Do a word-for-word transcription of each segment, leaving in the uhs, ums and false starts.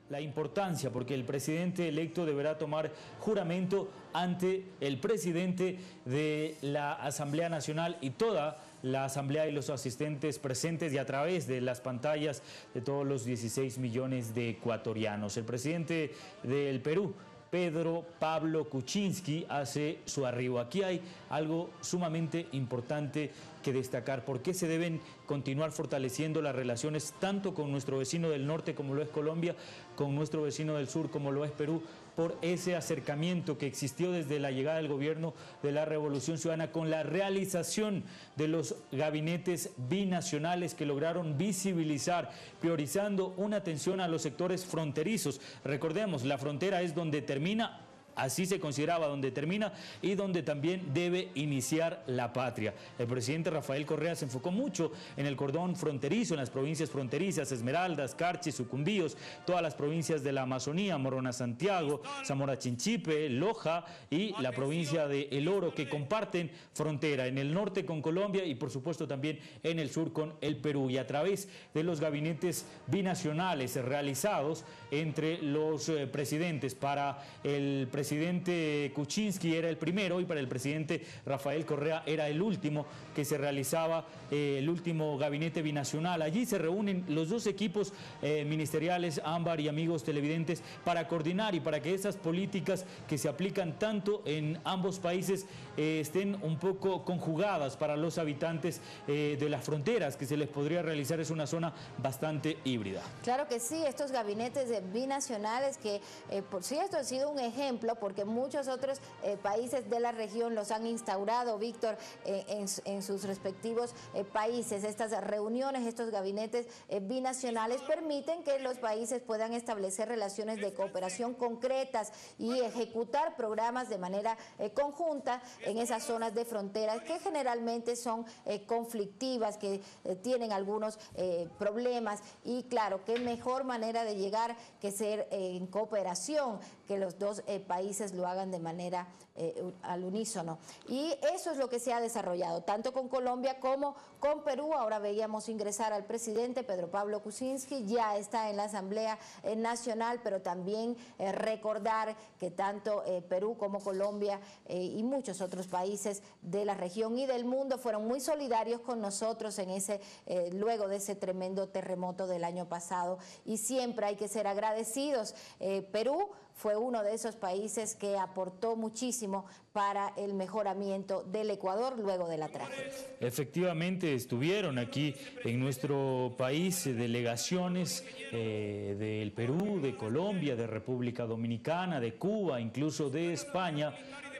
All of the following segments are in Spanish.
la importancia, porque el presidente electo deberá tomar juramento ante el presidente de la Asamblea Nacional y toda la Asamblea y los asistentes presentes y a través de las pantallas de todos los dieciséis millones de ecuatorianos. El presidente del Perú, Pedro Pablo Kuczynski, hace su arribo. Aquí hay algo sumamente importante que destacar. ¿Por qué se deben continuar fortaleciendo las relaciones tanto con nuestro vecino del norte como lo es Colombia, con nuestro vecino del sur como lo es Perú? Por ese acercamiento que existió desde la llegada del gobierno de la Revolución Ciudadana, con la realización de los gabinetes binacionales que lograron visibilizar, priorizando una atención a los sectores fronterizos. Recordemos, la frontera es donde termina, así se consideraba, donde termina y donde también debe iniciar la patria. El presidente Rafael Correa se enfocó mucho en el cordón fronterizo, en las provincias fronterizas, Esmeraldas, Carchi, Sucumbíos, todas las provincias de la Amazonía, Morona Santiago, Zamora Chinchipe, Loja y la provincia de El Oro, que comparten frontera en el norte con Colombia y por supuesto también en el sur con el Perú. Y a través de los gabinetes binacionales realizados entre los eh, presidentes, para el presidente El presidente Kuczynski era el primero y para el presidente Rafael Correa era el último que se realizaba, eh, el último gabinete binacional. Allí se reúnen los dos equipos eh, ministeriales, Ámbar y amigos televidentes, para coordinar y para que esas políticas que se aplican tanto en ambos países eh, estén un poco conjugadas para los habitantes eh, de las fronteras que se les podría realizar. Es una zona bastante híbrida. Claro que sí, estos gabinetes binacionales que eh, por cierto ha sido un ejemplo, porque muchos otros eh, países de la región los han instaurado, Víctor, eh, en, en sus respectivos eh, países. Estas reuniones, estos gabinetes eh, binacionales permiten que los países puedan establecer relaciones de cooperación concretas y ejecutar programas de manera eh, conjunta en esas zonas de fronteras que generalmente son eh, conflictivas, que eh, tienen algunos eh, problemas. Y claro, qué mejor manera de llegar que ser eh, en cooperación, que los dos eh, países lo hagan de manera eh, al unísono. Y eso es lo que se ha desarrollado, tanto con Colombia como con Perú. Ahora veíamos ingresar al presidente Pedro Pablo Kuczynski, ya está en la Asamblea eh, Nacional, pero también eh, recordar que tanto eh, Perú como Colombia eh, y muchos otros países de la región y del mundo fueron muy solidarios con nosotros en ese, eh, luego de ese tremendo terremoto del año pasado, y siempre hay que ser agradecidos. Eh, Perú fue uno de esos países que aportó muchísimo para el mejoramiento del Ecuador luego de la tragedia. Efectivamente, estuvieron aquí en nuestro país delegaciones eh, del Perú, de Colombia, de República Dominicana, de Cuba, incluso de España,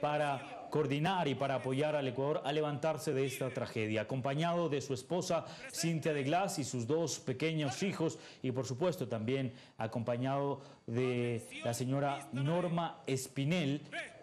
para coordinar y para apoyar al Ecuador a levantarse de esta tragedia, acompañado de su esposa Cintia de Glass y sus dos pequeños hijos, y por supuesto también acompañado de la señora Norma Espinel.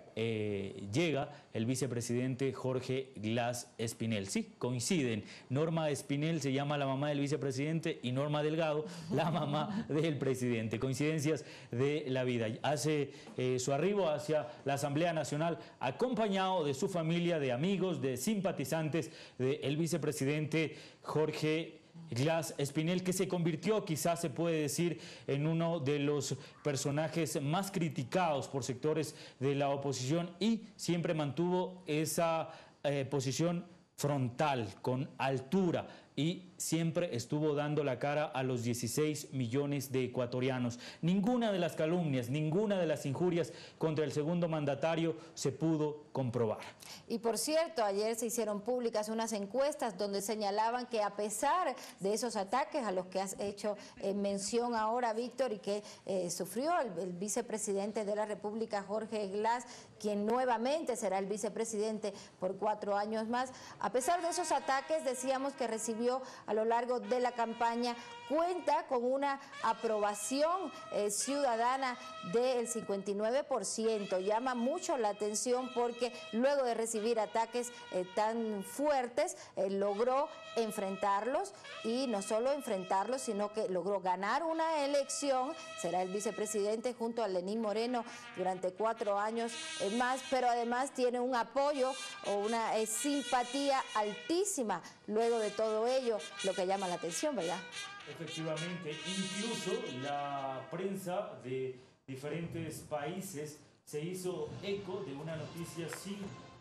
Eh, llega el vicepresidente Jorge Glass Espinel. Sí, coinciden. Norma Espinel se llama la mamá del vicepresidente y Norma Delgado la mamá del presidente. Coincidencias de la vida. Hace eh, su arribo hacia la Asamblea Nacional acompañado de su familia, de amigos, de simpatizantes del vicepresidente Jorge Glass Espinel, que se convirtió, quizás se puede decir, en uno de los personajes más criticados por sectores de la oposición, y siempre mantuvo esa eh, posición frontal, con altura, y siempre estuvo dando la cara a los dieciséis millones de ecuatorianos. Ninguna de las calumnias, ninguna de las injurias contra el segundo mandatario se pudo comprobar. Y por cierto, ayer se hicieron públicas unas encuestas donde señalaban que a pesar de esos ataques a los que has hecho eh, mención ahora, Víctor, y que eh, sufrió el, el vicepresidente de la República, Jorge Glass, quien nuevamente será el vicepresidente por cuatro años más, a pesar de esos ataques, decíamos que recibió a lo largo de la campaña, cuenta con una aprobación eh, ciudadana del cincuenta y nueve por ciento. Llama mucho la atención porque luego de recibir ataques eh, tan fuertes, eh, logró enfrentarlos, y no solo enfrentarlos, sino que logró ganar una elección. Será el vicepresidente junto a Lenín Moreno durante cuatro años eh, más, pero además tiene un apoyo o una eh, simpatía altísima luego de todo ello, lo que llama la atención, ¿verdad? Efectivamente, incluso la prensa de diferentes países se hizo eco de una noticia así.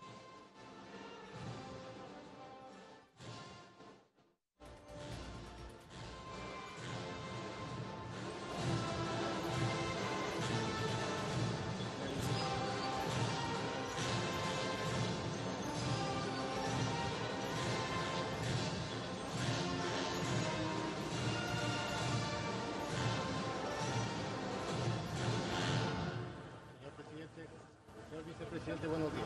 Señor vicepresidente, buenos días.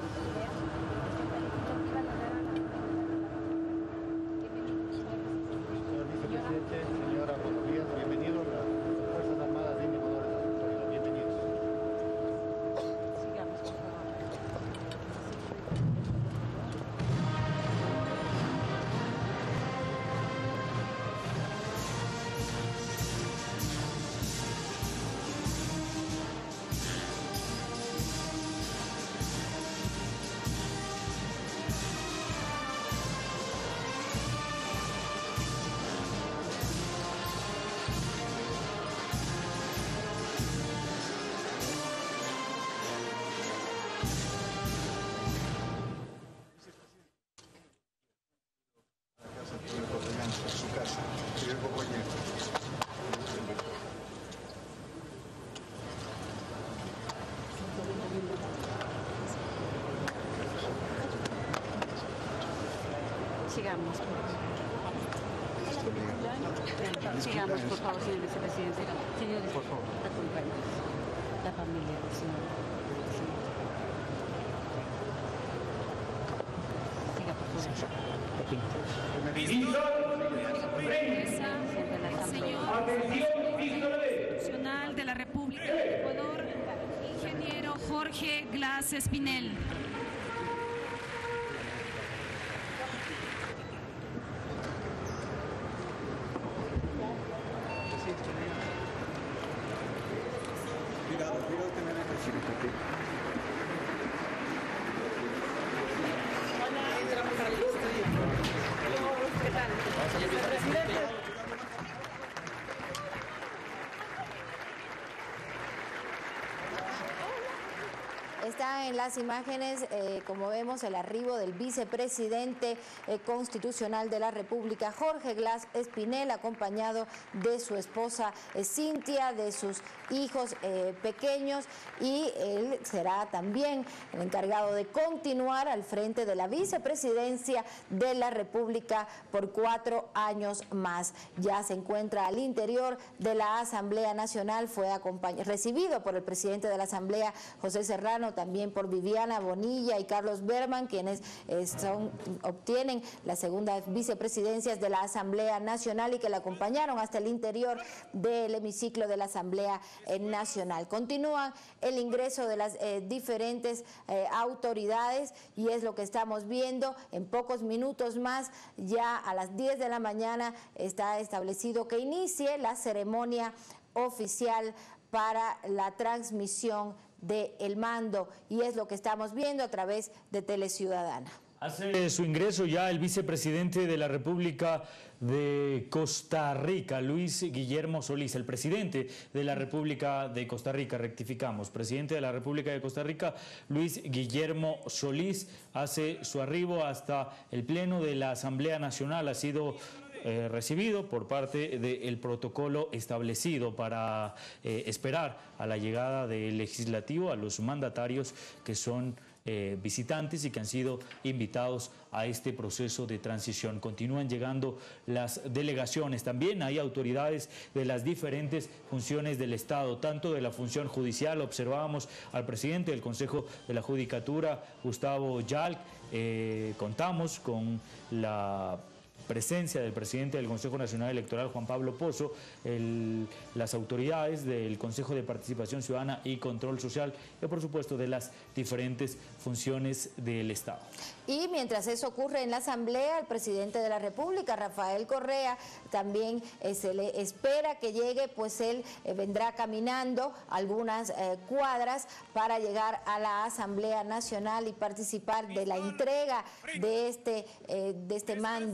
Señor vicepresidente, señora, buenos días. Bienvenido a las Fuerzas Armadas de Indicadores de la Autoridad. Bienvenidos. Sigamos, por favor. Su casa, señor compañero. Sigamos, por favor. Sigamos, por favor, señor vicepresidente. Señores, por favor, acompáñenos. La familia del señor presidente. Siga, por favor. Nacional de la República de Ecuador, ingeniero Jorge Glass Espinel. Cuidado, cuidado, tener el presidente. Está en las imágenes, eh, como vemos, el arribo del vicepresidente eh, constitucional de la República, Jorge Glass Espinel, acompañado de su esposa eh, Cintia, de sus hijos eh, pequeños, y él será también el encargado de continuar al frente de la vicepresidencia de la República por cuatro años más. Ya se encuentra al interior de la Asamblea Nacional, fue recibido por el presidente de la Asamblea, José Serrano, también por Viviana Bonilla y Carlos Berman, quienes eh, son, obtienen las segundas vicepresidencias de la Asamblea Nacional y que la acompañaron hasta el interior del hemiciclo de la Asamblea eh, Nacional. Continúa el ingreso de las eh, diferentes eh, autoridades y es lo que estamos viendo. En pocos minutos más, ya a las diez de la mañana, está establecido que inicie la ceremonia oficial para la transmisión del mando, y es lo que estamos viendo a través de Teleciudadana. Hace su ingreso ya el vicepresidente de la República de Costa Rica, Luis Guillermo Solís, el presidente de la República de Costa Rica, rectificamos, presidente de la República de Costa Rica, Luis Guillermo Solís, hace su arribo hasta el Pleno de la Asamblea Nacional. Ha sido Eh, recibido por parte del protocolo establecido para eh, esperar a la llegada del legislativo, a los mandatarios que son eh, visitantes y que han sido invitados a este proceso de transición. Continúan llegando las delegaciones, también hay autoridades de las diferentes funciones del Estado, tanto de la función judicial. Observábamos al presidente del Consejo de la Judicatura, Gustavo Yalc, eh, contamos con la presencia del presidente del Consejo Nacional Electoral, Juan Pablo Pozo, el, las autoridades del Consejo de Participación Ciudadana y Control Social y, por supuesto, de las diferentes funciones del Estado. Y mientras eso ocurre en la Asamblea, el presidente de la República, Rafael Correa, también eh, se le espera que llegue, pues él eh, vendrá caminando algunas eh, cuadras para llegar a la Asamblea Nacional y participar de la entrega de este, eh, de este mando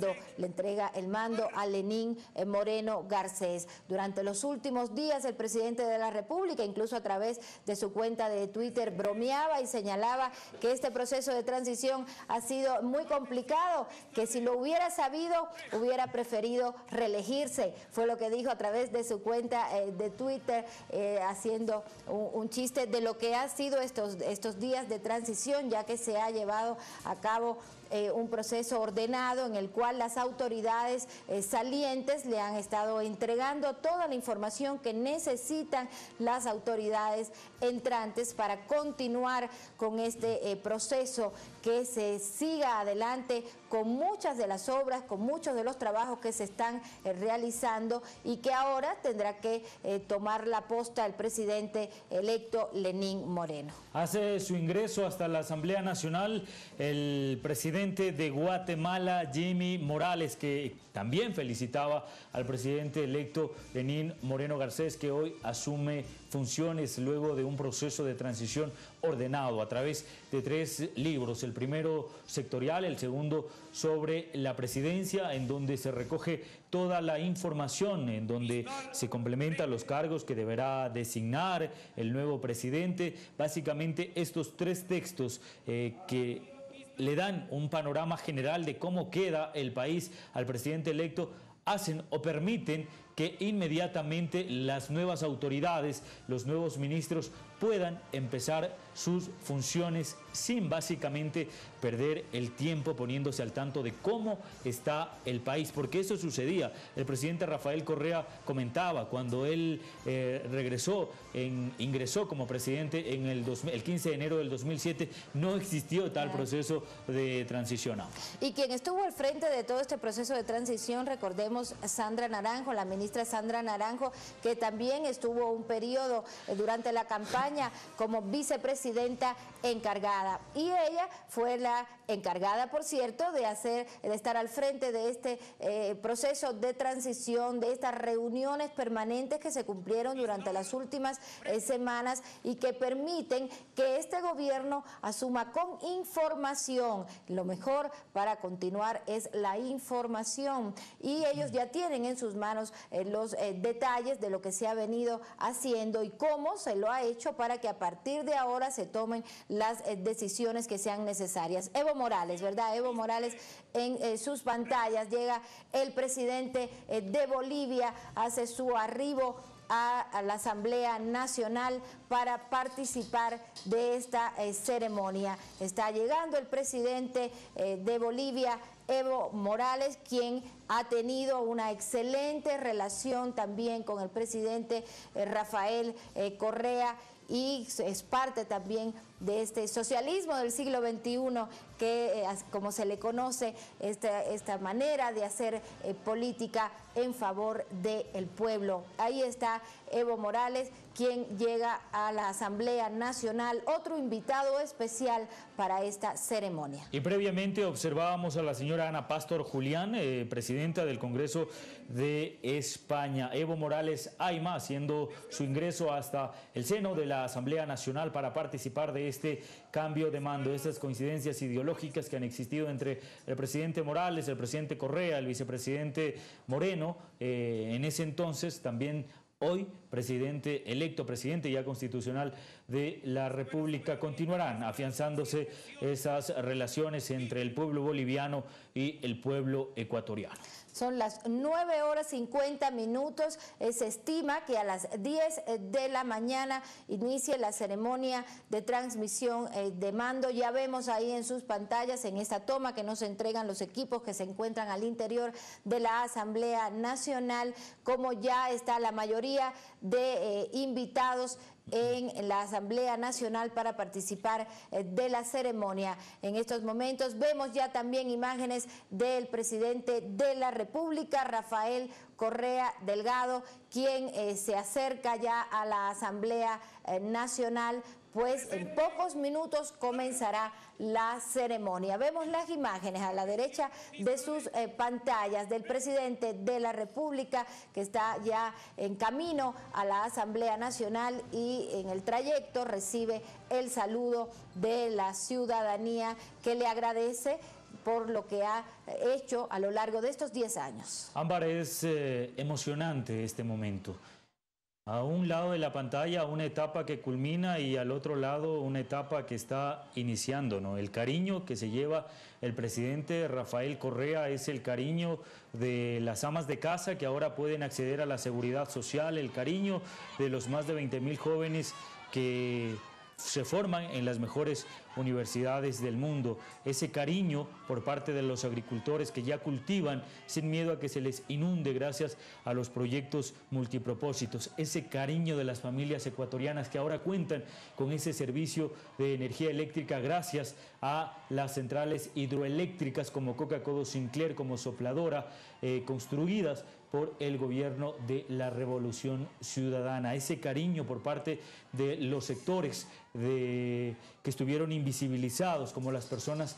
le entrega el mando a Lenín Moreno Garcés. Durante los últimos días, el presidente de la República, incluso a través de su cuenta de Twitter, bromeaba y señalaba que este proceso de transición ha sido muy complicado, que si lo hubiera sabido, hubiera preferido reelegirse. Fue lo que dijo a través de su cuenta eh, de Twitter, eh, haciendo un, un chiste de lo que ha sido estos, estos días de transición, ya que se ha llevado a cabo Eh, un proceso ordenado en el cual las autoridades eh, salientes le han estado entregando toda la información que necesitan las autoridades entrantes para continuar con este eh, proceso, que se siga adelante con muchas de las obras, con muchos de los trabajos que se están eh, realizando, y que ahora tendrá que eh, tomar la posta el presidente electo Lenín Moreno. Hace su ingreso hasta la Asamblea Nacional el presidente de Guatemala, Jimmy Morales, que también felicitaba al presidente electo Lenín Moreno Garcés, que hoy asume funciones luego de un proceso de transición ordenado a través de tres libros. El primero sectorial, el segundo sobre la presidencia, en donde se recoge toda la información, en donde se complementan los cargos que deberá designar el nuevo presidente. Básicamente estos tres textos eh, que le dan un panorama general de cómo queda el país al presidente electo, hacen o permiten que inmediatamente las nuevas autoridades, los nuevos ministros, puedan empezar sus funciones sin básicamente perder el tiempo poniéndose al tanto de cómo está el país, porque eso sucedía. El presidente Rafael Correa comentaba cuando él eh, regresó, en, ingresó como presidente en el, dos, el quince de enero del dos mil siete, no existió tal proceso de transición. Y quien estuvo al frente de todo este proceso de transición, recordemos, Sandra Naranjo, la ministra Sandra Naranjo, que también estuvo un periodo eh, durante la campaña como vicepresidenta encargada, y ella fue la encargada, por cierto, de hacer, de estar al frente de este eh, proceso de transición, de estas reuniones permanentes que se cumplieron durante las últimas eh, semanas y que permiten que este gobierno asuma con información. Lo mejor para continuar es la información, y ellos ya tienen en sus manos eh, los eh, detalles de lo que se ha venido haciendo y cómo se lo ha hecho para que a partir de ahora se tomen las eh, decisiones que sean necesarias. Evo Morales, ¿verdad? Evo Morales en eh, sus pantallas. Llega el presidente eh, de Bolivia, hace su arribo a, a la Asamblea Nacional para participar de esta eh, ceremonia. Está llegando el presidente eh, de Bolivia, Evo Morales, quien ha tenido una excelente relación también con el presidente eh, Rafael eh, Correa, y es parte también de este socialismo del siglo veintiuno, que eh, como se le conoce, esta, esta manera de hacer eh, política en favor del pueblo. Ahí está Evo Morales, quien llega a la Asamblea Nacional, otro invitado especial para esta ceremonia. Y previamente observábamos a la señora Ana Pastor Julián, eh, presidenta del Congreso de España. Evo Morales Ayma haciendo su ingreso hasta el seno de la Asamblea Nacional para participar de este cambio de mando, estas coincidencias ideológicas que han existido entre el presidente Morales, el presidente Correa, el vicepresidente Moreno, eh, en ese entonces también. Hoy, presidente electo, presidente ya constitucional de la República, continuarán afianzándose esas relaciones entre el pueblo boliviano y el pueblo ecuatoriano. Son las nueve horas cincuenta minutos. Eh, se estima que a las diez de la mañana inicie la ceremonia de transmisión eh, de mando. Ya vemos ahí en sus pantallas, en esta toma que nos entregan los equipos que se encuentran al interior de la Asamblea Nacional, como ya está la mayoría de eh, invitados en la Asamblea Nacional para participar eh, de la ceremonia. En estos momentos vemos ya también imágenes del presidente de la República, Rafael Correa Delgado, quien eh, se acerca ya a la Asamblea eh, Nacional, pues en pocos minutos comenzará la ceremonia. Vemos las imágenes a la derecha de sus eh, pantallas del presidente de la República, que está ya en camino a la Asamblea Nacional, y en el trayecto recibe el saludo de la ciudadanía, que le agradece por lo que ha hecho a lo largo de estos diez años. Ámbar, es eh, emocionante este momento. A un lado de la pantalla una etapa que culmina y al otro lado una etapa que está iniciando, ¿no? El cariño que se lleva el presidente Rafael Correa es el cariño de las amas de casa que ahora pueden acceder a la seguridad social, el cariño de los más de veinte mil jóvenes que se forman en las mejores universidades del mundo, ese cariño por parte de los agricultores que ya cultivan sin miedo a que se les inunde gracias a los proyectos multipropósitos, ese cariño de las familias ecuatorianas que ahora cuentan con ese servicio de energía eléctrica gracias a las centrales hidroeléctricas como Coca-Cola Sinclair, como Sopladora, eh, construidas por el gobierno de la Revolución Ciudadana, ese cariño por parte de los sectores de, que estuvieron invisibilizados, como las personas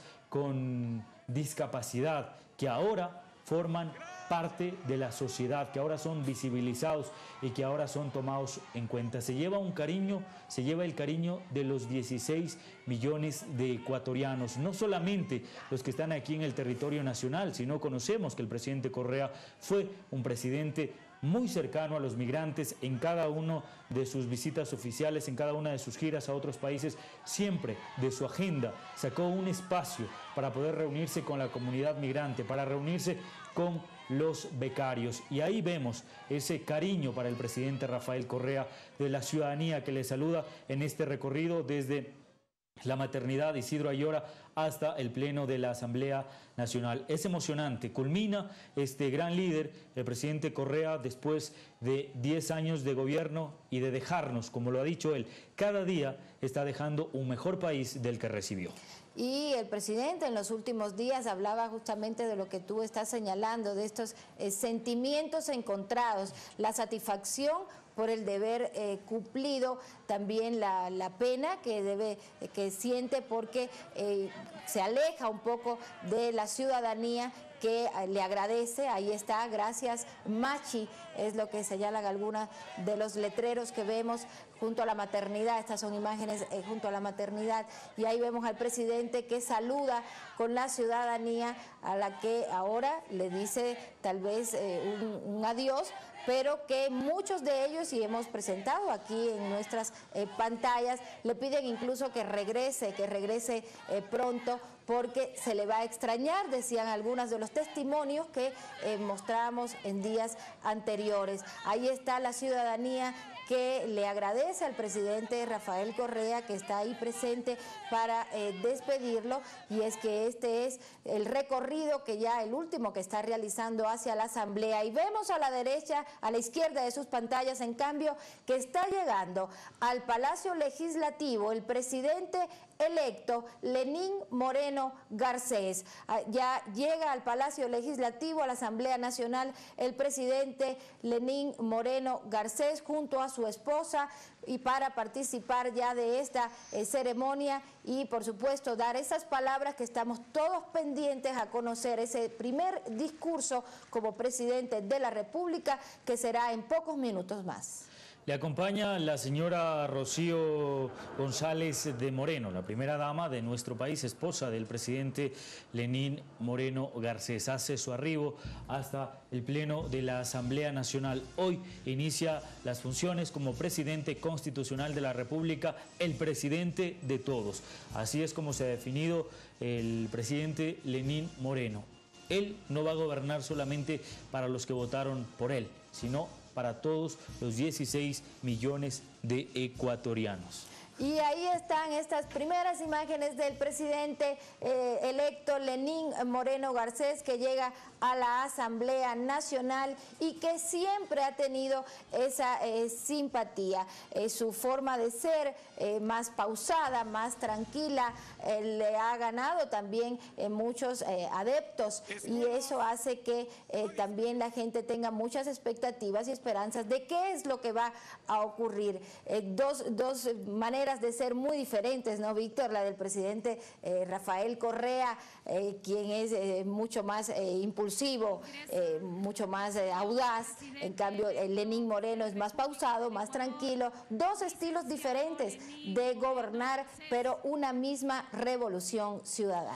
con discapacidad, que ahora forman parte de la sociedad, que ahora son visibilizados y que ahora son tomados en cuenta. Se lleva un cariño, se lleva el cariño de los dieciséis millones de ecuatorianos, no solamente los que están aquí en el territorio nacional, sino conocemos que el presidente Correa fue un presidente muy cercano a los migrantes en cada una de sus visitas oficiales, en cada una de sus giras a otros países, siempre de su agenda sacó un espacio para poder reunirse con la comunidad migrante, para reunirse con los becarios. Y ahí vemos ese cariño para el presidente Rafael Correa de la ciudadanía que le saluda en este recorrido desde la maternidad Isidro Ayora hasta el pleno de la Asamblea Nacional. Es emocionante, culmina este gran líder, el presidente Correa, después de diez años de gobierno y de dejarnos, como lo ha dicho él, cada día está dejando un mejor país del que recibió. Y el presidente en los últimos días hablaba justamente de lo que tú estás señalando, de estos eh, sentimientos encontrados, la satisfacción por el deber eh, cumplido, también la, la pena que debe que siente porque eh, se aleja un poco de la ciudadanía que le agradece. Ahí está, gracias Machi, es lo que señalan algunos de los letreros que vemos junto a la maternidad. Estas son imágenes eh, junto a la maternidad y ahí vemos al presidente que saluda con la ciudadanía a la que ahora le dice tal vez eh, un, un adiós, pero que muchos de ellos, y hemos presentado aquí en nuestras eh, pantallas, le piden incluso que regrese, que regrese eh, pronto, porque se le va a extrañar, decían algunos de los testimonios que eh, mostrábamos en días anteriores. Ahí está la ciudadanía que le agradece al presidente Rafael Correa, que está ahí presente para eh, despedirlo, y es que este es el recorrido que ya el último que está realizando hacia la Asamblea. Y vemos a la derecha, a la izquierda de sus pantallas, en cambio, que está llegando al Palacio Legislativo el presidente electo Lenín Moreno Garcés. Ya llega al Palacio Legislativo, a la Asamblea Nacional, el presidente Lenín Moreno Garcés junto a su esposa, y para participar ya de esta eh, ceremonia y por supuesto dar esas palabras que estamos todos pendientes a conocer, ese primer discurso como presidente de la República que será en pocos minutos más. Le acompaña la señora Rocío González de Moreno, la primera dama de nuestro país, esposa del presidente Lenín Moreno Garcés. Hace su arribo hasta el pleno de la Asamblea Nacional. Hoy inicia las funciones como presidente constitucional de la República, el presidente de todos. Así es como se ha definido el presidente Lenín Moreno. Él no va a gobernar solamente para los que votaron por él, sino para todos los dieciséis millones de ecuatorianos. Y ahí están estas primeras imágenes del presidente eh, electo Lenín Moreno Garcés, que llega a la Asamblea Nacional y que siempre ha tenido esa eh, simpatía. Eh, su forma de ser eh, más pausada, más tranquila, eh, le ha ganado también eh, muchos eh, adeptos, y eso hace que eh, también la gente tenga muchas expectativas y esperanzas de qué es lo que va a ocurrir. Eh, dos, dos maneras de ser muy diferentes, ¿no, Víctor? La del presidente eh, Rafael Correa, eh, quien es eh, mucho más eh, impulsivo, eh, mucho más eh, audaz. En cambio, eh, Lenín Moreno es más pausado, más tranquilo. Dos estilos diferentes de gobernar, pero una misma revolución ciudadana.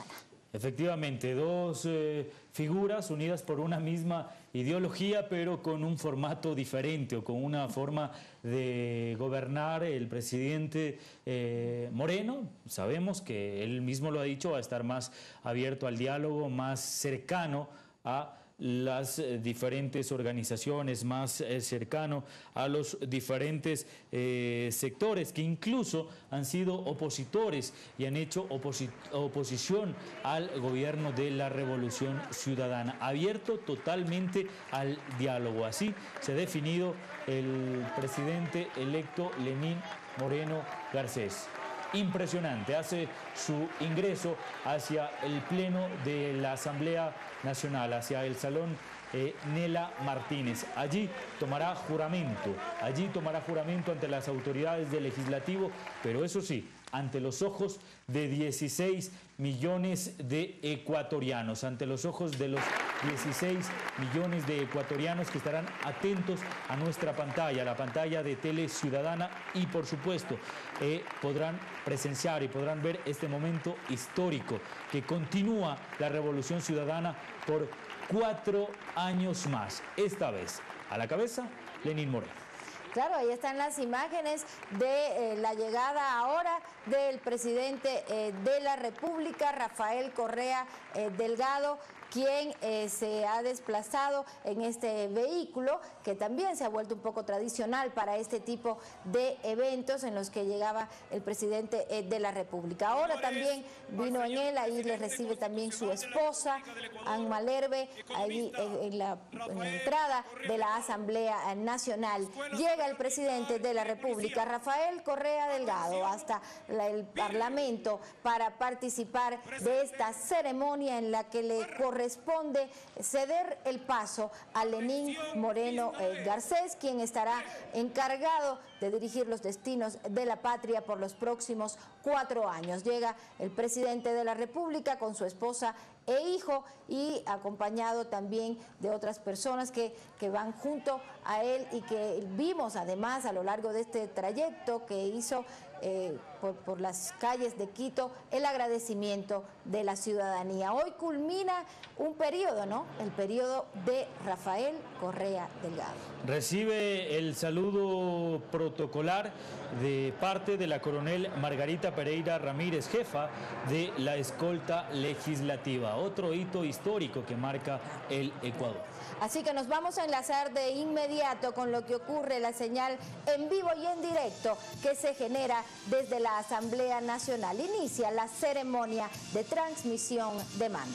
Efectivamente, dos eh, figuras unidas por una misma ideología, pero con un formato diferente o con una forma de gobernar. El presidente eh, Moreno, sabemos que él mismo lo ha dicho, va a estar más abierto al diálogo, más cercano a las eh, diferentes organizaciones, más eh, cercano a los diferentes eh, sectores que incluso han sido opositores y han hecho oposi oposición al gobierno de la Revolución Ciudadana, abierto totalmente al diálogo. Así se ha definido el presidente electo Lenín Moreno Garcés. Impresionante, hace su ingreso hacia el pleno de la Asamblea Nacional, hacia el salón eh, Nela Martínez. Allí tomará juramento, allí tomará juramento ante las autoridades del legislativo, pero eso sí, ante los ojos de dieciséis millones de ecuatorianos, ante los ojos de los dieciséis millones de ecuatorianos que estarán atentos a nuestra pantalla, la pantalla de Tele Ciudadana, y por supuesto eh, podrán presenciar y podrán ver este momento histórico que continúa la Revolución Ciudadana por cuatro años más. Esta vez a la cabeza, Lenín Moreno. Claro, ahí están las imágenes de eh, la llegada ahora del presidente eh, de la República, Rafael Correa eh, Delgado, quien eh, se ha desplazado en este vehículo, que también se ha vuelto un poco tradicional para este tipo de eventos en los que llegaba el presidente eh, de la República. Ahora también vino en él, ahí le recibe también su esposa, Ann Malherbe, ahí en, en, la, en la entrada de la Asamblea Nacional. Llega el presidente de la República, Rafael Correa Delgado, hasta la, el Parlamento para participar de esta ceremonia en la que le corresponde Responde ceder el paso a Lenín Moreno eh, Garcés, quien estará encargado de dirigir los destinos de la patria por los próximos cuatro años. Llega el presidente de la República con su esposa e hijo y acompañado también de otras personas que, que van junto a él y que vimos además a lo largo de este trayecto que hizo eh, por, por las calles de Quito el agradecimiento de la ciudadanía. Hoy culmina un periodo, ¿no? El periodo de Rafael Correa Delgado. Recibe el saludo protocolar de parte de la coronel Margarita Pereira Ramírez, jefa de la escolta legislativa. Otro hito histórico que marca el Ecuador. Así que nos vamos a enlazar de inmediato con lo que ocurre, la señal en vivo y en directo que se genera desde la Asamblea Nacional. Inicia la ceremonia de transmisión de mando.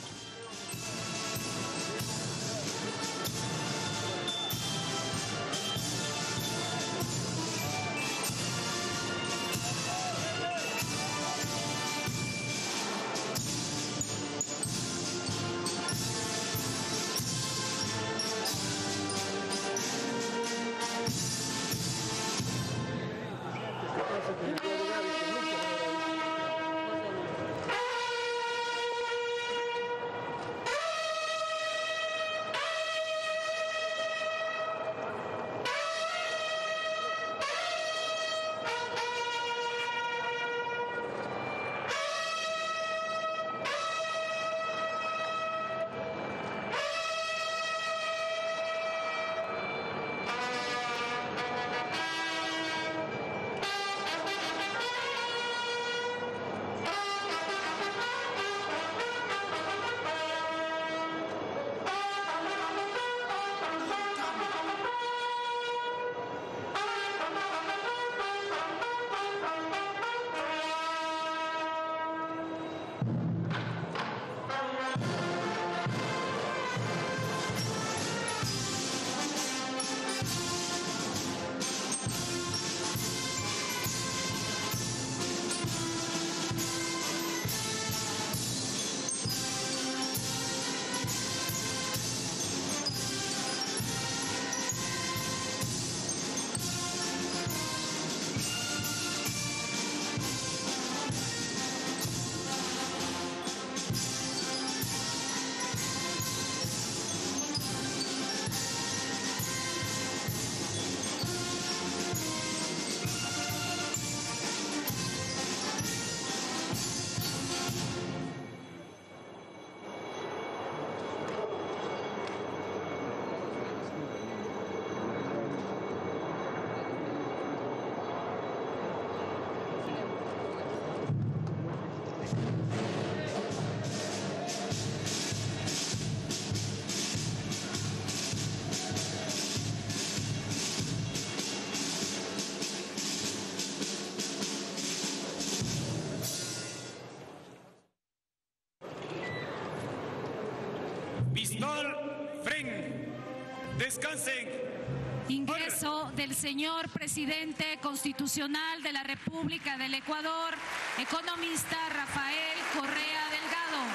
Descansen. Ingreso del señor presidente constitucional de la República del Ecuador, economista Rafael Correa Delgado.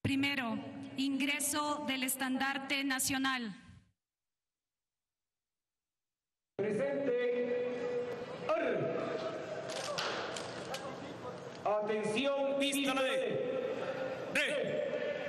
Primero, ingreso del estandarte nacional. Presente. Orden. Atención, pista la D. D.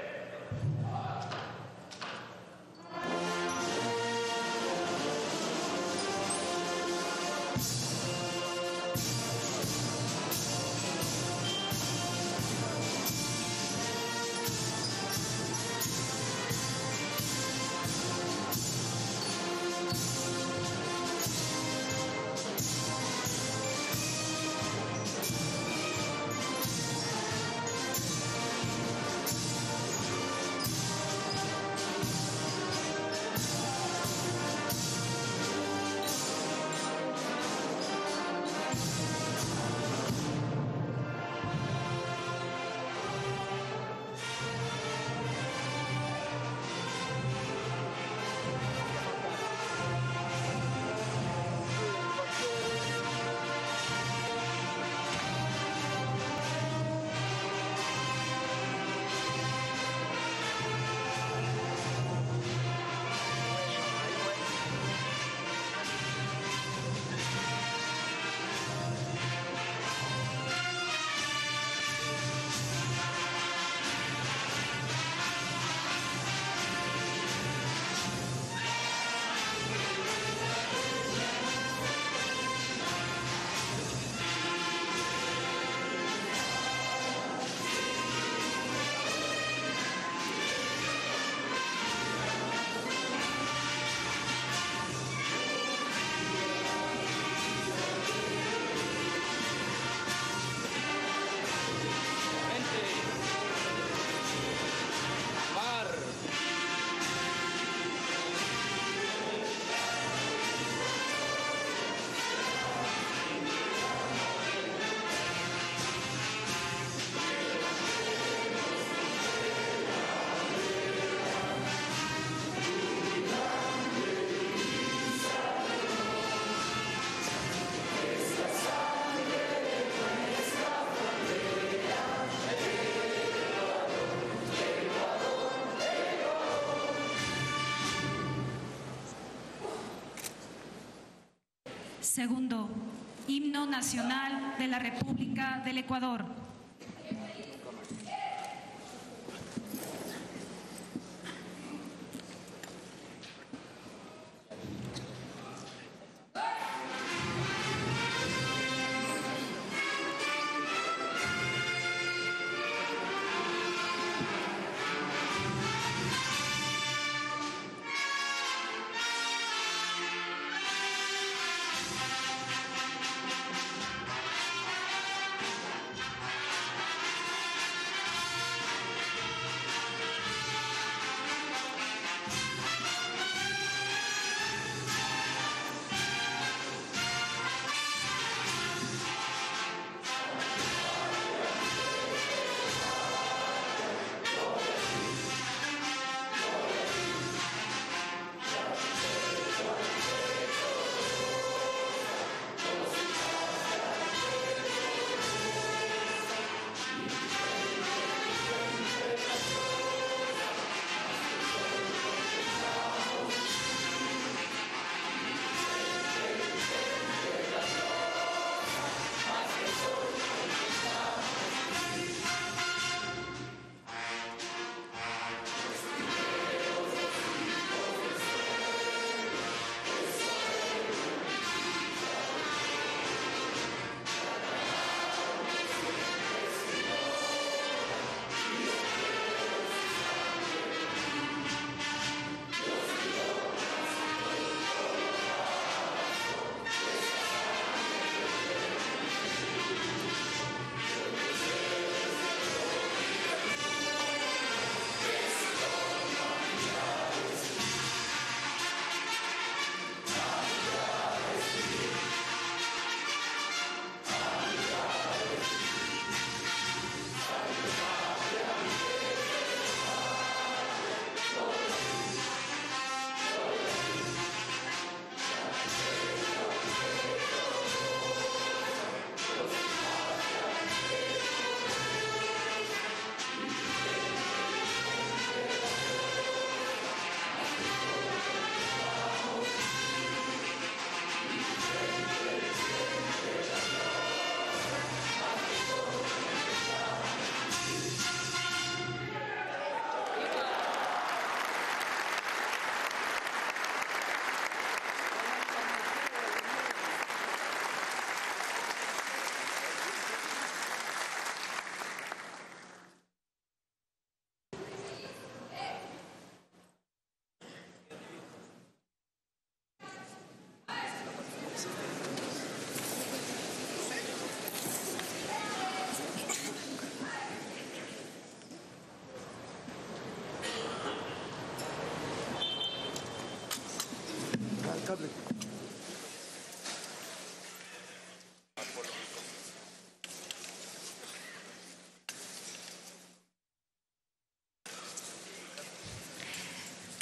Segundo, himno nacional de la República del Ecuador.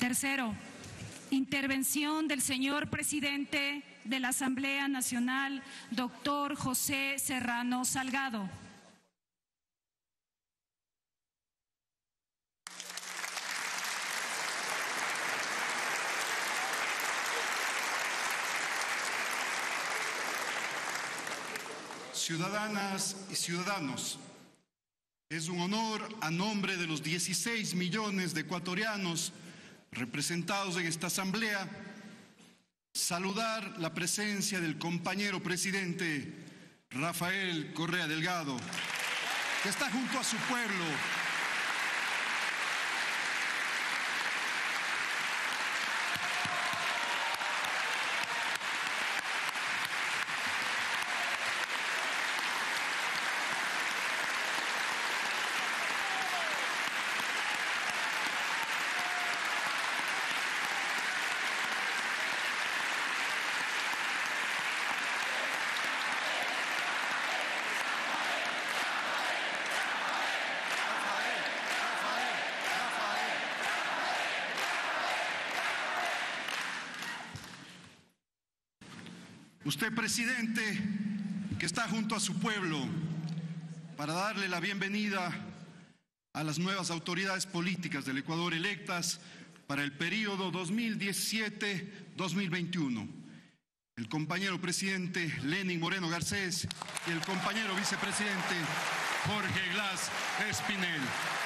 Tercero, intervención del señor presidente de la Asamblea Nacional, doctor José Serrano Salgado. Ciudadanas y ciudadanos, es un honor a nombre de los dieciséis millones de ecuatorianos representados en esta asamblea saludar la presencia del compañero presidente Rafael Correa Delgado, que está junto a su pueblo. Usted, presidente, que está junto a su pueblo para darle la bienvenida a las nuevas autoridades políticas del Ecuador electas para el periodo dos mil diecisiete dos mil veintiuno. El compañero presidente Lenín Moreno Garcés y el compañero vicepresidente Jorge Glass Espinel.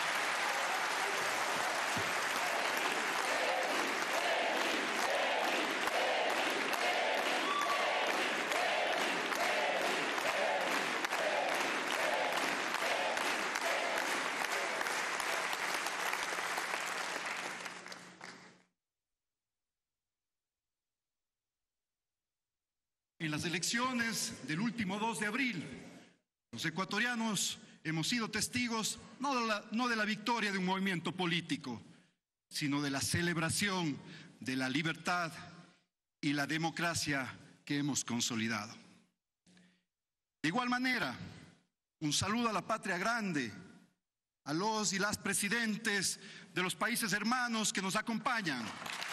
En las elecciones del último dos de abril, los ecuatorianos hemos sido testigos no de, la, no de la victoria de un movimiento político, sino de la celebración de la libertad y la democracia que hemos consolidado. De igual manera, un saludo a la patria grande, a los y las presidentes de los países hermanos que nos acompañan.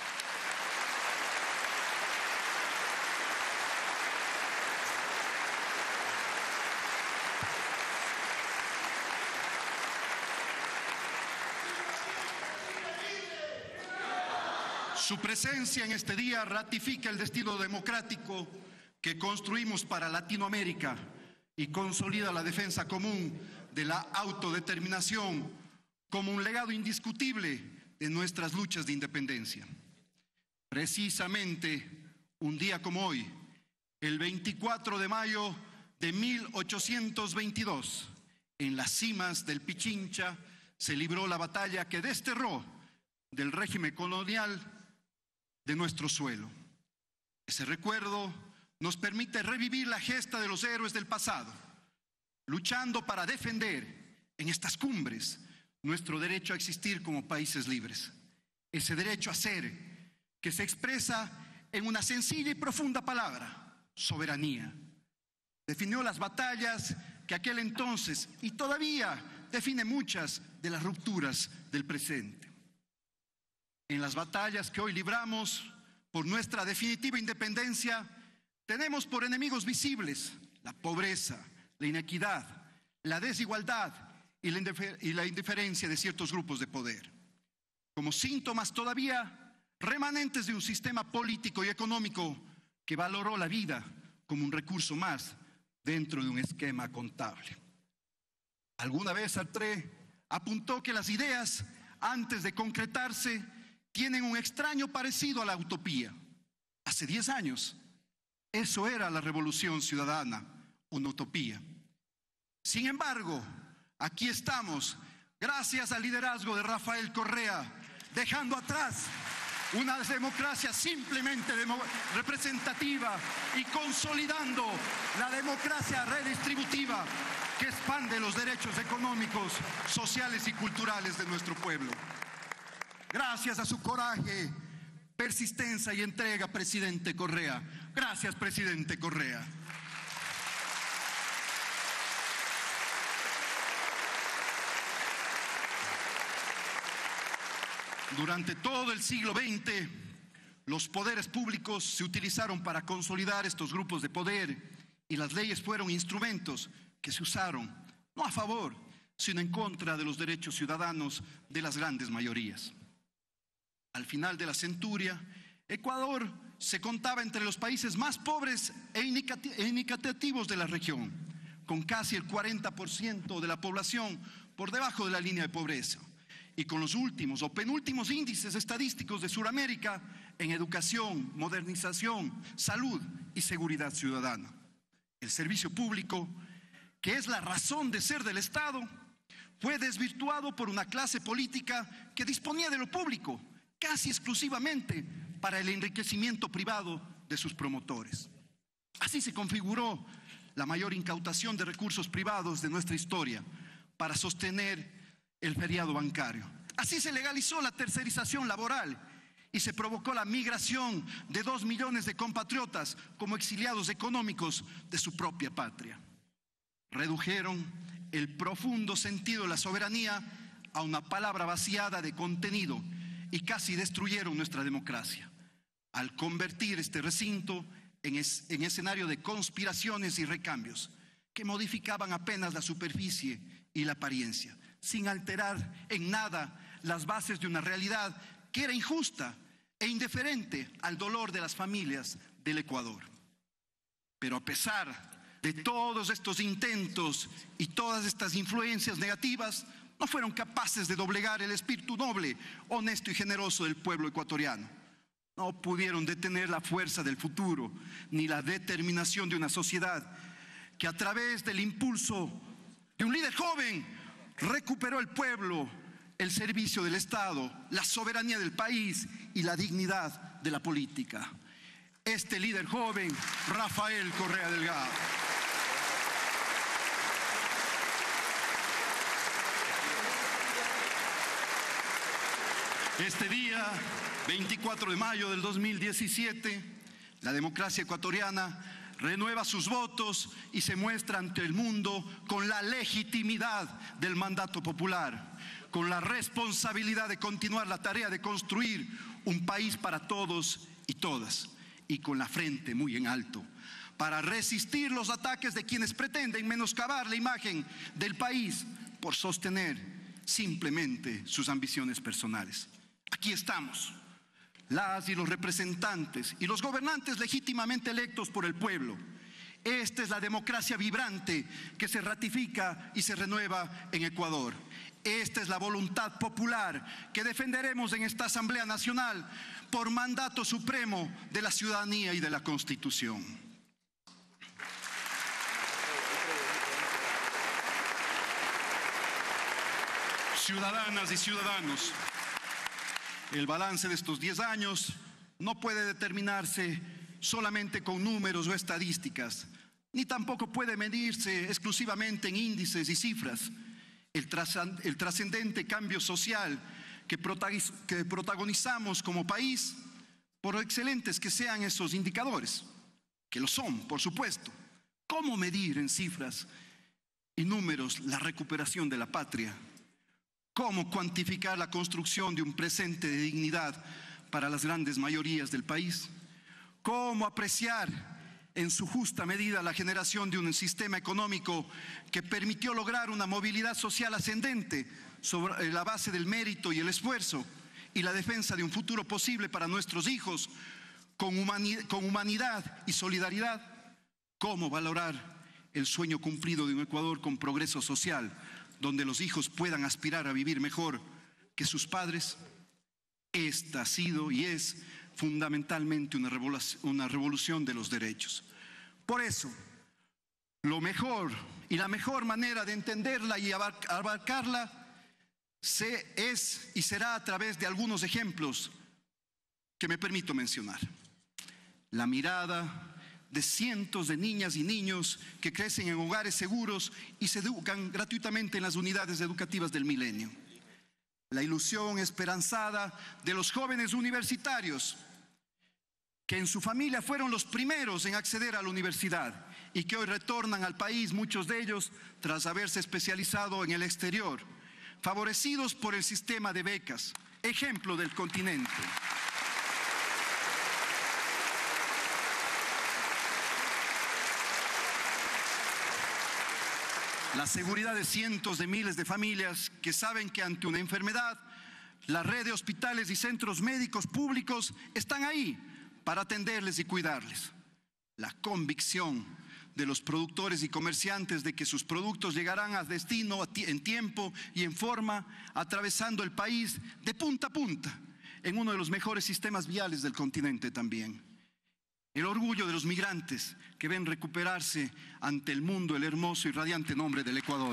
Su presencia en este día ratifica el destino democrático que construimos para Latinoamérica y consolida la defensa común de la autodeterminación como un legado indiscutible de nuestras luchas de independencia. Precisamente un día como hoy, el veinticuatro de mayo de mil ochocientos veintidós, en las cimas del Pichincha se libró la batalla que desterró del régimen colonial de nuestro suelo. Ese recuerdo nos permite revivir la gesta de los héroes del pasado, luchando para defender en estas cumbres nuestro derecho a existir como países libres. Ese derecho a ser que se expresa en una sencilla y profunda palabra: soberanía. Definió las batallas que aquel entonces y todavía define muchas de las rupturas del presente. En las batallas que hoy libramos por nuestra definitiva independencia, tenemos por enemigos visibles la pobreza, la inequidad, la desigualdad y la, y la indiferencia de ciertos grupos de poder, como síntomas todavía remanentes de un sistema político y económico que valoró la vida como un recurso más dentro de un esquema contable. Alguna vez Sartre apuntó que las ideas, antes de concretarse, tienen un extraño parecido a la utopía. Hace diez años, eso era la revolución ciudadana, una utopía. Sin embargo, aquí estamos, gracias al liderazgo de Rafael Correa, dejando atrás una democracia simplemente representativa y consolidando la democracia redistributiva que expande los derechos económicos, sociales y culturales de nuestro pueblo. Gracias a su coraje, persistencia y entrega, presidente Correa. Gracias, presidente Correa. Durante todo el siglo veinte, los poderes públicos se utilizaron para consolidar estos grupos de poder y las leyes fueron instrumentos que se usaron no a favor, sino en contra de los derechos ciudadanos de las grandes mayorías. Al final de la centuria, Ecuador se contaba entre los países más pobres e inequitativos de la región, con casi el cuarenta por ciento de la población por debajo de la línea de pobreza, y con los últimos o penúltimos índices estadísticos de Sudamérica en educación, modernización, salud y seguridad ciudadana. El servicio público, que es la razón de ser del Estado, fue desvirtuado por una clase política que disponía de lo público casi exclusivamente para el enriquecimiento privado de sus promotores. Así se configuró la mayor incautación de recursos privados de nuestra historia para sostener el feriado bancario. Así se legalizó la tercerización laboral y se provocó la migración de dos millones de compatriotas como exiliados económicos de su propia patria. Redujeron el profundo sentido de la soberanía a una palabra vaciada de contenido y casi destruyeron nuestra democracia, al convertir este recinto en, es, en escenario de conspiraciones y recambios que modificaban apenas la superficie y la apariencia, sin alterar en nada las bases de una realidad que era injusta e indiferente al dolor de las familias del Ecuador. Pero a pesar de todos estos intentos y todas estas influencias negativas, no fueron capaces de doblegar el espíritu noble, honesto y generoso del pueblo ecuatoriano. No pudieron detener la fuerza del futuro, ni la determinación de una sociedad que a través del impulso de un líder joven recuperó el pueblo, el servicio del Estado, la soberanía del país y la dignidad de la política. Este líder joven, Rafael Correa Delgado. Este día, veinticuatro de mayo del dos mil diecisiete, la democracia ecuatoriana renueva sus votos y se muestra ante el mundo con la legitimidad del mandato popular, con la responsabilidad de continuar la tarea de construir un país para todos y todas, y con la frente muy en alto, para resistir los ataques de quienes pretenden menoscabar la imagen del país por sostener simplemente sus ambiciones personales. Aquí estamos, las y los representantes y los gobernantes legítimamente electos por el pueblo. Esta es la democracia vibrante que se ratifica y se renueva en Ecuador. Esta es la voluntad popular que defenderemos en esta Asamblea Nacional por mandato supremo de la ciudadanía y de la Constitución. Ciudadanas y ciudadanos, el balance de estos diez años no puede determinarse solamente con números o estadísticas, ni tampoco puede medirse exclusivamente en índices y cifras. El trascendente cambio social que protagonizamos como país, por excelentes que sean esos indicadores, que lo son, por supuesto. ¿Cómo medir en cifras y números la recuperación de la patria? ¿Cómo cuantificar la construcción de un presente de dignidad para las grandes mayorías del país? ¿Cómo apreciar en su justa medida la generación de un sistema económico que permitió lograr una movilidad social ascendente sobre la base del mérito y el esfuerzo y la defensa de un futuro posible para nuestros hijos con humanidad, con humanidad y solidaridad? ¿Cómo valorar el sueño cumplido de un Ecuador con progreso social, donde los hijos puedan aspirar a vivir mejor que sus padres? Esta ha sido y es fundamentalmente una revolución, una revolución de los derechos. Por eso, lo mejor y la mejor manera de entenderla y abarcarla se, es y será a través de algunos ejemplos que me permito mencionar. La mirada de cientos de niñas y niños que crecen en hogares seguros y se educan gratuitamente en las unidades educativas del milenio. La ilusión esperanzada de los jóvenes universitarios que en su familia fueron los primeros en acceder a la universidad y que hoy retornan al país, muchos de ellos tras haberse especializado en el exterior, favorecidos por el sistema de becas ejemplo del continente. La seguridad de cientos de miles de familias que saben que ante una enfermedad, la red de hospitales y centros médicos públicos están ahí para atenderles y cuidarles. La convicción de los productores y comerciantes de que sus productos llegarán a destino en tiempo y en forma, atravesando el país de punta a punta, en uno de los mejores sistemas viales del continente también. El orgullo de los migrantes que ven recuperarse ante el mundo el hermoso y radiante nombre del Ecuador.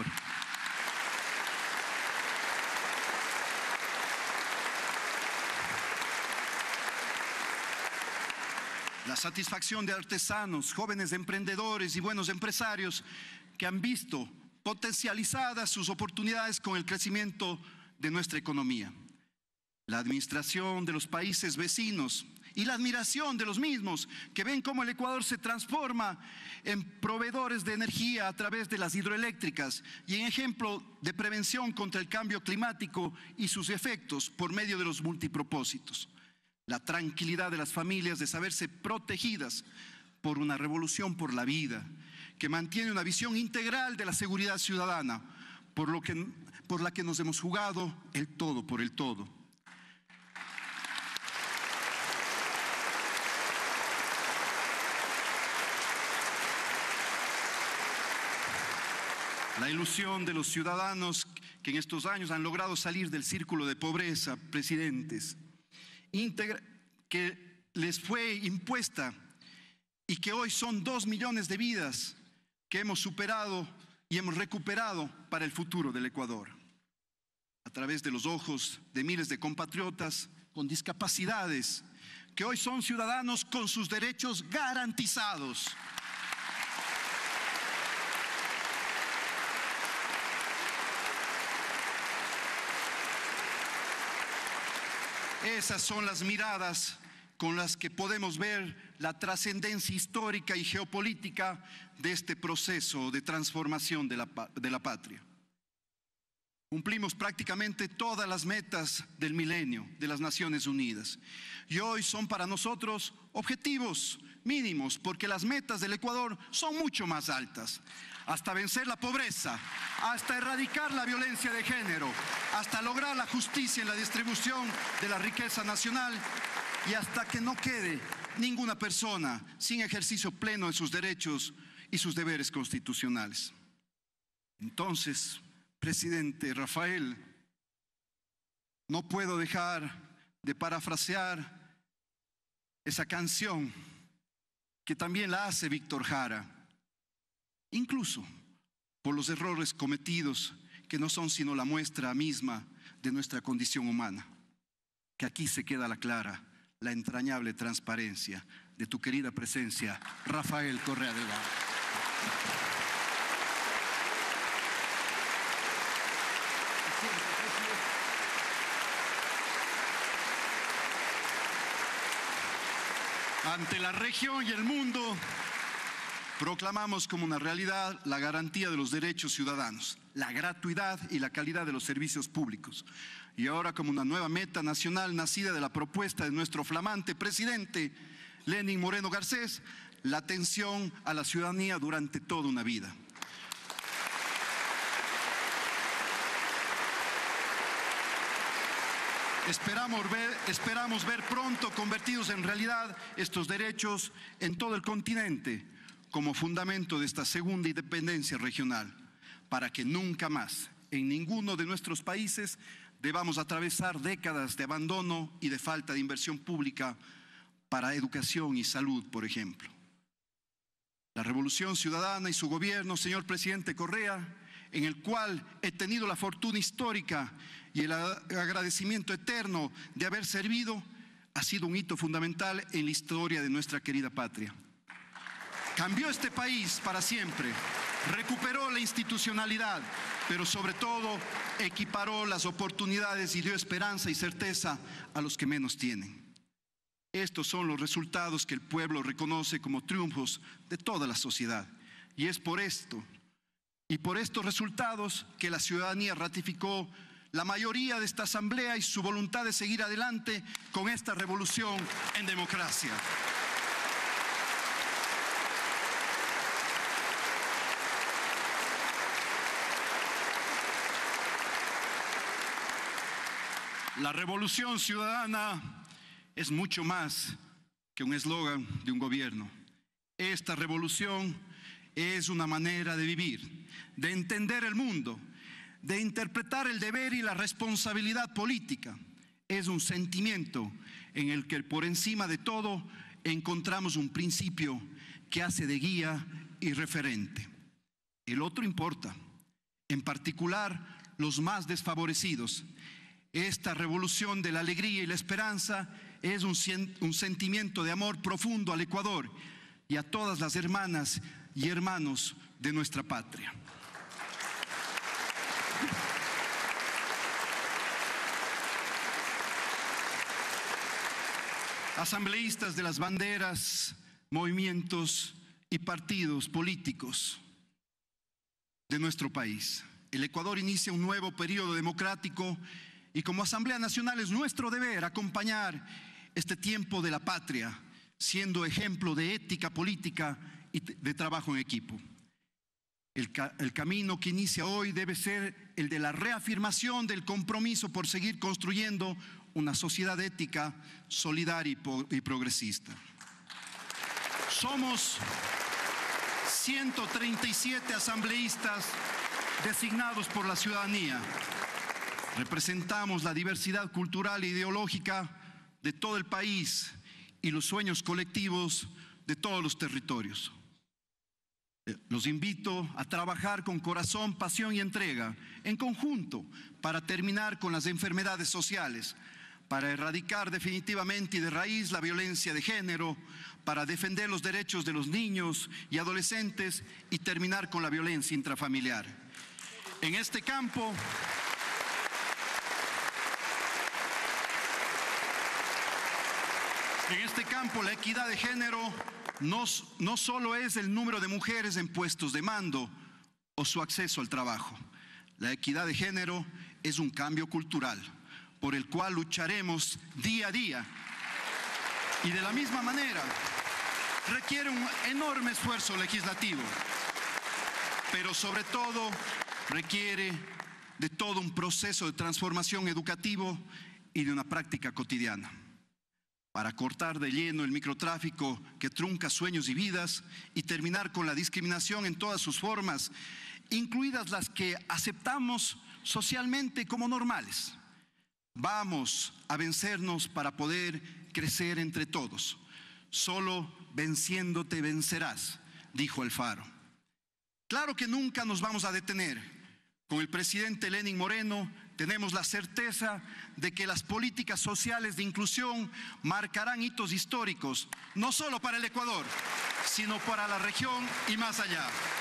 La satisfacción de artesanos, jóvenes emprendedores y buenos empresarios que han visto potencializadas sus oportunidades con el crecimiento de nuestra economía. La administración de los países vecinos y la admiración de los mismos que ven cómo el Ecuador se transforma en proveedores de energía a través de las hidroeléctricas y en ejemplo de prevención contra el cambio climático y sus efectos por medio de los multipropósitos. La tranquilidad de las familias de saberse protegidas por una revolución por la vida, que mantiene una visión integral de la seguridad ciudadana, por, lo que, por la que nos hemos jugado el todo por el todo. La ilusión de los ciudadanos que en estos años han logrado salir del círculo de pobreza, presidentes, Integra, que les fue impuesta y que hoy son dos millones de vidas que hemos superado y hemos recuperado para el futuro del Ecuador. A través de los ojos de miles de compatriotas con discapacidades que hoy son ciudadanos con sus derechos garantizados. Esas son las miradas con las que podemos ver la trascendencia histórica y geopolítica de este proceso de transformación de la, de la patria. Cumplimos prácticamente todas las metas del milenio de las Naciones Unidas y hoy son para nosotros objetivos mínimos porque las metas del Ecuador son mucho más altas. Hasta vencer la pobreza, hasta erradicar la violencia de género, hasta lograr la justicia en la distribución de la riqueza nacional y hasta que no quede ninguna persona sin ejercicio pleno de sus derechos y sus deberes constitucionales. Entonces, presidente Rafael, no puedo dejar de parafrasear esa canción que también la hace Víctor Jara. Incluso por los errores cometidos que no son sino la muestra misma de nuestra condición humana, que aquí se queda la clara, la entrañable transparencia de tu querida presencia, Rafael Correa Delgado. Ante la región y el mundo, proclamamos como una realidad la garantía de los derechos ciudadanos, la gratuidad y la calidad de los servicios públicos. Y ahora como una nueva meta nacional nacida de la propuesta de nuestro flamante presidente Lenín Moreno Garcés, la atención a la ciudadanía durante toda una vida. Esperamos ver, esperamos ver pronto convertidos en realidad estos derechos en todo el continente, como fundamento de esta segunda independencia regional, para que nunca más, en ninguno de nuestros países, debamos atravesar décadas de abandono y de falta de inversión pública para educación y salud, por ejemplo. La Revolución Ciudadana y su gobierno, señor presidente Correa, en el cual he tenido la fortuna histórica y el agradecimiento eterno de haber servido, ha sido un hito fundamental en la historia de nuestra querida patria. Cambió este país para siempre, recuperó la institucionalidad, pero sobre todo equiparó las oportunidades y dio esperanza y certeza a los que menos tienen. Estos son los resultados que el pueblo reconoce como triunfos de toda la sociedad. Y es por esto, y por estos resultados, que la ciudadanía ratificó la mayoría de esta Asamblea y su voluntad de seguir adelante con esta revolución en democracia. La revolución ciudadana es mucho más que un eslogan de un gobierno. Esta revolución es una manera de vivir, de entender el mundo, de interpretar el deber y la responsabilidad política. Es un sentimiento en el que por encima de todo encontramos un principio que hace de guía y referente. El otro importa, en particular los más desfavorecidos. Esta revolución de la alegría y la esperanza es un, un sentimiento de amor profundo al Ecuador y a todas las hermanas y hermanos de nuestra patria. Asambleístas de las banderas, movimientos y partidos políticos de nuestro país, el Ecuador inicia un nuevo periodo democrático y como Asamblea Nacional es nuestro deber acompañar este tiempo de la patria, siendo ejemplo de ética política y de trabajo en equipo. El, ca el camino que inicia hoy debe ser el de la reafirmación del compromiso por seguir construyendo una sociedad ética, solidaria y, y progresista. Somos ciento treinta y siete asambleístas designados por la ciudadanía. Representamos la diversidad cultural e ideológica de todo el país y los sueños colectivos de todos los territorios. Los invito a trabajar con corazón, pasión y entrega en conjunto para terminar con las enfermedades sociales, para erradicar definitivamente y de raíz la violencia de género, para defender los derechos de los niños y adolescentes y terminar con la violencia intrafamiliar. En este campo, en este campo la equidad de género no, no solo es el número de mujeres en puestos de mando o su acceso al trabajo. La equidad de género es un cambio cultural por el cual lucharemos día a día. Y de la misma manera, requiere un enorme esfuerzo legislativo, pero sobre todo requiere de todo un proceso de transformación educativo y de una práctica cotidiana. Para cortar de lleno el microtráfico que trunca sueños y vidas y terminar con la discriminación en todas sus formas, incluidas las que aceptamos socialmente como normales. Vamos a vencernos para poder crecer entre todos. Solo venciéndote vencerás, dijo el Faro. Claro que nunca nos vamos a detener. Con el presidente Lenín Moreno tenemos la certeza de que las políticas sociales de inclusión marcarán hitos históricos, no solo para el Ecuador, sino para la región y más allá.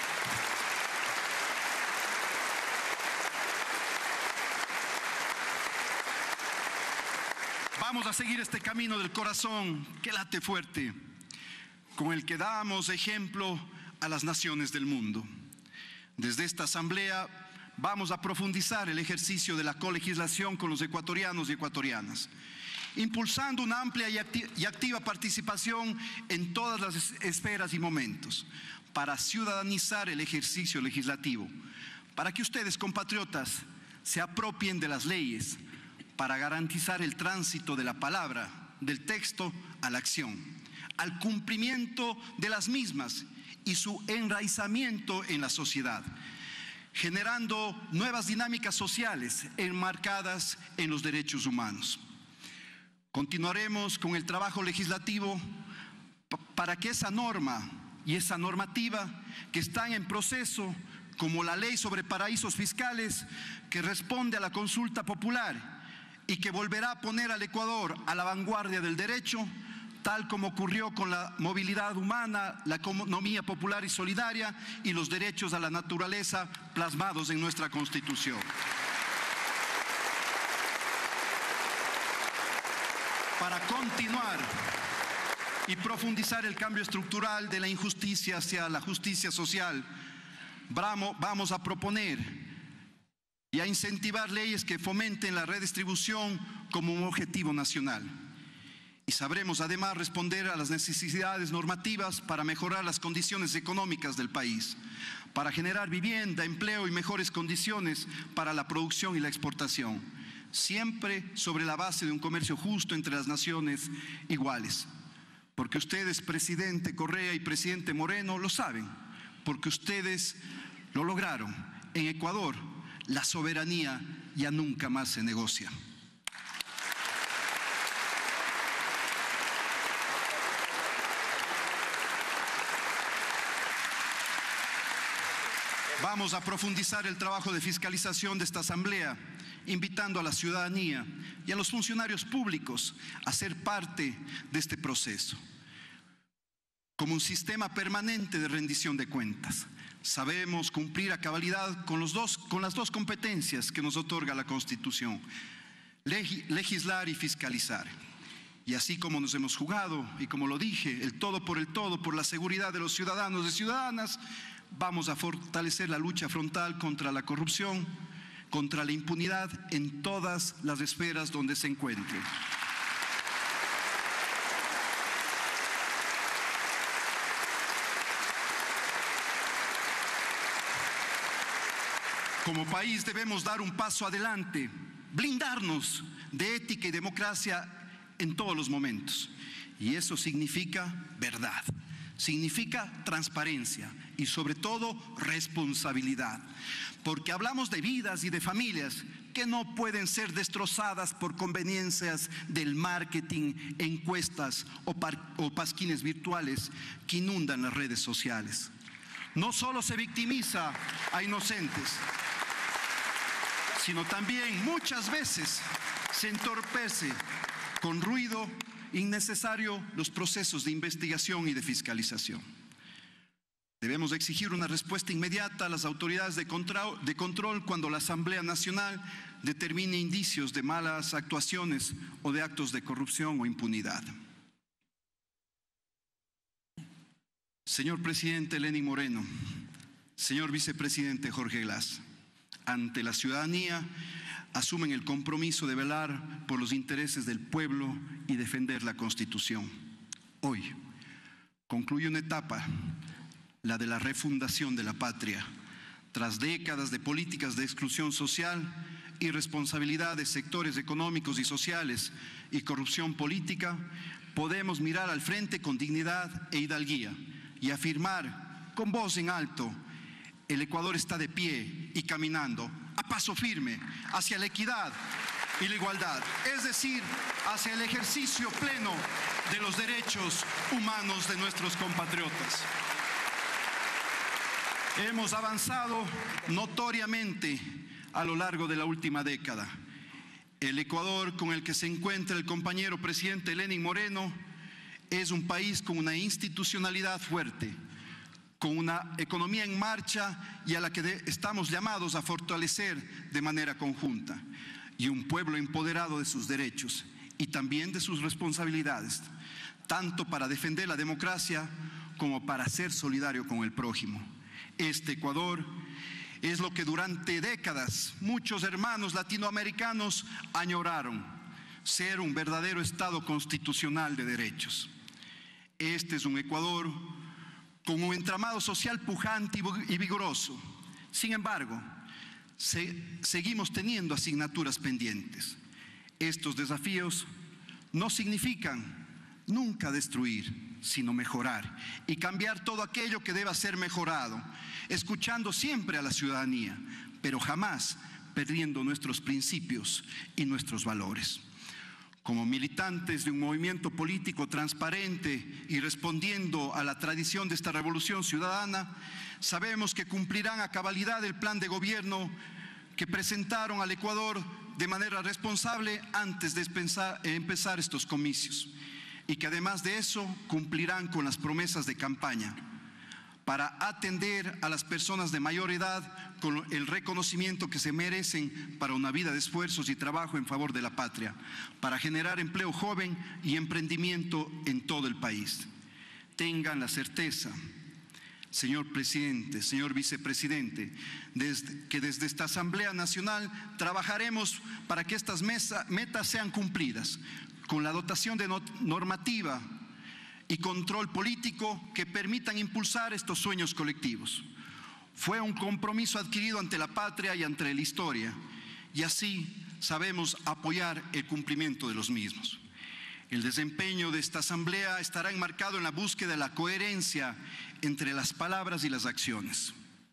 Vamos a seguir este camino del corazón que late fuerte, con el que damos ejemplo a las naciones del mundo. Desde esta asamblea vamos a profundizar el ejercicio de la colegislación con los ecuatorianos y ecuatorianas, impulsando una amplia y, acti y activa participación en todas las esferas y momentos, para ciudadanizar el ejercicio legislativo, para que ustedes, compatriotas, se apropien de las leyes, para garantizar el tránsito de la palabra, del texto a la acción, al cumplimiento de las mismas y su enraizamiento en la sociedad, generando nuevas dinámicas sociales enmarcadas en los derechos humanos. Continuaremos con el trabajo legislativo para que esa norma y esa normativa que están en proceso, como la ley sobre paraísos fiscales, que responde a la consulta popular y que volverá a poner al Ecuador a la vanguardia del derecho, tal como ocurrió con la movilidad humana, la economía popular y solidaria y los derechos a la naturaleza plasmados en nuestra Constitución. Para continuar y profundizar el cambio estructural de la injusticia hacia la justicia social, vamos a proponer y a incentivar leyes que fomenten la redistribución como un objetivo nacional. Y sabremos además responder a las necesidades normativas para mejorar las condiciones económicas del país, para generar vivienda, empleo y mejores condiciones para la producción y la exportación, siempre sobre la base de un comercio justo entre las naciones iguales. Porque ustedes, presidente Correa y presidente Moreno, lo saben, porque ustedes lo lograron. En Ecuador, la soberanía ya nunca más se negocia. Vamos a profundizar el trabajo de fiscalización de esta Asamblea, invitando a la ciudadanía y a los funcionarios públicos a ser parte de este proceso, como un sistema permanente de rendición de cuentas. Sabemos cumplir a cabalidad con, los dos, con las dos competencias que nos otorga la Constitución, legislar y fiscalizar. Y así como nos hemos jugado, y como lo dije, el todo por el todo, por la seguridad de los ciudadanos y ciudadanas, vamos a fortalecer la lucha frontal contra la corrupción, contra la impunidad en todas las esferas donde se encuentren. Como país debemos dar un paso adelante, blindarnos de ética y democracia en todos los momentos. Y eso significa verdad, significa transparencia y sobre todo responsabilidad. Porque hablamos de vidas y de familias que no pueden ser destrozadas por conveniencias del marketing, encuestas o, o pasquines virtuales que inundan las redes sociales. No solo se victimiza a inocentes, sino también muchas veces se entorpece con ruido innecesario los procesos de investigación y de fiscalización. Debemos exigir una respuesta inmediata a las autoridades de control, de control cuando la Asamblea Nacional determine indicios de malas actuaciones o de actos de corrupción o impunidad. Señor presidente Lenín Moreno, señor vicepresidente Jorge Glass, ante la ciudadanía asumen el compromiso de velar por los intereses del pueblo y defender la Constitución. Hoy concluye una etapa, la de la refundación de la patria. Tras décadas de políticas de exclusión social, irresponsabilidad de sectores económicos y sociales y corrupción política, podemos mirar al frente con dignidad e hidalguía y afirmar con voz en alto: el Ecuador está de pie y caminando a paso firme hacia la equidad y la igualdad, es decir, hacia el ejercicio pleno de los derechos humanos de nuestros compatriotas. Hemos avanzado notoriamente a lo largo de la última década. El Ecuador con el que se encuentra el compañero presidente Lenín Moreno es un país con una institucionalidad fuerte, con una economía en marcha y a la que de, estamos llamados a fortalecer de manera conjunta, y un pueblo empoderado de sus derechos y también de sus responsabilidades, tanto para defender la democracia como para ser solidario con el prójimo. Este Ecuador es lo que durante décadas muchos hermanos latinoamericanos añoraron: ser un verdadero Estado constitucional de derechos. Este es un Ecuador con un entramado social pujante y vigoroso. Sin embargo, se, seguimos teniendo asignaturas pendientes. Estos desafíos no significan nunca destruir, sino mejorar y cambiar todo aquello que deba ser mejorado, escuchando siempre a la ciudadanía, pero jamás perdiendo nuestros principios y nuestros valores. Como militantes de un movimiento político transparente y respondiendo a la tradición de esta revolución ciudadana, sabemos que cumplirán a cabalidad el plan de gobierno que presentaron al Ecuador de manera responsable antes de empezar estos comicios, y que además de eso cumplirán con las promesas de campaña para atender a las personas de mayor edad con el reconocimiento que se merecen para una vida de esfuerzos y trabajo en favor de la patria, para generar empleo joven y emprendimiento en todo el país. Tengan la certeza, señor presidente, señor vicepresidente, desde, que desde esta Asamblea Nacional trabajaremos para que estas mesa, metas sean cumplidas, con la dotación de normativa y control político que permitan impulsar estos sueños colectivos. Fue un compromiso adquirido ante la patria y ante la historia, y así sabemos apoyar el cumplimiento de los mismos. El desempeño de esta Asamblea estará enmarcado en la búsqueda de la coherencia entre las palabras y las acciones.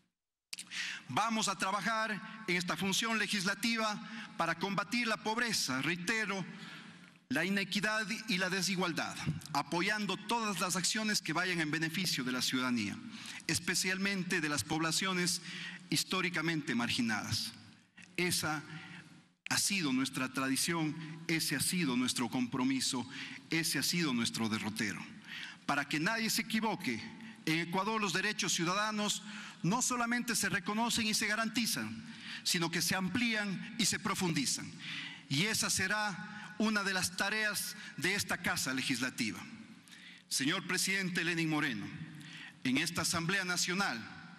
Vamos a trabajar en esta función legislativa para combatir la pobreza, reitero, la inequidad y la desigualdad, apoyando todas las acciones que vayan en beneficio de la ciudadanía, especialmente de las poblaciones históricamente marginadas. Esa ha sido nuestra tradición, ese ha sido nuestro compromiso, ese ha sido nuestro derrotero. Para que nadie se equivoque, en Ecuador los derechos ciudadanos no solamente se reconocen y se garantizan, sino que se amplían y se profundizan. Y esa será una de las tareas de esta Casa Legislativa. Señor presidente Lenín Moreno, en esta Asamblea Nacional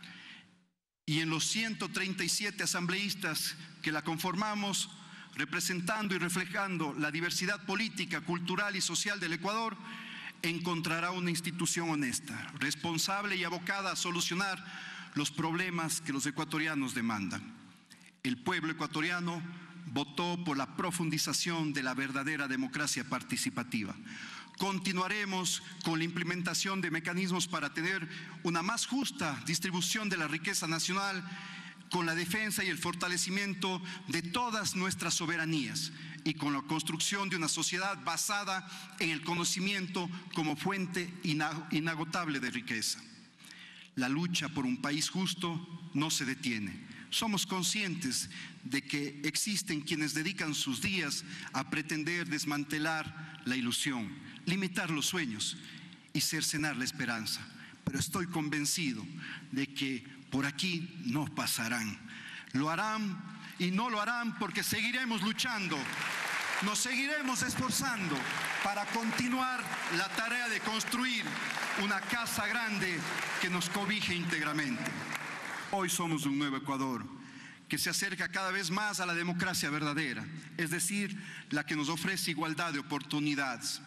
y en los ciento treinta y siete asambleístas que la conformamos, representando y reflejando la diversidad política, cultural y social del Ecuador, encontrará una institución honesta, responsable y abocada a solucionar los problemas que los ecuatorianos demandan. El pueblo ecuatoriano votó por la profundización de la verdadera democracia participativa. Continuaremos con la implementación de mecanismos para tener una más justa distribución de la riqueza nacional, con la defensa y el fortalecimiento de todas nuestras soberanías y con la construcción de una sociedad basada en el conocimiento como fuente inagotable de riqueza. La lucha por un país justo no se detiene. Somos conscientes de que existen quienes dedican sus días a pretender desmantelar la ilusión, limitar los sueños y cercenar la esperanza. Pero estoy convencido de que por aquí no pasarán. Lo harán y no lo harán porque seguiremos luchando, nos seguiremos esforzando para continuar la tarea de construir una casa grande que nos cobije íntegramente. Hoy somos un nuevo Ecuador que se acerca cada vez más a la democracia verdadera, es decir, la que nos ofrece igualdad de oportunidades.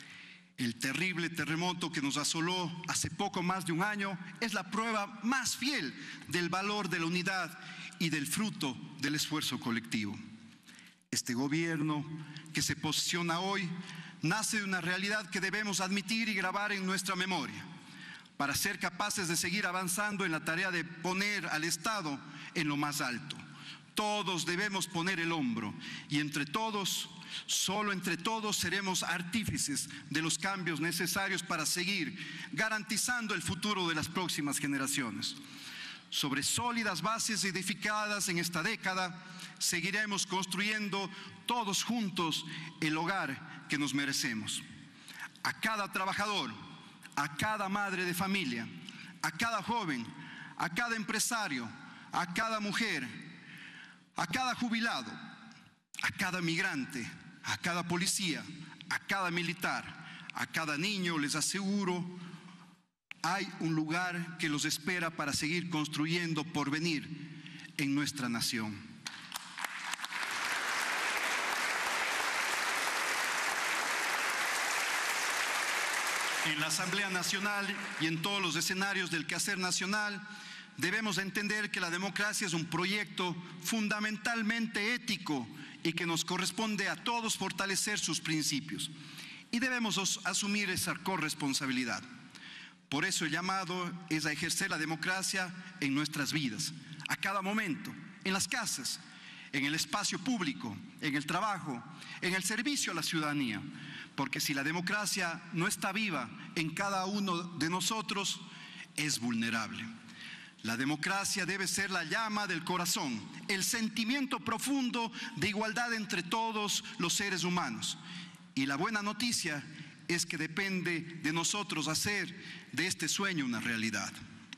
El terrible terremoto que nos asoló hace poco más de un año es la prueba más fiel del valor de la unidad y del fruto del esfuerzo colectivo. Este gobierno que se posiciona hoy nace de una realidad que debemos admitir y grabar en nuestra memoria, para ser capaces de seguir avanzando en la tarea de poner al Estado en lo más alto. Todos debemos poner el hombro y entre todos, solo entre todos seremos artífices de los cambios necesarios para seguir garantizando el futuro de las próximas generaciones. Sobre sólidas bases edificadas en esta década, seguiremos construyendo todos juntos el hogar que nos merecemos. A cada trabajador, a cada madre de familia, a cada joven, a cada empresario, a cada mujer, a cada jubilado, a cada migrante, a cada policía, a cada militar, a cada niño, les aseguro, hay un lugar que los espera para seguir construyendo porvenir en nuestra nación. En la Asamblea Nacional y en todos los escenarios del quehacer nacional, debemos entender que la democracia es un proyecto fundamentalmente ético y que nos corresponde a todos fortalecer sus principios. Y debemos asumir esa corresponsabilidad. Por eso el llamado es a ejercer la democracia en nuestras vidas, a cada momento, en las casas, en el espacio público, en el trabajo, en el servicio a la ciudadanía. Porque si la democracia no está viva en cada uno de nosotros, es vulnerable. La democracia debe ser la llama del corazón, el sentimiento profundo de igualdad entre todos los seres humanos. Y la buena noticia es que depende de nosotros hacer de este sueño una realidad.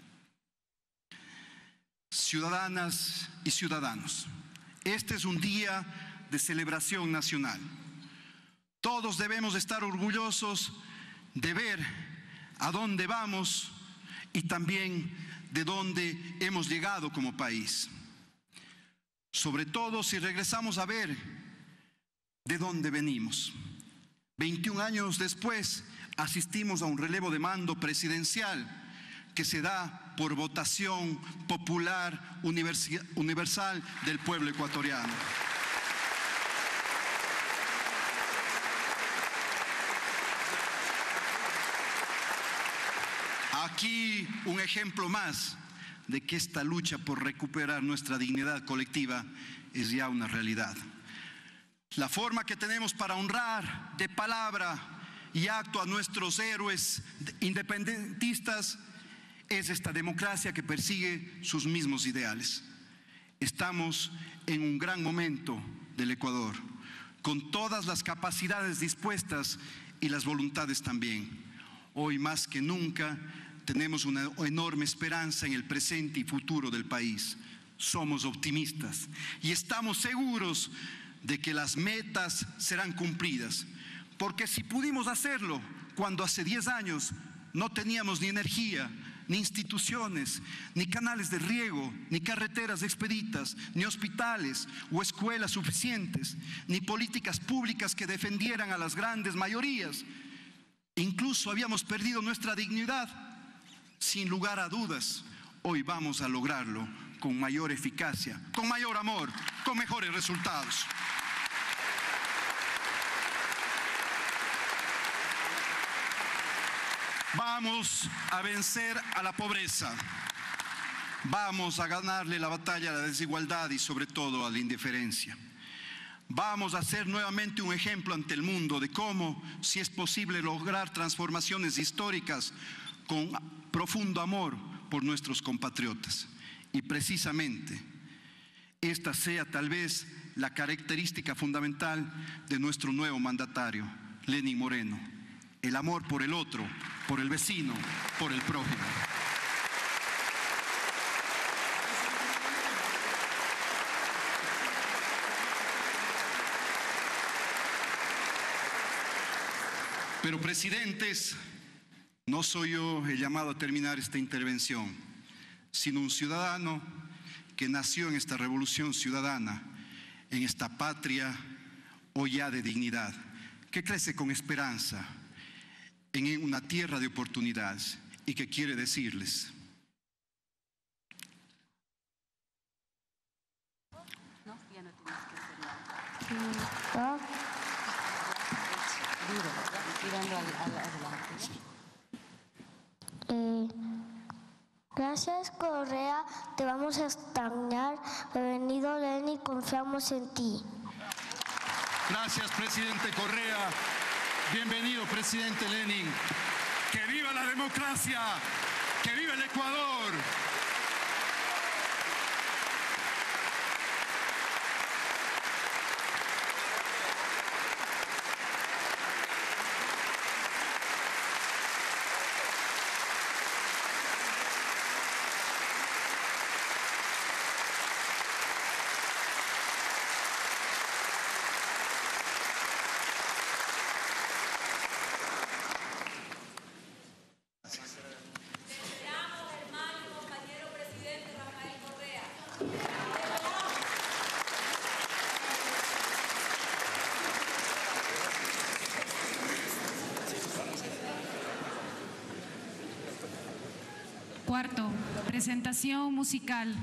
Ciudadanas y ciudadanos, este es un día de celebración nacional. Todos debemos estar orgullosos de ver a dónde vamos y también de dónde hemos llegado como país. Sobre todo si regresamos a ver de dónde venimos. veintiún años después asistimos a un relevo de mando presidencial que se da por votación popular universal del pueblo ecuatoriano. Aquí un ejemplo más de que esta lucha por recuperar nuestra dignidad colectiva es ya una realidad. La forma que tenemos para honrar de palabra y acto a nuestros héroes independentistas es esta democracia que persigue sus mismos ideales. Estamos en un gran momento del Ecuador, con todas las capacidades dispuestas y las voluntades también. Hoy más que nunca tenemos una enorme esperanza en el presente y futuro del país. Somos optimistas y estamos seguros de que las metas serán cumplidas, porque si pudimos hacerlo cuando hace diez años no teníamos ni energía, ni instituciones, ni canales de riego, ni carreteras expeditas, ni hospitales o escuelas suficientes, ni políticas públicas que defendieran a las grandes mayorías, incluso habíamos perdido nuestra dignidad, sin lugar a dudas, hoy vamos a lograrlo con mayor eficacia, con mayor amor, con mejores resultados. Vamos a vencer a la pobreza. Vamos a ganarle la batalla a la desigualdad y sobre todo a la indiferencia. Vamos a ser nuevamente un ejemplo ante el mundo de cómo, si es posible, lograr transformaciones históricas con profundo amor por nuestros compatriotas. Y precisamente esta sea tal vez la característica fundamental de nuestro nuevo mandatario, Lenín Moreno: el amor por el otro, por el vecino, por el prójimo. Pero, presidentes, no soy yo el llamado a terminar esta intervención, sino un ciudadano que nació en esta revolución ciudadana, en esta patria hoy ya de dignidad, que crece con esperanza en una tierra de oportunidades y que quiere decirles: No, ya no tienes que hacer nada. Duro, tirando al, al adelante. Eh, gracias, Correa, te vamos a extrañar. Bienvenido, Lenín, confiamos en ti. Gracias, presidente Correa. Bienvenido, presidente Lenín. ¡Que viva la democracia! ¡Que viva el Ecuador! Cuarto, presentación musical.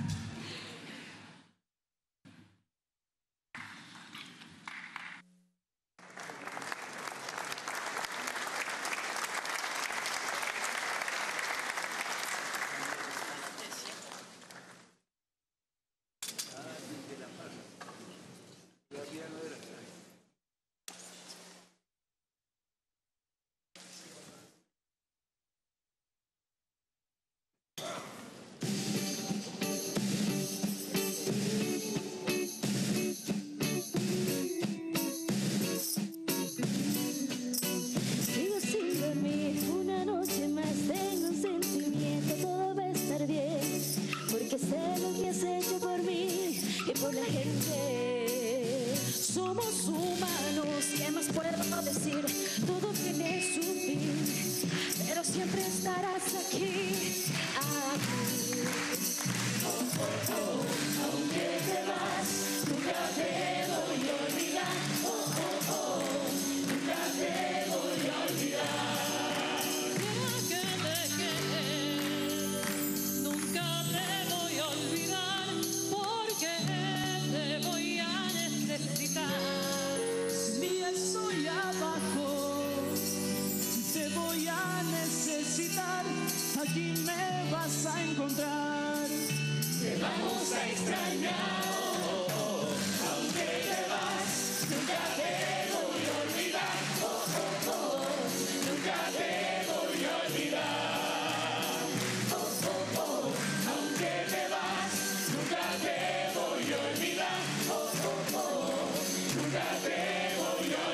somos humanos, ¿qué más puedo decir? Todo tiene su fin, pero siempre estarás aquí, aquí. Oh, oh, oh, aunque te vas, nunca te voy a olvidar. Oh, oh, oh, nunca te voy a olvidar. Que te quede, nunca te voy a olvidar, porque te voy a necesitar. Si estoy abajo, te voy a necesitar. Aquí me vas a encontrar. Te vamos a extrañar. Oh, oh, oh. Aunque te vas, nunca te voy a olvidar. Oh, oh, oh. Nunca te voy a olvidar. Oh, oh, oh. Aunque te vas, nunca te voy a olvidar. Oh, oh, oh. Nunca te voy a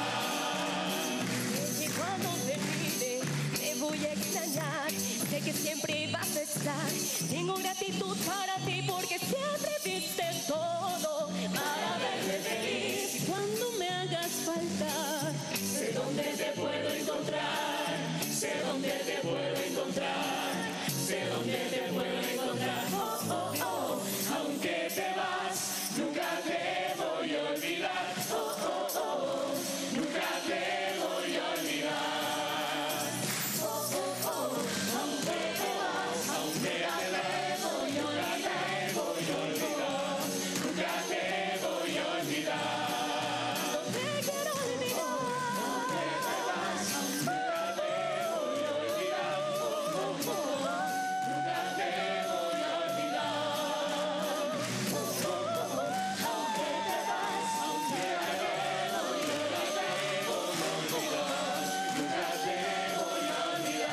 olvidar. Y cuando te pide, te voy a extrañar. Sé que siempre vas a estar. Tengo gratitud para ti porque siempre viste todo para verme feliz. Cuando me hagas falta, sé dónde te puedo encontrar. Sé dónde te puedo encontrar. Sé dónde te puedo encontrar. Oh, oh, oh. Aunque te vas, nunca te voy a olvidar. Oh, oh, oh. Nunca te voy a olvidar. Oh, oh, oh. Aunque te vas, aunque te voy a olvidar. Voy a olvidar. Nunca te voy a olvidar. No te quiero olvidar. Aunque te vas, nunca te voy a olvidar. Oh, oh, oh. Nunca te voy a olvidar. Oh, oh, oh. Aunque te vas, aunque te voy a olvidar. Oh, oh, oh. Nunca te voy a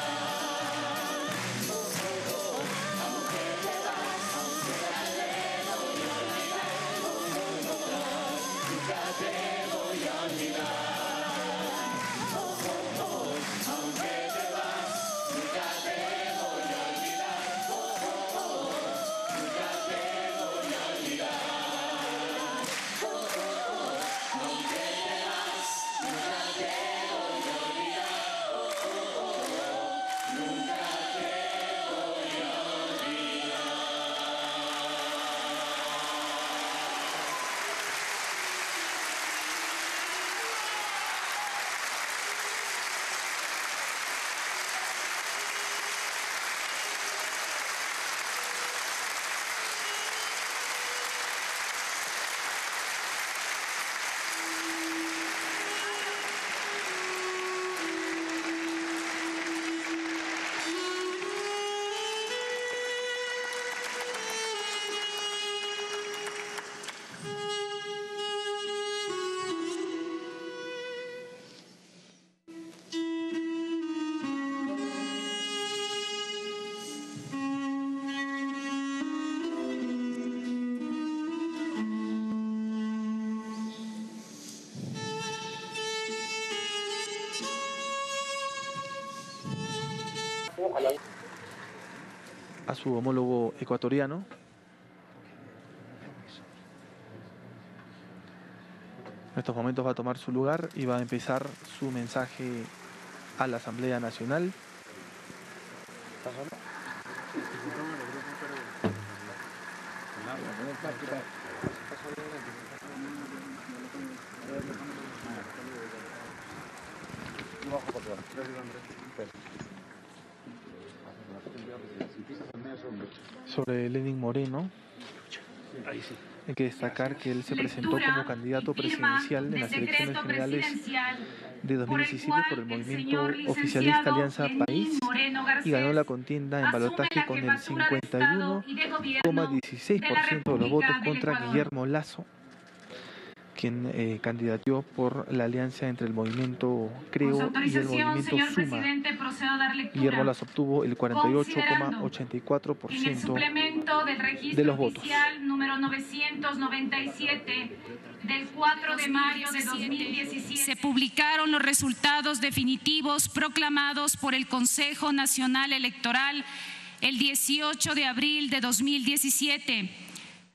olvidar. Oh, oh, oh. Aunque te vas, aunque te voy a olvidar. Oh, oh, oh. Nunca te voy a olvidar. Oh, oh, oh. Aunque te vas, nunca te voy a olvidar. Oh, oh, oh. Nunca te voy a olvidar. Oh, oh, oh. Aunque te vas, nunca te voy a olvidar. Oh, oh, oh. Nunca te voy a olvidar. A su homólogo ecuatoriano. En estos momentos va a tomar su lugar y va a empezar su mensaje a la Asamblea Nacional. Sobre Lenín Moreno, hay que destacar que él se presentó como candidato presidencial en las elecciones generales de dos mil diecisiete por el movimiento oficialista Alianza País y ganó la contienda en balotaje con el cincuenta y uno coma dieciséis por ciento de los votos contra Guillermo Lasso, quien eh, candidateó por la alianza entre el movimiento Creo y el movimiento Suma. Guillermo Lasso obtuvo el cuarenta y ocho coma ochenta y cuatro por ciento de los votos. Número novecientos noventa y siete del cuatro de mayo de dos mil diecisiete se publicaron los resultados definitivos proclamados por el Consejo Nacional Electoral el dieciocho de abril de dos mil diecisiete.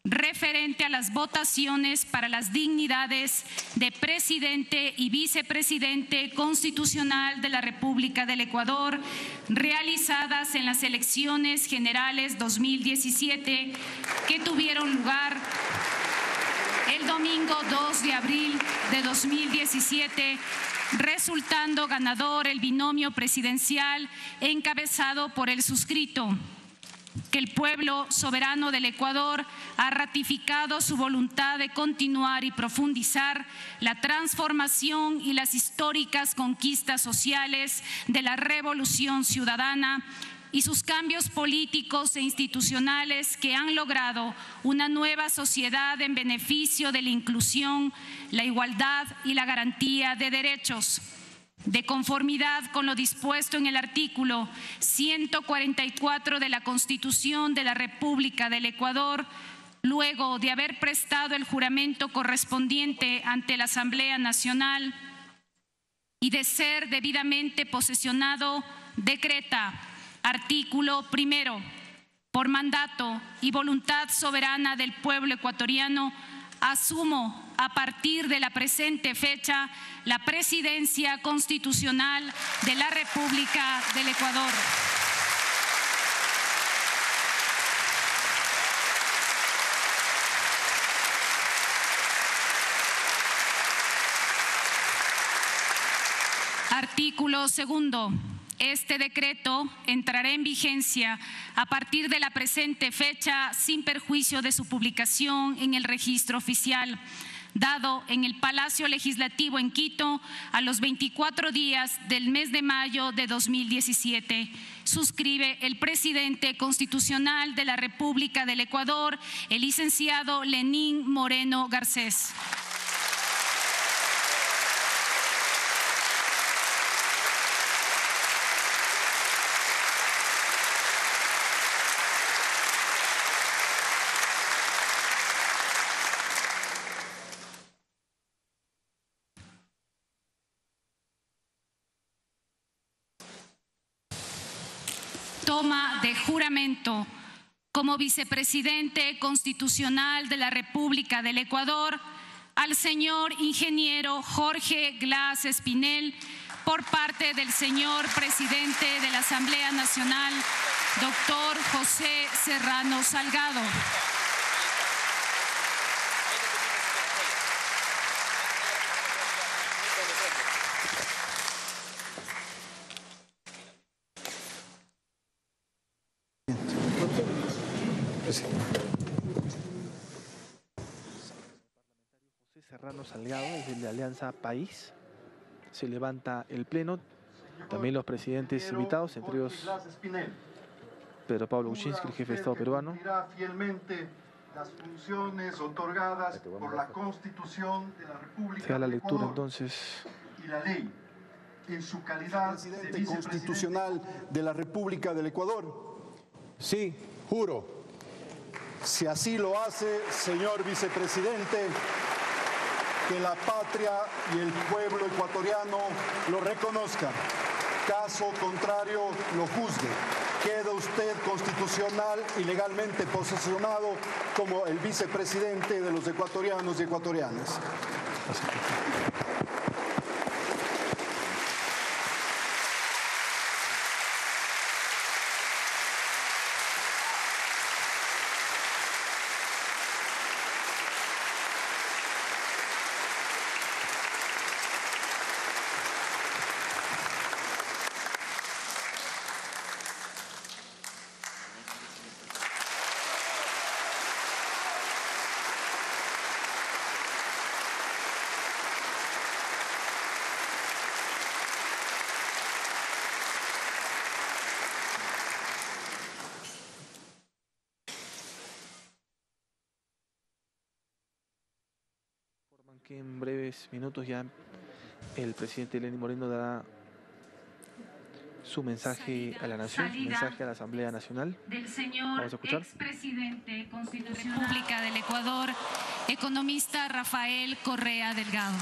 referente a las votaciones para las dignidades de presidente y vicepresidente constitucional de la República del Ecuador, realizadas en las elecciones generales dos mil diecisiete, que tuvieron lugar el domingo dos de abril de dos mil diecisiete, resultando ganador el binomio presidencial encabezado por el suscrito, que el pueblo soberano del Ecuador ha ratificado su voluntad de continuar y profundizar la transformación y las históricas conquistas sociales de la Revolución Ciudadana y sus cambios políticos e institucionales que han logrado una nueva sociedad en beneficio de la inclusión, la igualdad y la garantía de derechos. De conformidad con lo dispuesto en el artículo ciento cuarenta y cuatro de la Constitución de la República del Ecuador, luego de haber prestado el juramento correspondiente ante la Asamblea Nacional y de ser debidamente posesionado, decreta, artículo primero, por mandato y voluntad soberana del pueblo ecuatoriano, asumo a partir de la presente fecha la presidencia constitucional de la República del Ecuador. Artículo segundo. Este decreto entrará en vigencia a partir de la presente fecha sin perjuicio de su publicación en el registro oficial, dado en el Palacio Legislativo en Quito a los veinticuatro días del mes de mayo de dos mil diecisiete. Suscribe el presidente constitucional de la República del Ecuador, el licenciado Lenín Moreno Garcés. Toma de juramento como vicepresidente constitucional de la República del Ecuador al señor ingeniero Jorge Glas Espinel por parte del señor presidente de la Asamblea Nacional, doctor José Serrano Salgado. José Serrano Salgado, desde la Alianza País. Se levanta el pleno. También los presidentes invitados, entre ellos Pedro Pablo Kuczynski, el jefe de Estado peruano. Fielmente las funciones otorgadas por la Constitución de la República Se da la del lectura Ecuador entonces y la ley en su calidad de Presidente constitucional de la República del Ecuador. Sí, juro. Si así lo hace, señor vicepresidente, que la patria y el pueblo ecuatoriano lo reconozcan. Caso contrario, lo juzgue. Queda usted constitucional y legalmente posesionado como el vicepresidente de los ecuatorianos y ecuatorianas. que en breves minutos ya el presidente Lenín Moreno dará su mensaje a la nación, su mensaje a la Asamblea Nacional. Del señor Vamos a escuchar. expresidente constitucional República del Ecuador, economista Rafael Correa Delgado.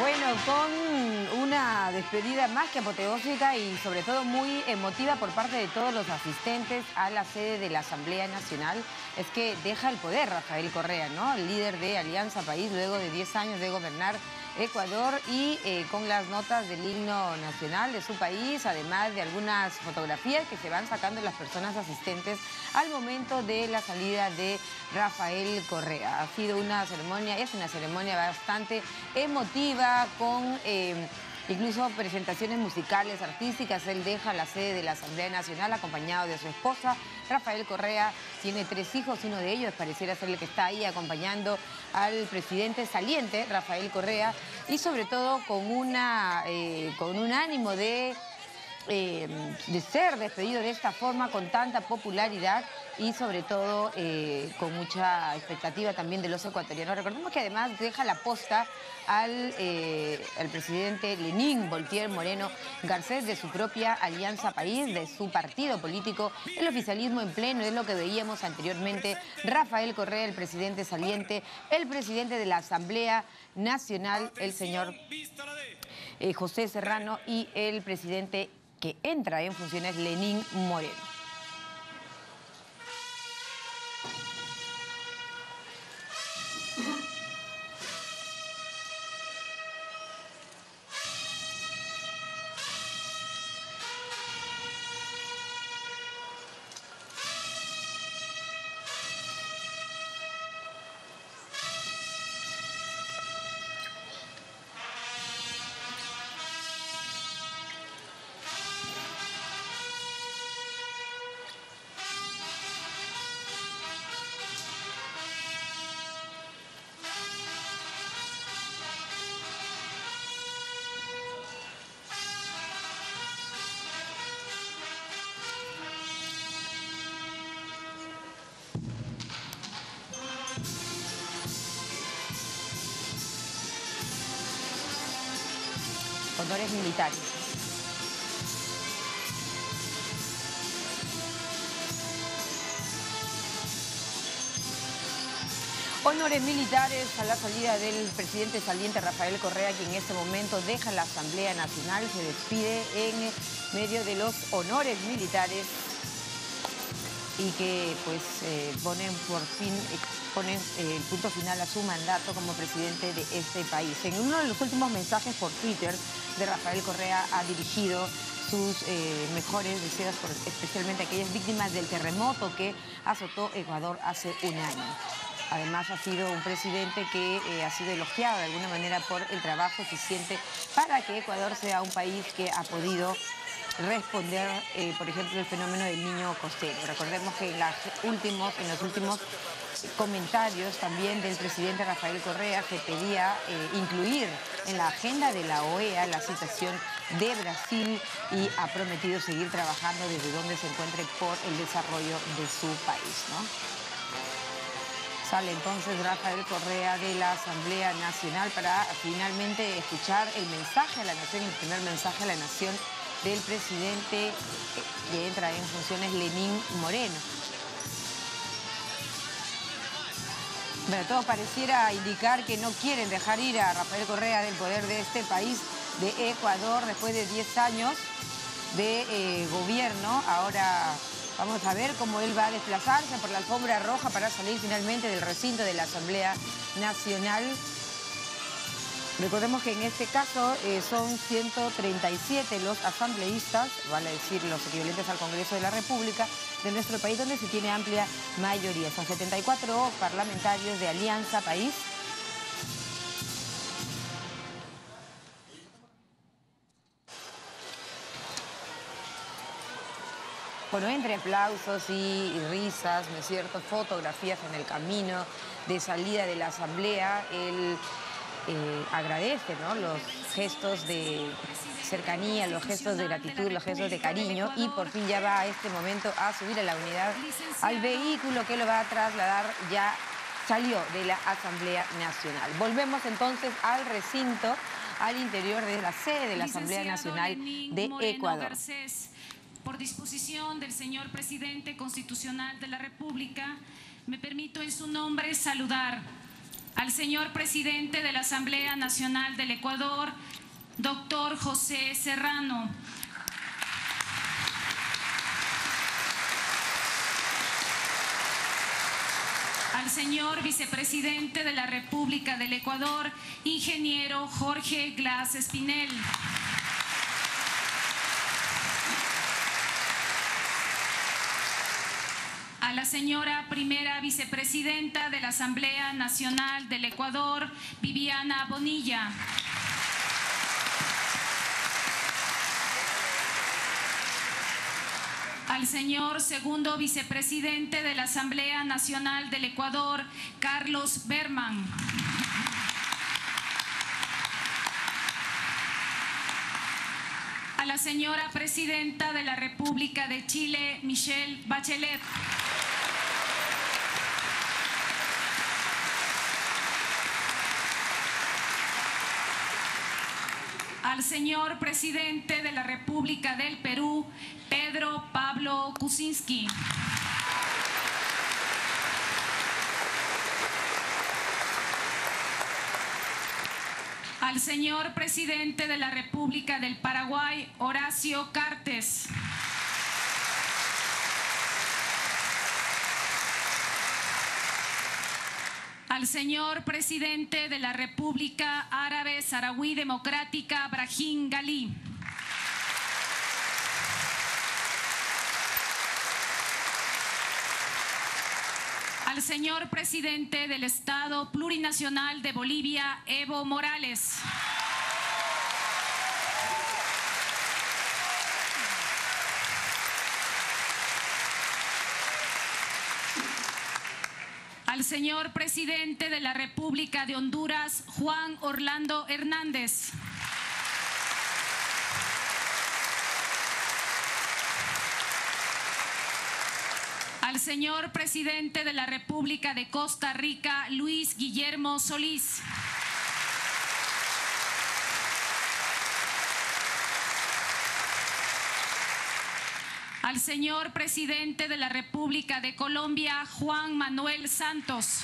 Bueno, con una despedida más que apoteósica y sobre todo muy emotiva por parte de todos los asistentes a la sede de la Asamblea Nacional, es que deja el poder Rafael Correa, ¿no? El líder de Alianza País, luego de diez años de gobernar Ecuador y eh, con las notas del himno nacional de su país, además de algunas fotografías que se van sacando las personas asistentes al momento de la salida de Rafael Correa. Ha sido una ceremonia, es una ceremonia bastante emotiva con eh, incluso presentaciones musicales, artísticas. Él deja la sede de la Asamblea Nacional acompañado de su esposa. Rafael Correa tiene tres hijos, uno de ellos pareciera ser el que está ahí acompañando al presidente saliente, Rafael Correa, y sobre todo con, una, eh, con un ánimo de, eh, de ser despedido de esta forma, con tanta popularidad y sobre todo eh, con mucha expectativa también de los ecuatorianos. Recordemos que además deja la posta al, eh, al presidente Lenín Voltier Moreno Garcés de su propia Alianza País, de su partido político, el oficialismo en pleno, es lo que veíamos anteriormente. Rafael Correa, el presidente saliente, el presidente de la Asamblea Nacional, el señor eh, José Serrano, y el presidente que entra en funciones, Lenín Moreno. Honores militares. Honores militares a la salida del presidente saliente Rafael Correa, que en este momento deja la Asamblea Nacional, se despide en medio de los honores militares y que pues eh, ponen por fin eh, ponen eh, el punto final a su mandato como presidente de este país. En uno de los últimos mensajes por Twitter de Rafael Correa ha dirigido sus eh, mejores deseos, por, especialmente a aquellas víctimas del terremoto que azotó Ecuador hace un año. Además, ha sido un presidente que eh, ha sido elogiado de alguna manera por el trabajo eficiente para que Ecuador sea un país que ha podido responder, eh, por ejemplo, el fenómeno del niño costero. Recordemos que en, las últimos, en los últimos comentarios también del presidente Rafael Correa se pedía eh, incluir en la agenda de la O E A la situación de Brasil y ha prometido seguir trabajando desde donde se encuentre por el desarrollo de su país, ¿no? Sale entonces Rafael Correa de la Asamblea Nacional para finalmente escuchar el mensaje a la nación, el primer mensaje a la nación del presidente que entra en funciones, Lenín Moreno. Bueno, todo pareciera indicar que no quieren dejar ir a Rafael Correa del poder de este país, de Ecuador, después de diez años de eh, gobierno. Ahora vamos a ver cómo él va a desplazarse por la alfombra roja para salir finalmente del recinto de la Asamblea Nacional. Recordemos que en este caso eh, son ciento treinta y siete los asambleístas, vale decir los equivalentes al Congreso de la República de nuestro país, donde se tiene amplia mayoría. Son setenta y cuatro parlamentarios de Alianza País. Bueno, entre aplausos y risas, ¿no es cierto?, fotografías en el camino de salida de la Asamblea, el... Eh, agradece, ¿no?, los gestos de cercanía, los gestos de gratitud, los gestos de cariño, y por fin ya va a este momento a subir a la unidad, al vehículo que lo va a trasladar, ya salió de la Asamblea Nacional. Volvemos entonces al recinto, al interior de la sede de la Asamblea Nacional de Ecuador. Por disposición del señor presidente constitucional de la República, me permito en su nombre saludar al señor presidente de la Asamblea Nacional del Ecuador, doctor José Serrano. Al señor vicepresidente de la República del Ecuador, ingeniero Jorge Glass Espinel. A la señora primera vicepresidenta de la Asamblea Nacional del Ecuador, Viviana Bonilla. Al señor segundo vicepresidente de la Asamblea Nacional del Ecuador, Carlos Berman. A la señora presidenta de la República de Chile, Michelle Bachelet. Al señor presidente de la República del Perú, Pedro Pablo Kuczynski. Al señor presidente de la República del Paraguay, Horacio Cartes. Al señor presidente de la República Árabe Saharaui Democrática, Brahim Ghali. Al señor presidente del Estado Plurinacional de Bolivia, Evo Morales. Al señor presidente de la República de Honduras, Juan Orlando Hernández. Al señor presidente de la República de Costa Rica, Luis Guillermo Solís. Al señor presidente de la República de Colombia, Juan Manuel Santos.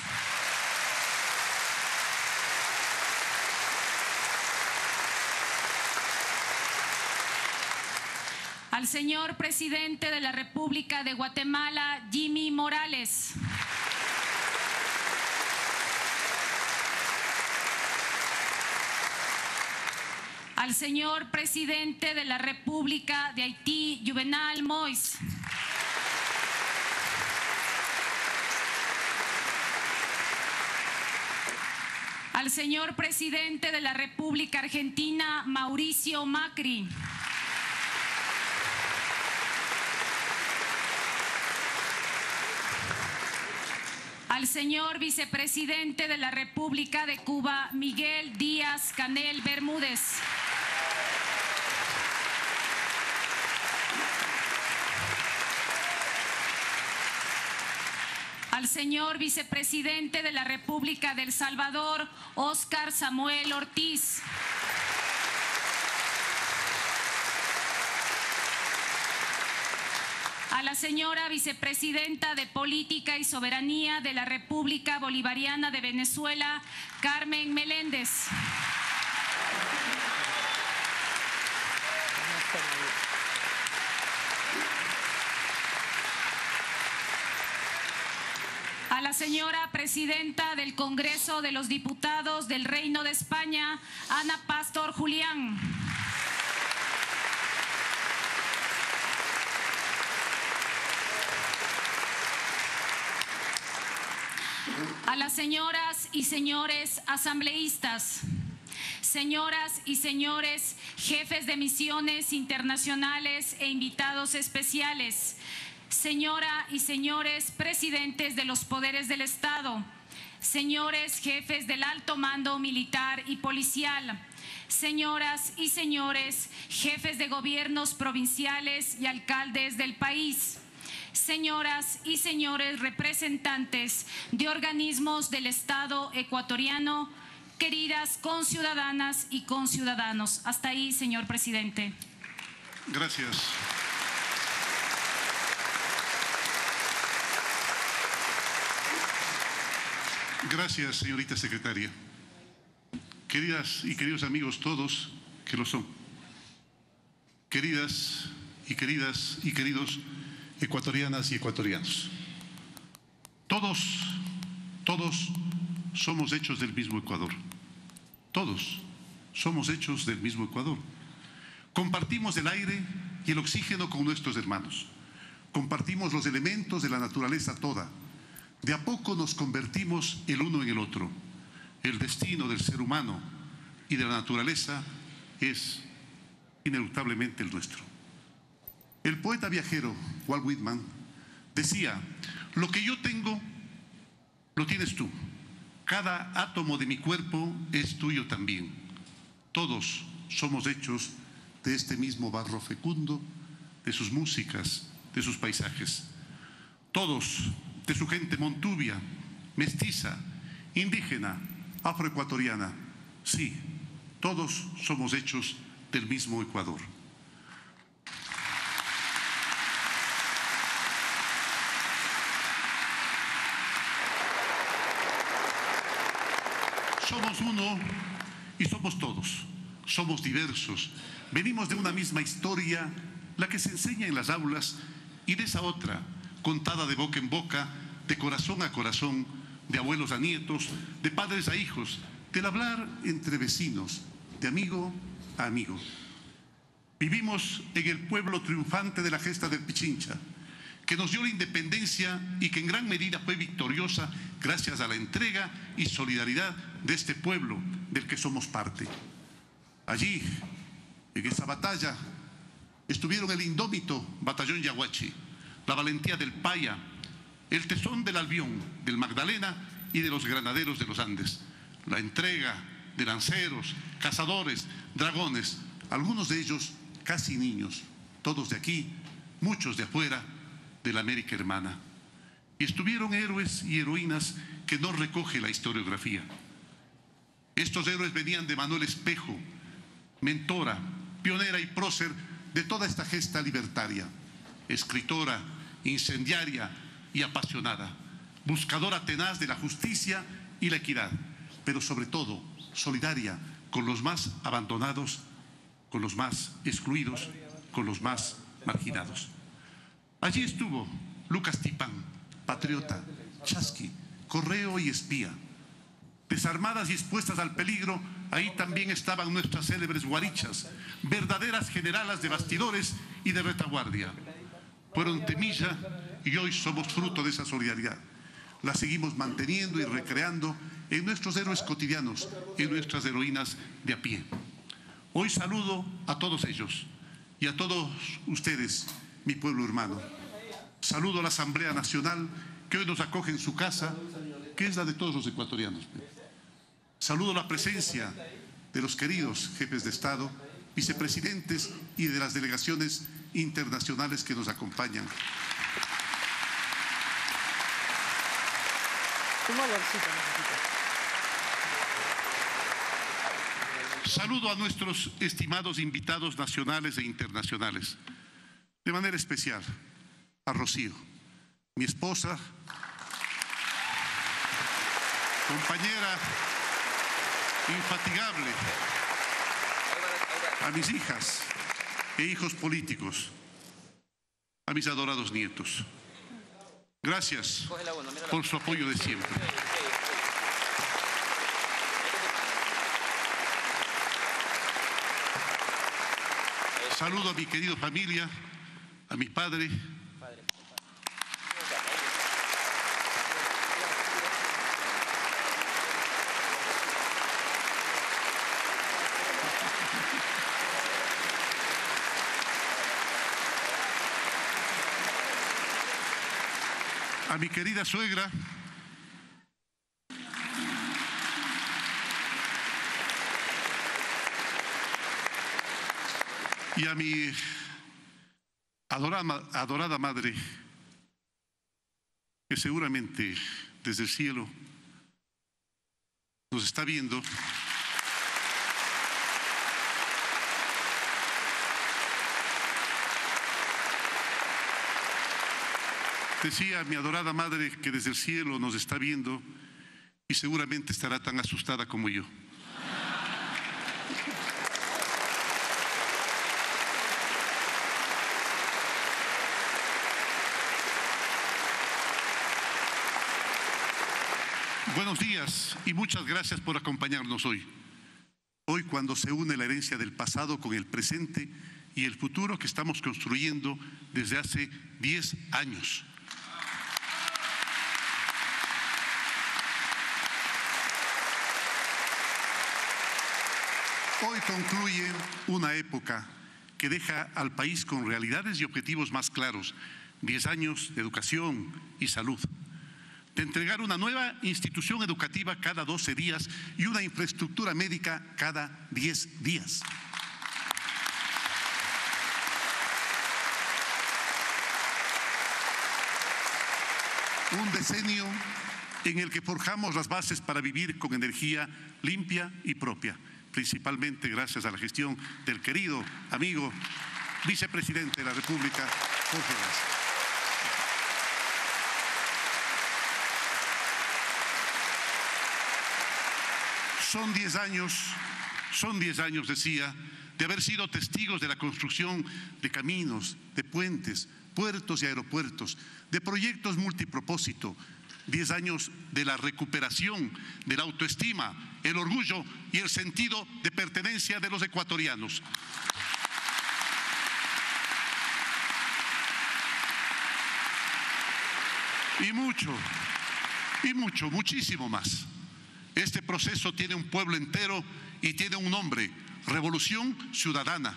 Al señor presidente de la República de Guatemala, Jimmy Morales. Al señor presidente de la República de Haití, Juvenal Moïse. Al señor presidente de la República Argentina, Mauricio Macri. Al señor vicepresidente de la República de Cuba, Miguel Díaz Canel Bermúdez. Al señor vicepresidente de la República de El Salvador, Óscar Samuel Ortiz. A la señora vicepresidenta de Política y Soberanía de la República Bolivariana de Venezuela, Carmen Meléndez. A la señora presidenta del Congreso de los Diputados del Reino de España, Ana Pastor Julián. A las señoras y señores asambleístas, señoras y señores jefes de misiones internacionales e invitados especiales, señora y señores presidentes de los poderes del Estado, señores jefes del alto mando militar y policial, señoras y señores jefes de gobiernos provinciales y alcaldes del país, señoras y señores representantes de organismos del Estado ecuatoriano, queridas conciudadanas y conciudadanos. Hasta ahí, señor presidente. Gracias. Gracias, señorita secretaria. Queridas y queridos amigos todos que lo son. Queridas y queridas y queridos ecuatorianas y ecuatorianos. Todos, todos somos hechos del mismo Ecuador. Todos somos hechos del mismo Ecuador. Compartimos el aire y el oxígeno con nuestros hermanos. Compartimos los elementos de la naturaleza toda. De a poco nos convertimos el uno en el otro. El destino del ser humano y de la naturaleza es ineluctablemente el nuestro. El poeta viajero Walt Whitman decía: lo que yo tengo, lo tienes tú. Cada átomo de mi cuerpo es tuyo también. Todos somos hechos de este mismo barro fecundo, de sus músicas, de sus paisajes. Todos, de su gente montubia, mestiza, indígena, afroecuatoriana. Sí, todos somos hechos del mismo Ecuador. Somos uno y somos todos. Somos diversos. Venimos de una misma historia, la que se enseña en las aulas, y de esa otra, contada de boca en boca, de corazón a corazón, de abuelos a nietos, de padres a hijos, del hablar entre vecinos, de amigo a amigo. Vivimos en el pueblo triunfante de la gesta del Pichincha, que nos dio la independencia y que en gran medida fue victoriosa gracias a la entrega y solidaridad de este pueblo del que somos parte. Allí, en esa batalla, estuvieron el indómito batallón Yaguachi, la valentía del Paya, el tesón del Albión, del Magdalena y de los granaderos de los Andes, la entrega de lanceros, cazadores, dragones, algunos de ellos casi niños, todos de aquí, muchos de afuera, de la América hermana. Y estuvieron héroes y heroínas que no recoge la historiografía. Estos héroes venían de Manuel Espejo, mentora, pionera y prócer de toda esta gesta libertaria, escritora, incendiaria y apasionada, buscadora tenaz de la justicia y la equidad, pero sobre todo solidaria con los más abandonados, con los más excluidos, con los más marginados. Allí estuvo Lucas Tipán, patriota, chasqui, correo y espía. Desarmadas y expuestas al peligro, ahí también estaban nuestras célebres guarichas, verdaderas generalas de bastidores y de retaguardia. Fueron temilla y hoy somos fruto de esa solidaridad. La seguimos manteniendo y recreando en nuestros héroes cotidianos, en nuestras heroínas de a pie. Hoy saludo a todos ellos y a todos ustedes, mi pueblo hermano. Saludo a la Asamblea Nacional que hoy nos acoge en su casa, que es la de todos los ecuatorianos. Saludo la presencia de los queridos jefes de Estado, vicepresidentes y de las delegaciones internacionales que nos acompañan. Saludo a nuestros estimados invitados nacionales e internacionales. De manera especial a Rocío, mi esposa, compañera infatigable, a mis hijas e hijos políticos, a mis adorados nietos. Gracias por su apoyo de siempre. Saludo a mi querida familia, a mi padre, a mi querida suegra, y a mi adorada, adorada madre, que seguramente desde el cielo nos está viendo. Decía mi adorada madre que desde el cielo nos está viendo y seguramente estará tan asustada como yo. Buenos días y muchas gracias por acompañarnos hoy. Hoy, cuando se une la herencia del pasado con el presente y el futuro que estamos construyendo desde hace diez años. Hoy concluye una época que deja al país con realidades y objetivos más claros, diez años de educación y salud, de entregar una nueva institución educativa cada doce días y una infraestructura médica cada diez días. Un decenio en el que forjamos las bases para vivir con energía limpia y propia, principalmente gracias a la gestión del querido amigo vicepresidente de la República, Jorge Glass. Son diez años, son diez años, decía, de haber sido testigos de la construcción de caminos, de puentes, puertos y aeropuertos, de proyectos multipropósito, diez años de la recuperación de la autoestima, el orgullo y el sentido de pertenencia de los ecuatorianos. Y mucho, y mucho, muchísimo más. Este proceso tiene un pueblo entero y tiene un nombre: Revolución Ciudadana.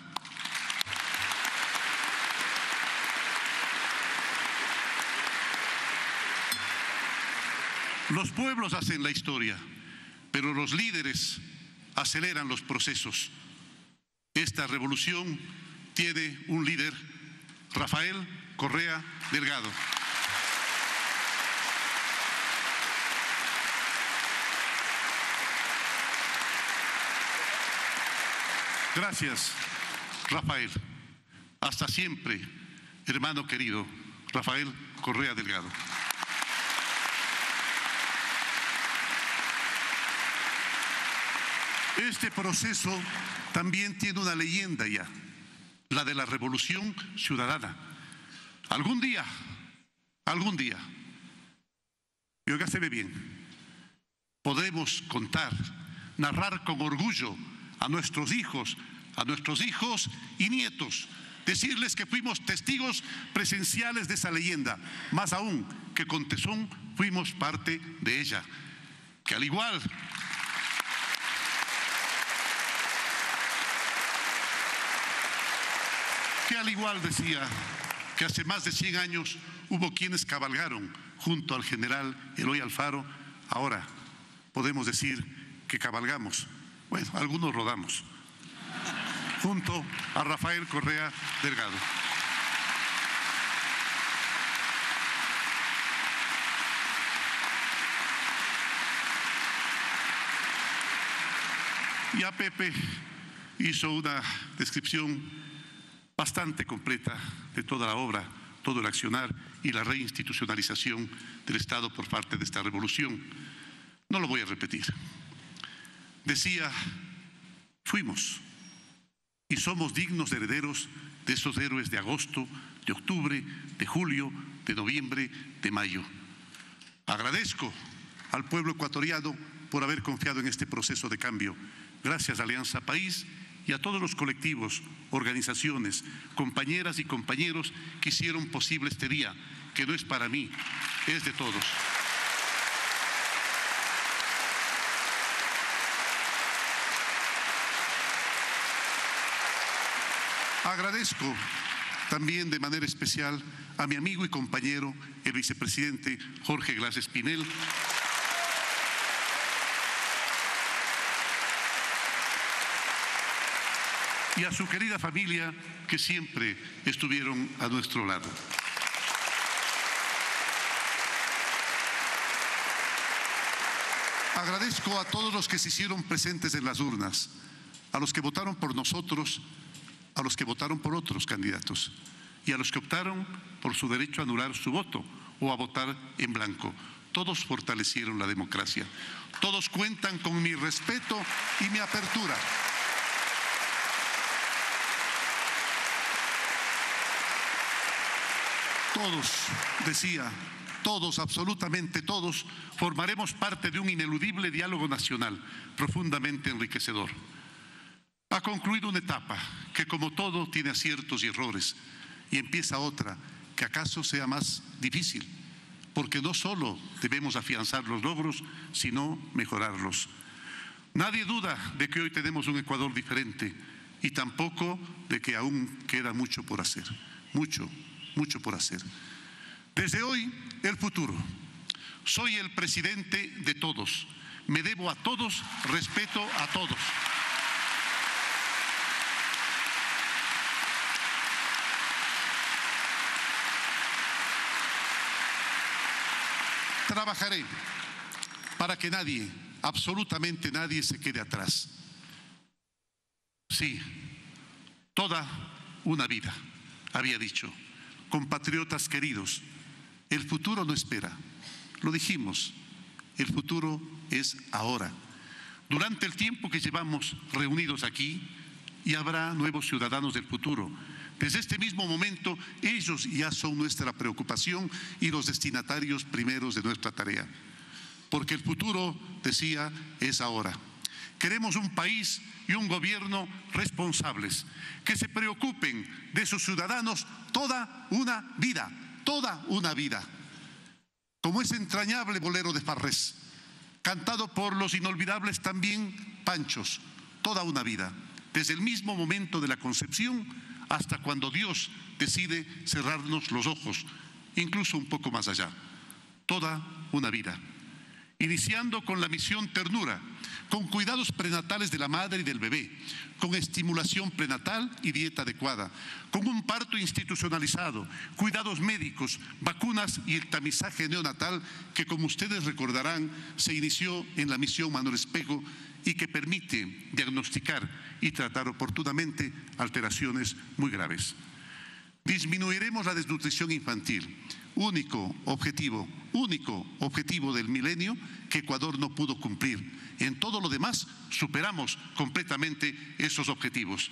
Los pueblos hacen la historia, pero los líderes aceleran los procesos. Esta revolución tiene un líder, Rafael Correa Delgado. Gracias, Rafael. Hasta siempre, hermano querido, Rafael Correa Delgado. Este proceso también tiene una leyenda ya, la de la Revolución Ciudadana. Algún día, algún día, y óigaseme bien, podremos contar, narrar con orgullo a nuestros hijos, a nuestros hijos y nietos, decirles que fuimos testigos presenciales de esa leyenda, más aún que con tesón fuimos parte de ella, que al igual que al igual decía que hace más de cien años hubo quienes cabalgaron junto al general Eloy Alfaro, ahora podemos decir que cabalgamos, bueno, algunos rodamos, junto a Rafael Correa Delgado. Ya Pepe hizo una descripción bastante completa de toda la obra, todo el accionar y la reinstitucionalización del Estado por parte de esta revolución. No lo voy a repetir. Decía, fuimos y somos dignos herederos de esos héroes de agosto, de octubre, de julio, de noviembre, de mayo. Agradezco al pueblo ecuatoriano por haber confiado en este proceso de cambio. Gracias a Alianza País y a todos los colectivos, organizaciones, compañeras y compañeros que hicieron posible este día, que no es para mí, es de todos. Agradezco también de manera especial a mi amigo y compañero, el vicepresidente Jorge Glass Espinel, y a su querida familia que siempre estuvieron a nuestro lado. Agradezco a todos los que se hicieron presentes en las urnas, a los que votaron por nosotros, a los que votaron por otros candidatos y a los que optaron por su derecho a anular su voto o a votar en blanco. todos fortalecieron la democracia. Todos cuentan con mi respeto y mi apertura. Todos, decía, todos, absolutamente todos, formaremos parte de un ineludible diálogo nacional, profundamente enriquecedor. Ha concluido una etapa que, como todo, tiene aciertos y errores, y empieza otra que acaso sea más difícil, porque no solo debemos afianzar los logros, sino mejorarlos. Nadie duda de que hoy tenemos un Ecuador diferente y tampoco de que aún queda mucho por hacer, mucho, mucho por hacer. Desde hoy, el futuro. Soy el presidente de todos. Me debo a todos, respeto a todos. Trabajaré para que nadie, absolutamente nadie, se quede atrás. Sí, toda una vida, había dicho. Compatriotas queridos, el futuro no espera. Lo dijimos, el futuro es ahora. Durante el tiempo que llevamos reunidos aquí, y habrá nuevos ciudadanos del futuro. Desde este mismo momento, ellos ya son nuestra preocupación y los destinatarios primeros de nuestra tarea. Porque el futuro, decía, es ahora. Queremos un país y un gobierno responsables, que se preocupen de sus ciudadanos toda una vida, toda una vida. Como ese entrañable bolero de Farrés, cantado por los inolvidables también Panchos, toda una vida, desde el mismo momento de la concepción hasta cuando Dios decide cerrarnos los ojos, incluso un poco más allá. Toda una vida. Iniciando con la misión ternura, con cuidados prenatales de la madre y del bebé, con estimulación prenatal y dieta adecuada, con un parto institucionalizado, cuidados médicos, vacunas y el tamizaje neonatal que, como ustedes recordarán, se inició en la misión Manuel Espejo y que permite diagnosticar y tratar oportunamente alteraciones muy graves. Disminuiremos la desnutrición infantil, único objetivo, único objetivo del milenio que Ecuador no pudo cumplir. En todo lo demás superamos completamente esos objetivos.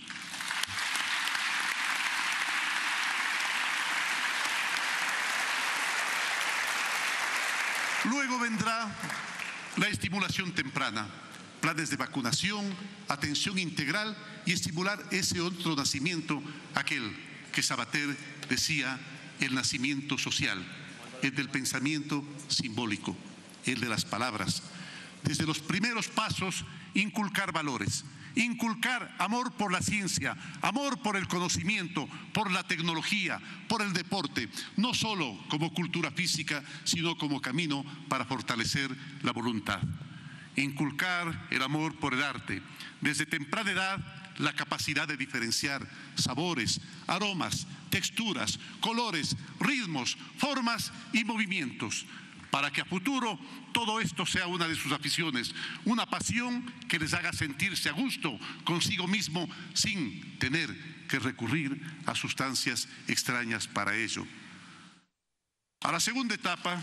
Luego vendrá la estimulación temprana, planes de vacunación, atención integral y estimular ese otro nacimiento, aquel que Sabater decía, el nacimiento social, el del pensamiento simbólico, el de las palabras. Desde los primeros pasos, inculcar valores, inculcar amor por la ciencia, amor por el conocimiento, por la tecnología, por el deporte, no solo como cultura física, sino como camino para fortalecer la voluntad. Inculcar el amor por el arte, desde temprana edad la capacidad de diferenciar sabores, aromas, texturas, colores, ritmos, formas y movimientos, para que a futuro todo esto sea una de sus aficiones, una pasión que les haga sentirse a gusto consigo mismo sin tener que recurrir a sustancias extrañas para ello. A la segunda etapa,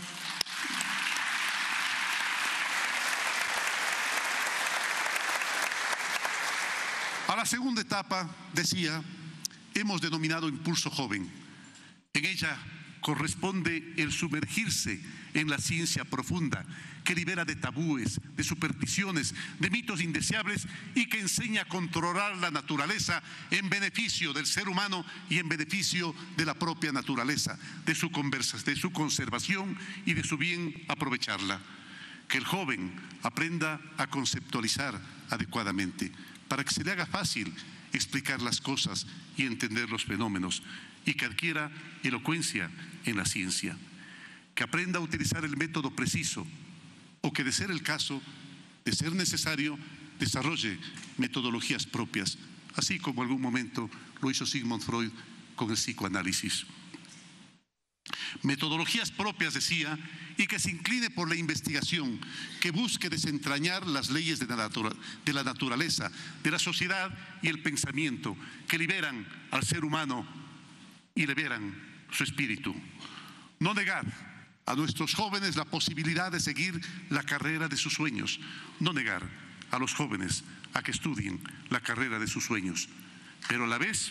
A la segunda etapa, decía, hemos denominado Impulso Joven. En ella corresponde el sumergirse en la ciencia profunda, que libera de tabúes, de supersticiones, de mitos indeseables y que enseña a controlar la naturaleza en beneficio del ser humano y en beneficio de la propia naturaleza, de su, conversa, de su conservación y de su bien aprovecharla. Que el joven aprenda a conceptualizar adecuadamente, para que se le haga fácil explicar las cosas y entender los fenómenos, y que adquiera elocuencia en la ciencia, que aprenda a utilizar el método preciso, o que, de ser el caso, de ser necesario, desarrolle metodologías propias, así como en algún momento lo hizo Sigmund Freud con el psicoanálisis. Metodologías propias, decía, y que se incline por la investigación, que busque desentrañar las leyes de la, natura, de la naturaleza, de la sociedad y el pensamiento, que liberan al ser humano y liberan su espíritu. No negar a nuestros jóvenes la posibilidad de seguir la carrera de sus sueños, no negar a los jóvenes a que estudien la carrera de sus sueños, pero a la vez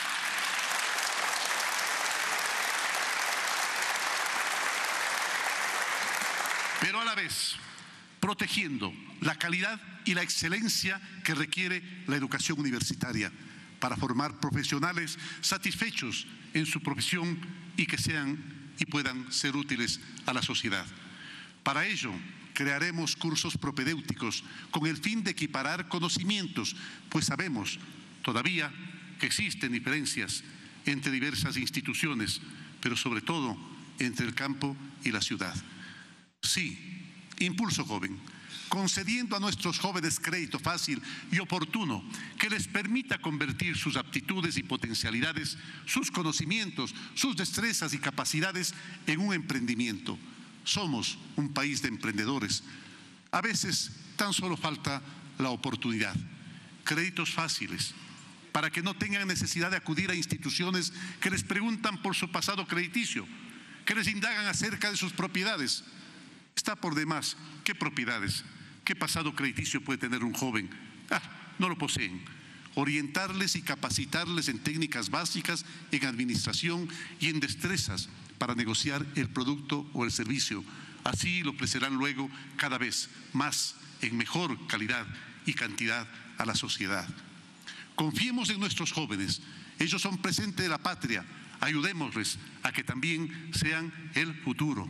pero a la vez protegiendo la calidad y la excelencia que requiere la educación universitaria para formar profesionales satisfechos en su profesión y que sean y puedan ser útiles a la sociedad. Para ello, crearemos cursos propedéuticos con el fin de equiparar conocimientos, pues sabemos todavía que existen diferencias entre diversas instituciones, pero sobre todo entre el campo y la ciudad. Sí, Impulso Joven, concediendo a nuestros jóvenes crédito fácil y oportuno que les permita convertir sus aptitudes y potencialidades, sus conocimientos, sus destrezas y capacidades en un emprendimiento. Somos un país de emprendedores. A veces tan solo falta la oportunidad. Créditos fáciles, para que no tengan necesidad de acudir a instituciones que les preguntan por su pasado crediticio, que les indagan acerca de sus propiedades. Está por demás, ¿qué propiedades, qué pasado crediticio puede tener un joven? Ah, no lo poseen. Orientarles y capacitarles en técnicas básicas, en administración y en destrezas para negociar el producto o el servicio. Así lo ofrecerán luego cada vez más, en mejor calidad y cantidad a la sociedad. Confiemos en nuestros jóvenes, ellos son presente de la patria, ayudémosles a que también sean el futuro.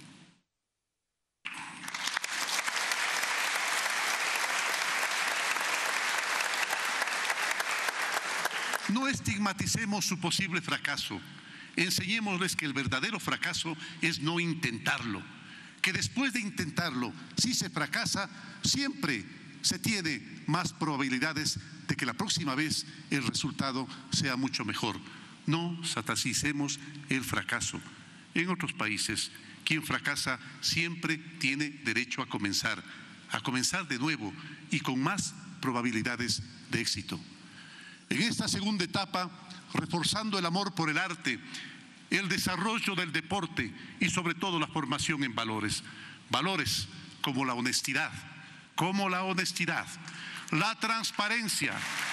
No estigmaticemos su posible fracaso. Enseñémosles que el verdadero fracaso es no intentarlo. Que después de intentarlo, si se fracasa, siempre se tiene más probabilidades de que la próxima vez el resultado sea mucho mejor. No satanicemos el fracaso. En otros países, quien fracasa siempre tiene derecho a comenzar, a comenzar de nuevo y con más probabilidades de éxito. En esta segunda etapa, reforzando el amor por el arte, el desarrollo del deporte y sobre todo la formación en valores. Valores como la honestidad, como la honestidad, la transparencia,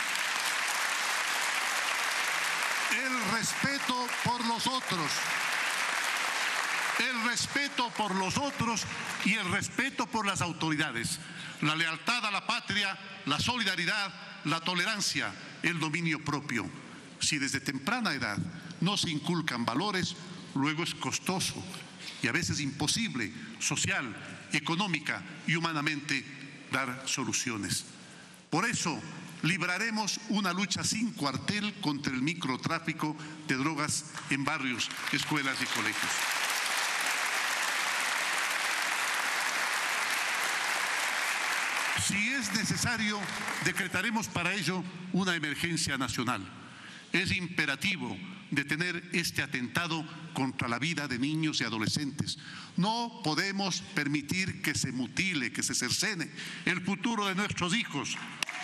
el respeto por los otros, el respeto por los otros y el respeto por las autoridades, la lealtad a la patria, la solidaridad, la tolerancia, el dominio propio. Si desde temprana edad no se inculcan valores, luego es costoso y a veces imposible, social, económica y humanamente, dar soluciones. Por eso, libraremos una lucha sin cuartel contra el microtráfico de drogas en barrios, escuelas y colegios. Si es necesario, decretaremos para ello una emergencia nacional. Es imperativo detener este atentado contra la vida de niños y adolescentes. No podemos permitir que se mutile, que se cercene el futuro de nuestros hijos.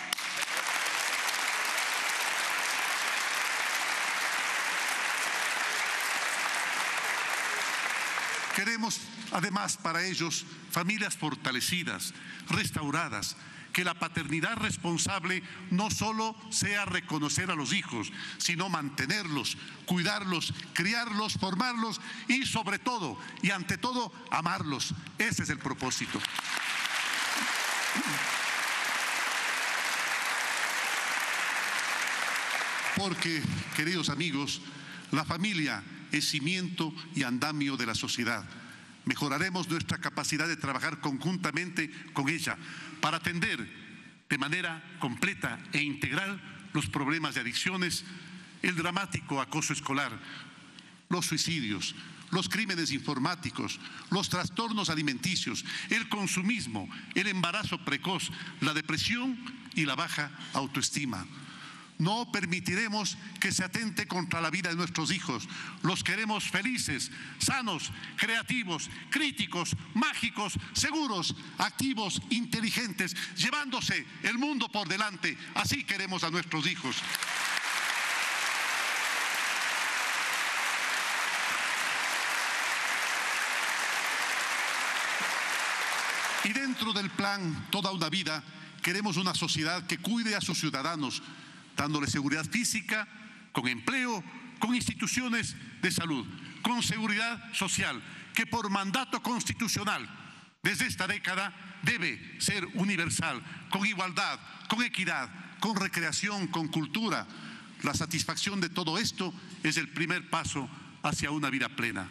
Queremos, además, para ellos, familias fortalecidas, restauradas, que la paternidad responsable no solo sea reconocer a los hijos, sino mantenerlos, cuidarlos, criarlos, formarlos y sobre todo, y ante todo, amarlos. Ese es el propósito. Porque, queridos amigos, la familia es cimiento y andamio de la sociedad. Mejoraremos nuestra capacidad de trabajar conjuntamente con ella para atender de manera completa e integral los problemas de adicciones, el dramático acoso escolar, los suicidios, los crímenes informáticos, los trastornos alimenticios, el consumismo, el embarazo precoz, la depresión y la baja autoestima. No permitiremos que se atente contra la vida de nuestros hijos. Los queremos felices, sanos, creativos, críticos, mágicos, seguros, activos, inteligentes, llevándose el mundo por delante. Así queremos a nuestros hijos. Y dentro del plan Toda una Vida, queremos una sociedad que cuide a sus ciudadanos, dándole seguridad física, con empleo, con instituciones de salud, con seguridad social, que por mandato constitucional, desde esta década, debe ser universal, con igualdad, con equidad, con recreación, con cultura. La satisfacción de todo esto es el primer paso hacia una vida plena.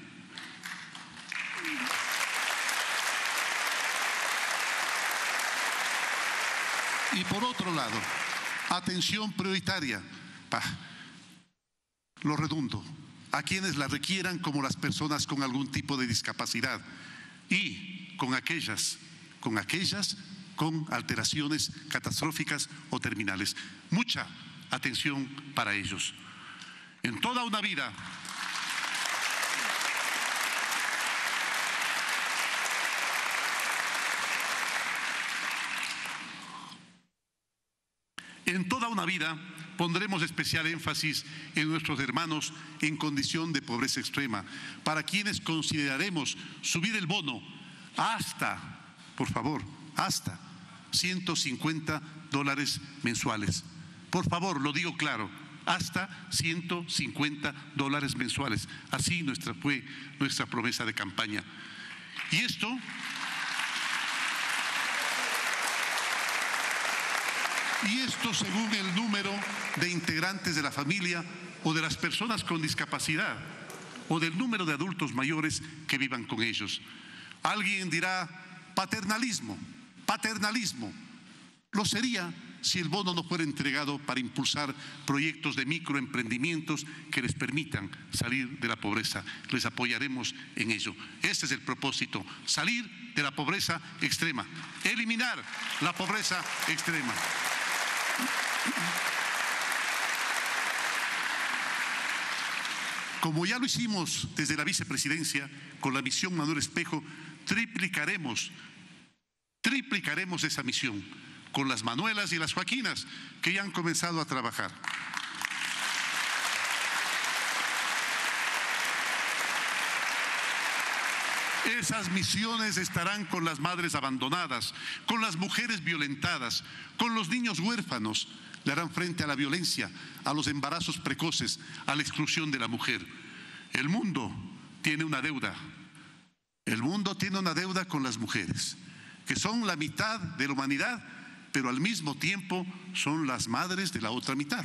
Y por otro lado, atención prioritaria, bah, lo redundo, a quienes la requieran, como las personas con algún tipo de discapacidad y con aquellas, con aquellas con alteraciones catastróficas o terminales. Mucha atención para ellos. En Toda una Vida, En Toda una Vida pondremos especial énfasis en nuestros hermanos en condición de pobreza extrema, para quienes consideraremos subir el bono hasta, por favor, hasta ciento cincuenta dólares mensuales. Por favor, lo digo claro, hasta ciento cincuenta dólares mensuales. Así nuestra, fue nuestra promesa de campaña. Y esto... Y esto según el número de integrantes de la familia o de las personas con discapacidad o del número de adultos mayores que vivan con ellos. Alguien dirá, paternalismo, paternalismo. Lo sería si el bono no fuera entregado para impulsar proyectos de microemprendimientos que les permitan salir de la pobreza. Les apoyaremos en ello. Este es el propósito, salir de la pobreza extrema, eliminar la pobreza extrema. Como ya lo hicimos desde la vicepresidencia con la misión Manuel Espejo, triplicaremos, triplicaremos esa misión con las Manuelas y las Joaquinas que ya han comenzado a trabajar. Esas misiones estarán con las madres abandonadas, con las mujeres violentadas, con los niños huérfanos. Le harán frente a la violencia, a los embarazos precoces, a la exclusión de la mujer. El mundo tiene una deuda. El mundo tiene una deuda con las mujeres, que son la mitad de la humanidad, pero al mismo tiempo son las madres de la otra mitad.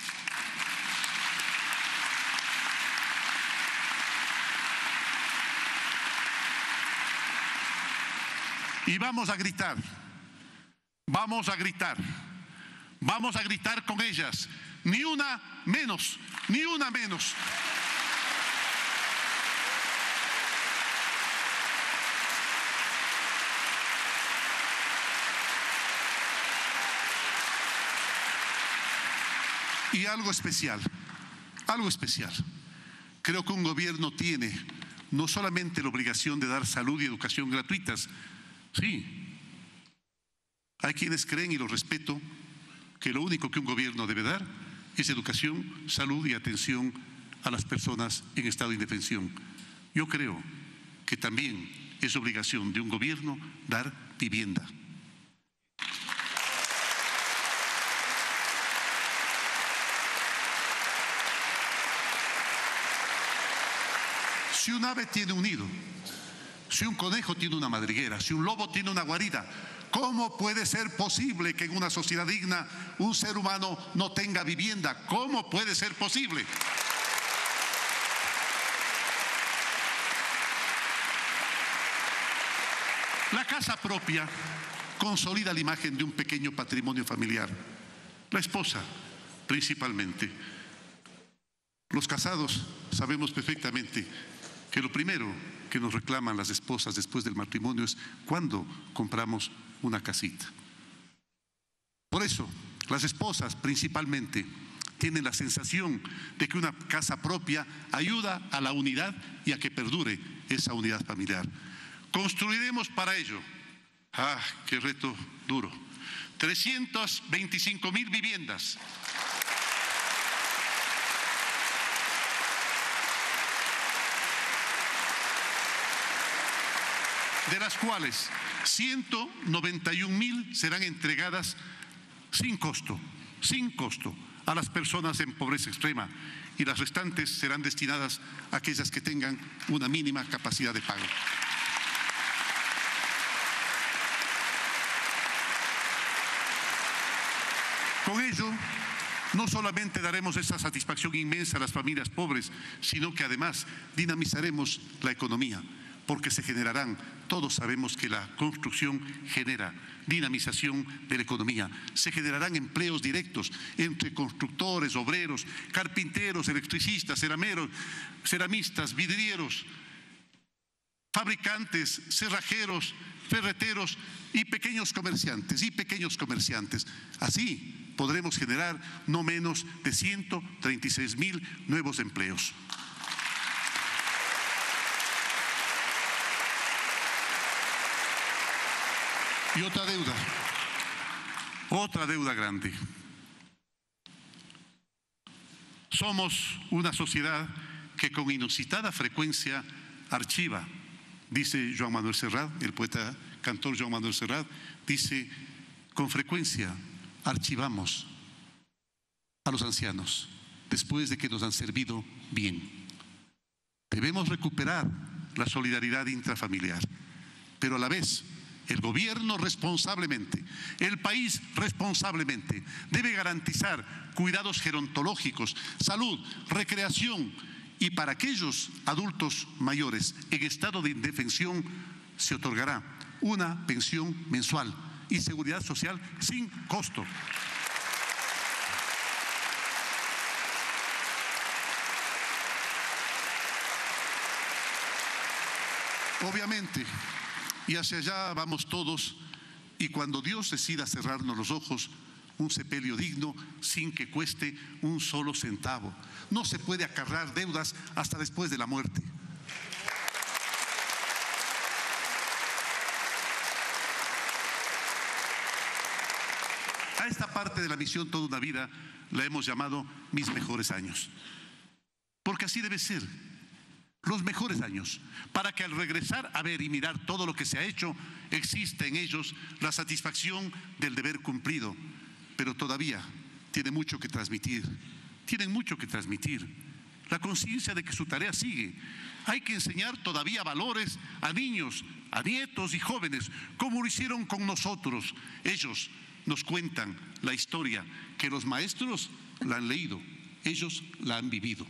Y vamos a gritar, vamos a gritar, vamos a gritar con ellas, ni una menos, ni una menos. Y algo especial, algo especial. Creo que un gobierno tiene no solamente la obligación de dar salud y educación gratuitas. Sí, hay quienes creen, y lo respeto, que lo único que un gobierno debe dar es educación, salud y atención a las personas en estado de indefensión. Yo creo que también es obligación de un gobierno dar vivienda. Si un ave tiene un nido, si un conejo tiene una madriguera, si un lobo tiene una guarida, ¿cómo puede ser posible que en una sociedad digna un ser humano no tenga vivienda? ¿Cómo puede ser posible? La casa propia consolida la imagen de un pequeño patrimonio familiar. La esposa, principalmente. Los casados sabemos perfectamente que lo primero que nos reclaman las esposas después del matrimonio es cuándo compramos una casita. Por eso, las esposas principalmente tienen la sensación de que una casa propia ayuda a la unidad y a que perdure esa unidad familiar. Construiremos para ello, ah, qué reto duro, trescientas veinticinco mil viviendas. de las cuales ciento noventa y un mil serán entregadas sin costo, sin costo a las personas en pobreza extrema, y las restantes serán destinadas a aquellas que tengan una mínima capacidad de pago. Con ello, no solamente daremos esa satisfacción inmensa a las familias pobres, sino que además dinamizaremos la economía, porque se generarán, todos sabemos que la construcción genera dinamización de la economía, se generarán empleos directos entre constructores, obreros, carpinteros, electricistas, cerameros, ceramistas, vidrieros, fabricantes, cerrajeros, ferreteros y pequeños comerciantes, y pequeños comerciantes. Así podremos generar no menos de ciento treinta y seis mil nuevos empleos. Y otra deuda, otra deuda grande. Somos una sociedad que con inusitada frecuencia archiva, dice Joan Manuel Serrat, el poeta cantor Joan Manuel Serrat, dice, con frecuencia archivamos a los ancianos después de que nos han servido bien. Debemos recuperar la solidaridad intrafamiliar, pero a la vez el gobierno responsablemente, el país responsablemente debe garantizar cuidados gerontológicos, salud, recreación, y para aquellos adultos mayores en estado de indefensión se otorgará una pensión mensual y seguridad social sin costo. Obviamente, y hacia allá vamos todos, y cuando Dios decida cerrarnos los ojos, un sepelio digno sin que cueste un solo centavo. No se puede acarrear deudas hasta después de la muerte. A esta parte de la misión Toda una Vida la hemos llamado Mis Mejores Años, porque así debe ser. Los mejores años, para que al regresar a ver y mirar todo lo que se ha hecho, exista en ellos la satisfacción del deber cumplido, pero todavía tiene mucho que transmitir, tienen mucho que transmitir, la conciencia de que su tarea sigue. Hay que enseñar todavía valores a niños, a nietos y jóvenes, como lo hicieron con nosotros. Ellos nos cuentan la historia que los maestros la han leído, ellos la han vivido.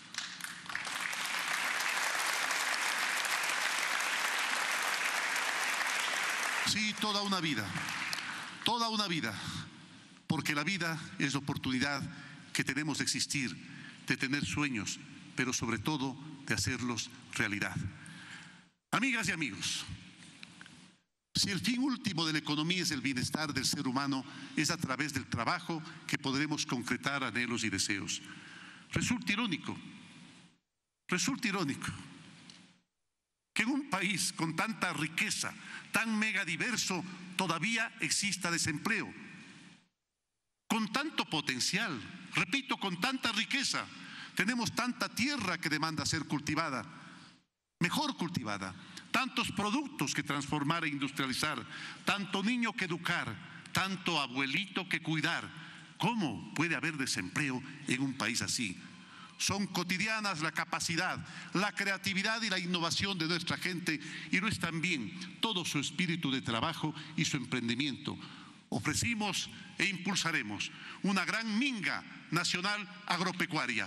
Sí, toda una vida, toda una vida, porque la vida es la oportunidad que tenemos de existir, de tener sueños, pero sobre todo de hacerlos realidad. Amigas y amigos, si el fin último de la economía es el bienestar del ser humano, es a través del trabajo que podremos concretar anhelos y deseos. Resulta irónico, resulta irónico que en un país con tanta riqueza, tan mega diverso, todavía exista desempleo. Con tanto potencial, repito, con tanta riqueza, tenemos tanta tierra que demanda ser cultivada, mejor cultivada, tantos productos que transformar e industrializar, tanto niño que educar, tanto abuelito que cuidar. ¿Cómo puede haber desempleo en un país así? Son cotidianas la capacidad, la creatividad y la innovación de nuestra gente, y no es también todo su espíritu de trabajo y su emprendimiento. Ofrecimos e impulsaremos una gran minga nacional agropecuaria.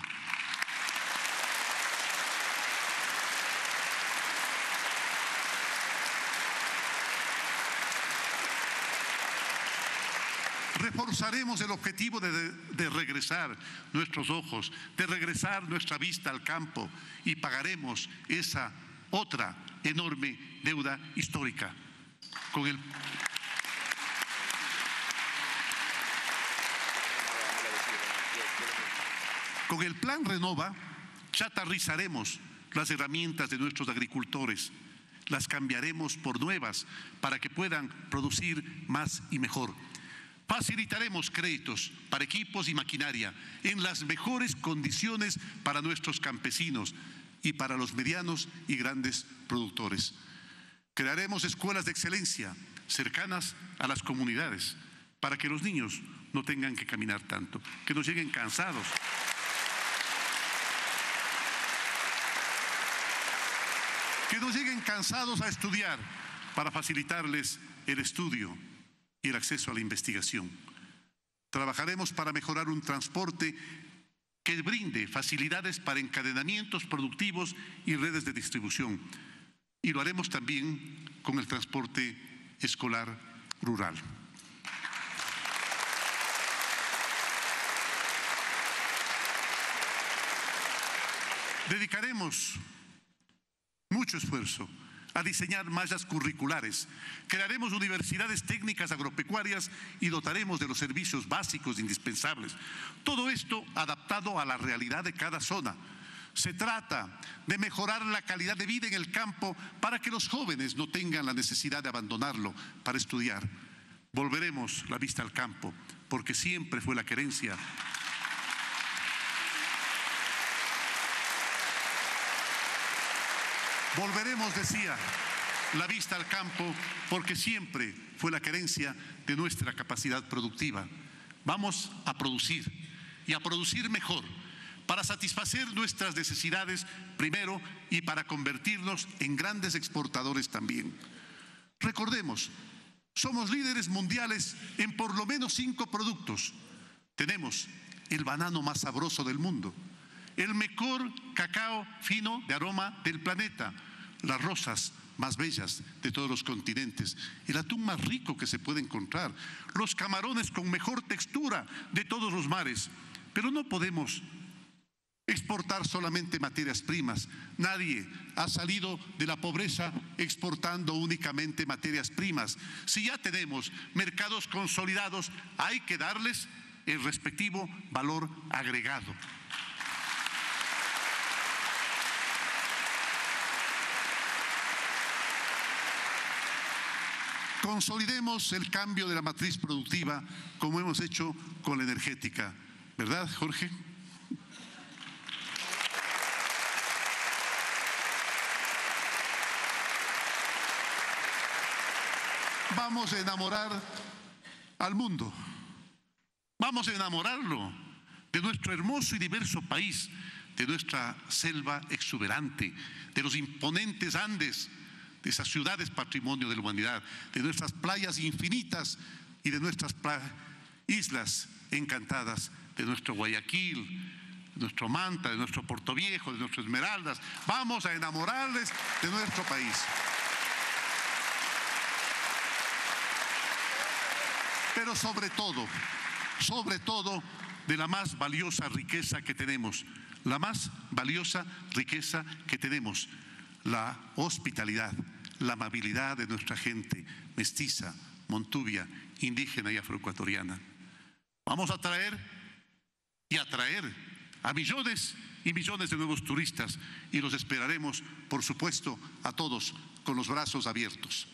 Reforzaremos el objetivo de, de, de regresar nuestros ojos, de regresar nuestra vista al campo, y pagaremos esa otra enorme deuda histórica. Con el, con el Plan Renova chatarrizaremos las herramientas de nuestros agricultores, las cambiaremos por nuevas para que puedan producir más y mejor. Facilitaremos créditos para equipos y maquinaria en las mejores condiciones para nuestros campesinos y para los medianos y grandes productores. Crearemos escuelas de excelencia cercanas a las comunidades para que los niños no tengan que caminar tanto, que no lleguen cansados. Que no lleguen cansados a estudiar, para facilitarles el estudio y el acceso a la investigación. Trabajaremos para mejorar un transporte que brinde facilidades para encadenamientos productivos y redes de distribución. Y lo haremos también con el transporte escolar rural. Dedicaremos mucho esfuerzo a diseñar mallas curriculares, crearemos universidades técnicas agropecuarias y dotaremos de los servicios básicos indispensables. Todo esto adaptado a la realidad de cada zona. Se trata de mejorar la calidad de vida en el campo para que los jóvenes no tengan la necesidad de abandonarlo para estudiar. Volveremos la vista al campo, porque siempre fue la querencia. Volveremos, decía, la vista al campo, porque siempre fue la querencia de nuestra capacidad productiva. Vamos a producir y a producir mejor, para satisfacer nuestras necesidades primero y para convertirnos en grandes exportadores también. Recordemos, somos líderes mundiales en por lo menos cinco productos. Tenemos el banano más sabroso del mundo, el mejor cacao fino de aroma del planeta, las rosas más bellas de todos los continentes, el atún más rico que se puede encontrar, los camarones con mejor textura de todos los mares. Pero no podemos exportar solamente materias primas. Nadie ha salido de la pobreza exportando únicamente materias primas. Si ya tenemos mercados consolidados, hay que darles el respectivo valor agregado. Consolidemos el cambio de la matriz productiva como hemos hecho con la energética. ¿Verdad, Jorge? Vamos a enamorar al mundo. Vamos a enamorarlo de nuestro hermoso y diverso país, de nuestra selva exuberante, de los imponentes Andes, de esas ciudades patrimonio de la humanidad, de nuestras playas infinitas y de nuestras islas encantadas, de nuestro Guayaquil, de nuestro Manta, de nuestro Puerto Viejo, de nuestras Esmeraldas. Vamos a enamorarles de nuestro país. Pero sobre todo, sobre todo, de la más valiosa riqueza que tenemos, la más valiosa riqueza que tenemos, la hospitalidad, la amabilidad de nuestra gente mestiza, montubia, indígena y afroecuatoriana. Vamos a traer y atraer a millones y millones de nuevos turistas y los esperaremos, por supuesto, a todos con los brazos abiertos.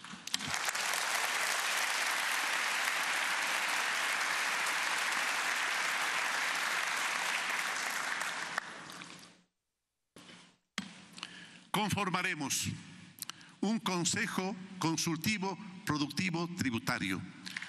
Conformaremos un Consejo Consultivo Productivo Tributario.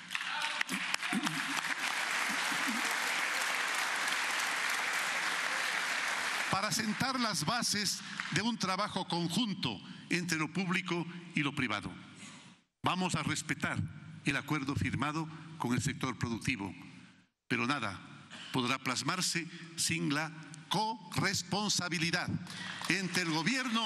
Para sentar las bases de un trabajo conjunto entre lo público y lo privado. Vamos a respetar el acuerdo firmado con el sector productivo, pero nada podrá plasmarse sin la corresponsabilidad entre el gobierno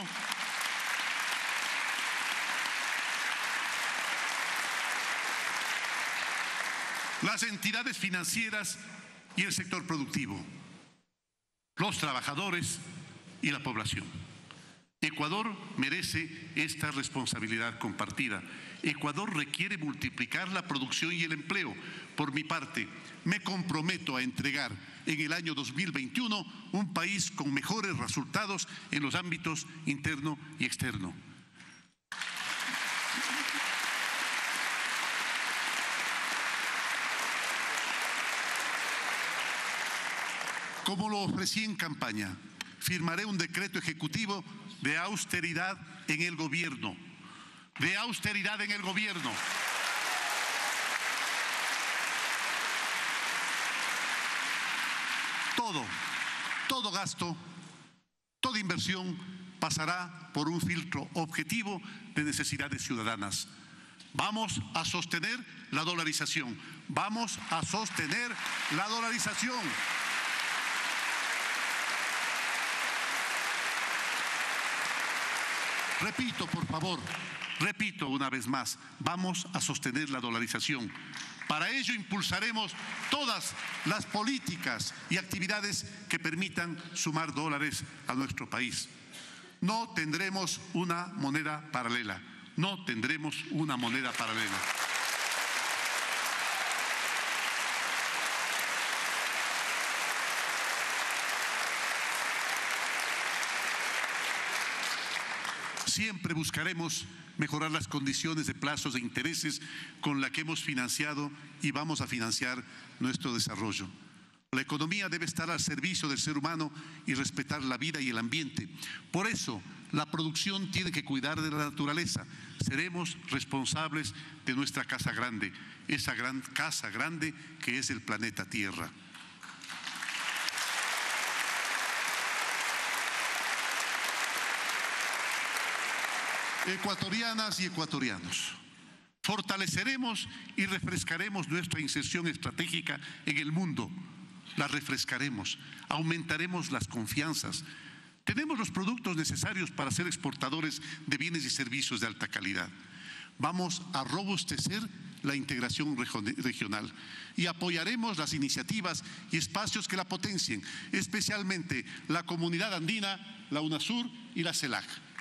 las entidades financieras y el sector productivo, los trabajadores y la población. Ecuador merece esta responsabilidad compartida. Ecuador requiere multiplicar la producción y el empleo. Por mi parte, me comprometo a entregar en el año dos mil veintiuno un país con mejores resultados en los ámbitos interno y externo. Como lo ofrecí en campaña, firmaré un decreto ejecutivo de austeridad en el gobierno. de austeridad en el gobierno. Todo, todo gasto, toda inversión pasará por un filtro objetivo de necesidades ciudadanas. Vamos a sostener la dolarización. Vamos a sostener la dolarización. Repito, por favor, repito una vez más, vamos a sostener la dolarización. Para ello impulsaremos todas las políticas y actividades que permitan sumar dólares a nuestro país. No tendremos una moneda paralela, no tendremos una moneda paralela. Siempre buscaremos mejorar las condiciones de plazos e intereses con la que hemos financiado y vamos a financiar nuestro desarrollo. La economía debe estar al servicio del ser humano y respetar la vida y el ambiente. Por eso, la producción tiene que cuidar de la naturaleza. Seremos responsables de nuestra casa grande, esa gran casa grande que es el planeta Tierra. Ecuatorianas y ecuatorianos, fortaleceremos y refrescaremos nuestra inserción estratégica en el mundo. La refrescaremos, aumentaremos las confianzas. Tenemos los productos necesarios para ser exportadores de bienes y servicios de alta calidad. Vamos a robustecer la integración regional y apoyaremos las iniciativas y espacios que la potencien, especialmente la Comunidad Andina, la UNASUR y la CELAC.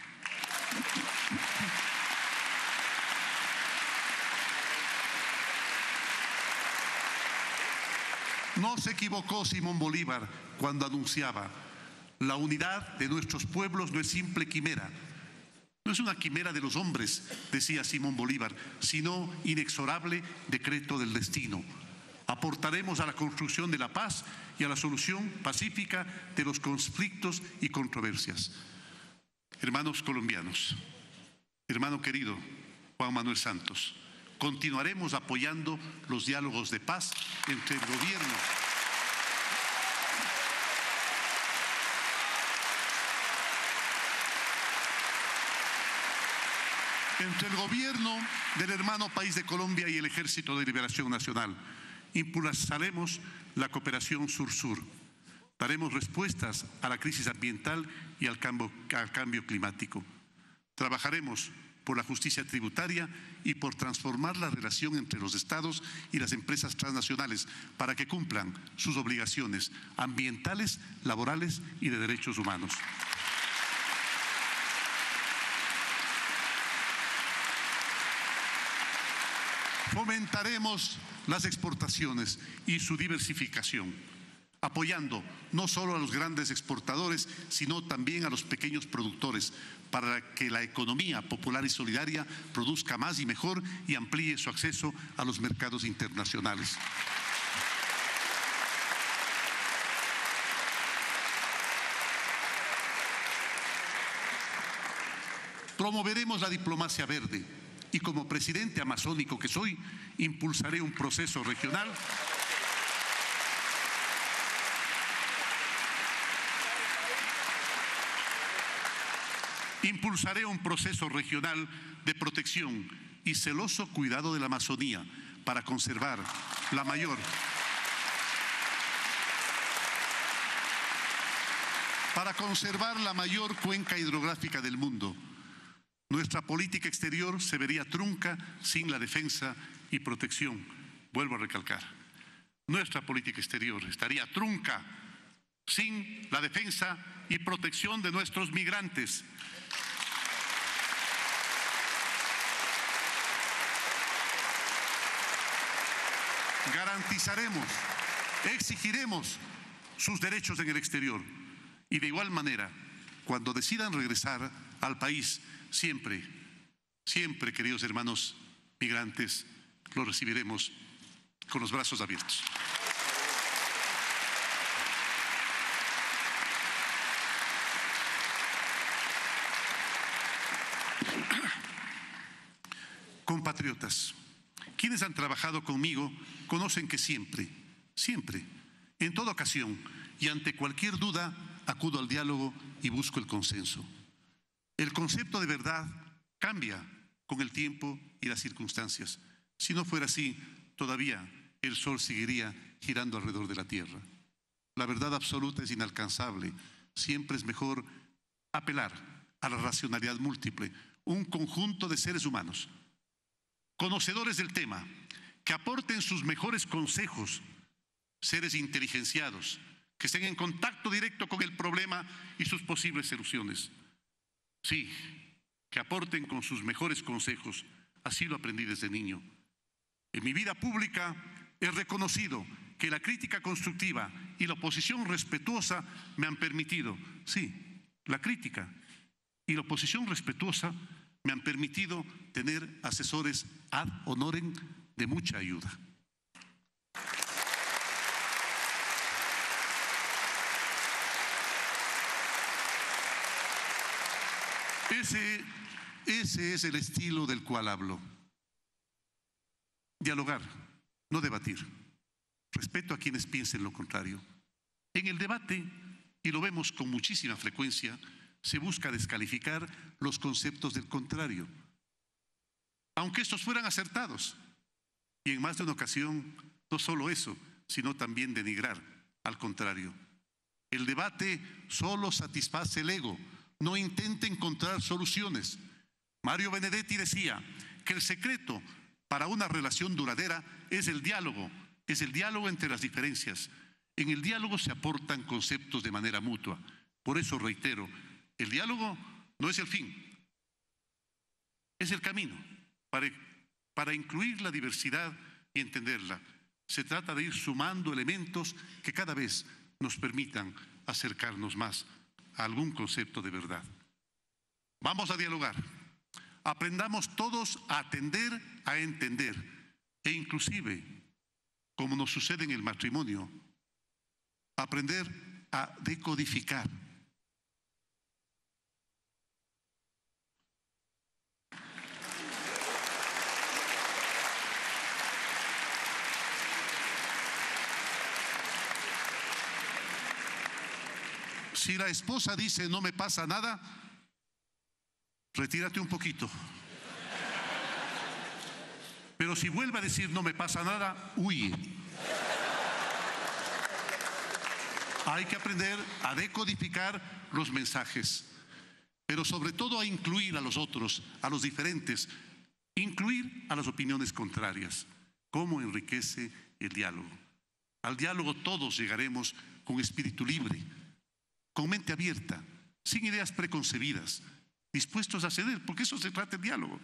No se equivocó Simón Bolívar cuando anunciaba: la unidad de nuestros pueblos no es simple quimera, no es una quimera de los hombres, decía Simón Bolívar, sino inexorable decreto del destino. Aportaremos a la construcción de la paz y a la solución pacífica de los conflictos y controversias. Hermanos colombianos, hermano querido Juan Manuel Santos, continuaremos apoyando los diálogos de paz entre el gobierno entre el gobierno del hermano país de Colombia y el Ejército de Liberación Nacional. Impulsaremos la cooperación sur-sur. Daremos respuestas a la crisis ambiental y al cambio, al cambio climático. Trabajaremos por la justicia tributaria y por transformar la relación entre los estados y las empresas transnacionales para que cumplan sus obligaciones ambientales, laborales y de derechos humanos. Fomentaremos las exportaciones y su diversificación, apoyando no solo a los grandes exportadores, sino también a los pequeños productores, para que la economía popular y solidaria produzca más y mejor y amplíe su acceso a los mercados internacionales. Promoveremos la diplomacia verde y, como presidente amazónico que soy, impulsaré un proceso regional Impulsaré un proceso regional de protección y celoso cuidado de la Amazonía para conservar la mayor para conservar la mayor cuenca hidrográfica del mundo. Nuestra política exterior se vería trunca sin la defensa y protección. Vuelvo a recalcar, nuestra política exterior estaría trunca sin la defensa y protección de nuestros migrantes. Garantizaremos, exigiremos sus derechos en el exterior y de igual manera, cuando decidan regresar al país, siempre, siempre, queridos hermanos migrantes, los recibiremos con los brazos abiertos. Compatriotas, quienes han trabajado conmigo conocen que siempre, siempre, en toda ocasión y ante cualquier duda, acudo al diálogo y busco el consenso. El concepto de verdad cambia con el tiempo y las circunstancias. Si no fuera así, todavía el sol seguiría girando alrededor de la tierra. La verdad absoluta es inalcanzable. Siempre es mejor apelar a la racionalidad múltiple, un conjunto de seres humanos, conocedores del tema, que aporten sus mejores consejos, seres inteligenciados, que estén en contacto directo con el problema y sus posibles soluciones. Sí, que aporten con sus mejores consejos. Así lo aprendí desde niño. En mi vida pública he reconocido que la crítica constructiva y la oposición respetuosa me han permitido, sí, la crítica y la oposición respetuosa me han permitido tener asesores ad honorem de mucha ayuda. Ese, ese es el estilo del cual hablo. Dialogar, no debatir. Respeto a quienes piensen lo contrario. En el debate, y lo vemos con muchísima frecuencia, se busca descalificar los conceptos del contrario, aunque estos fueran acertados. Y en más de una ocasión, no solo eso, sino también denigrar al contrario. El debate solo satisface el ego, no intenta encontrar soluciones. Mario Benedetti decía que el secreto para una relación duradera es el diálogo, es el diálogo entre las diferencias. En el diálogo se aportan conceptos de manera mutua. Por eso reitero, el diálogo no es el fin, es el camino para, para incluir la diversidad y entenderla. Se trata de ir sumando elementos que cada vez nos permitan acercarnos más a algún concepto de verdad. Vamos a dialogar. Aprendamos todos a atender, a entender e inclusive, como nos sucede en el matrimonio, aprender a decodificar. Si la esposa dice no me pasa nada, retírate un poquito. Pero si vuelve a decir no me pasa nada, huye. Hay que aprender a decodificar los mensajes, pero sobre todo a incluir a los otros, a los diferentes, incluir a las opiniones contrarias. ¿Cómo enriquece el diálogo? Al diálogo todos llegaremos con espíritu libre, con mente abierta, sin ideas preconcebidas, dispuestos a ceder, porque eso se trata el diálogo.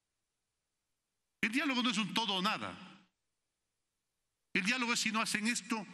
El diálogo no es un todo o nada. El diálogo es si no hacen esto,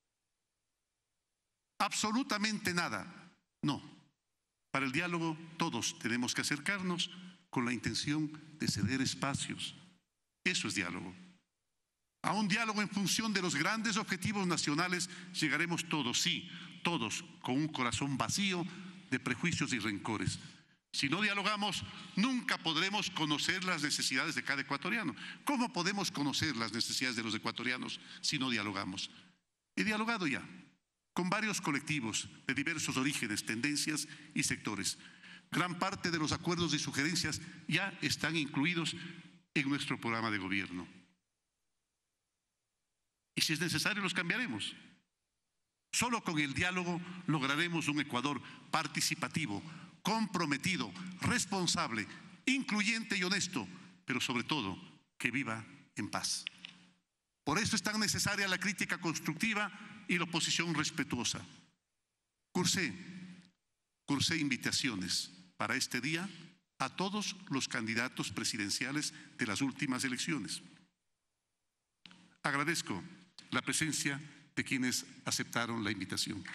absolutamente nada. No. Para el diálogo todos tenemos que acercarnos con la intención de ceder espacios. Eso es diálogo. A un diálogo en función de los grandes objetivos nacionales llegaremos todos, sí, todos, con un corazón vacío de prejuicios y rencores. Si no dialogamos, nunca podremos conocer las necesidades de cada ecuatoriano. ¿Cómo podemos conocer las necesidades de los ecuatorianos si no dialogamos? He dialogado ya con varios colectivos de diversos orígenes, tendencias y sectores. Gran parte de los acuerdos y sugerencias ya están incluidos en nuestro programa de gobierno. Y si es necesario, los cambiaremos. Solo con el diálogo lograremos un Ecuador participativo, comprometido, responsable, incluyente y honesto, pero sobre todo que viva en paz. Por eso es tan necesaria la crítica constructiva y la oposición respetuosa. Cursé, cursé invitaciones para este día a todos los candidatos presidenciales de las últimas elecciones. Agradezco la presencia de quienes aceptaron la invitación.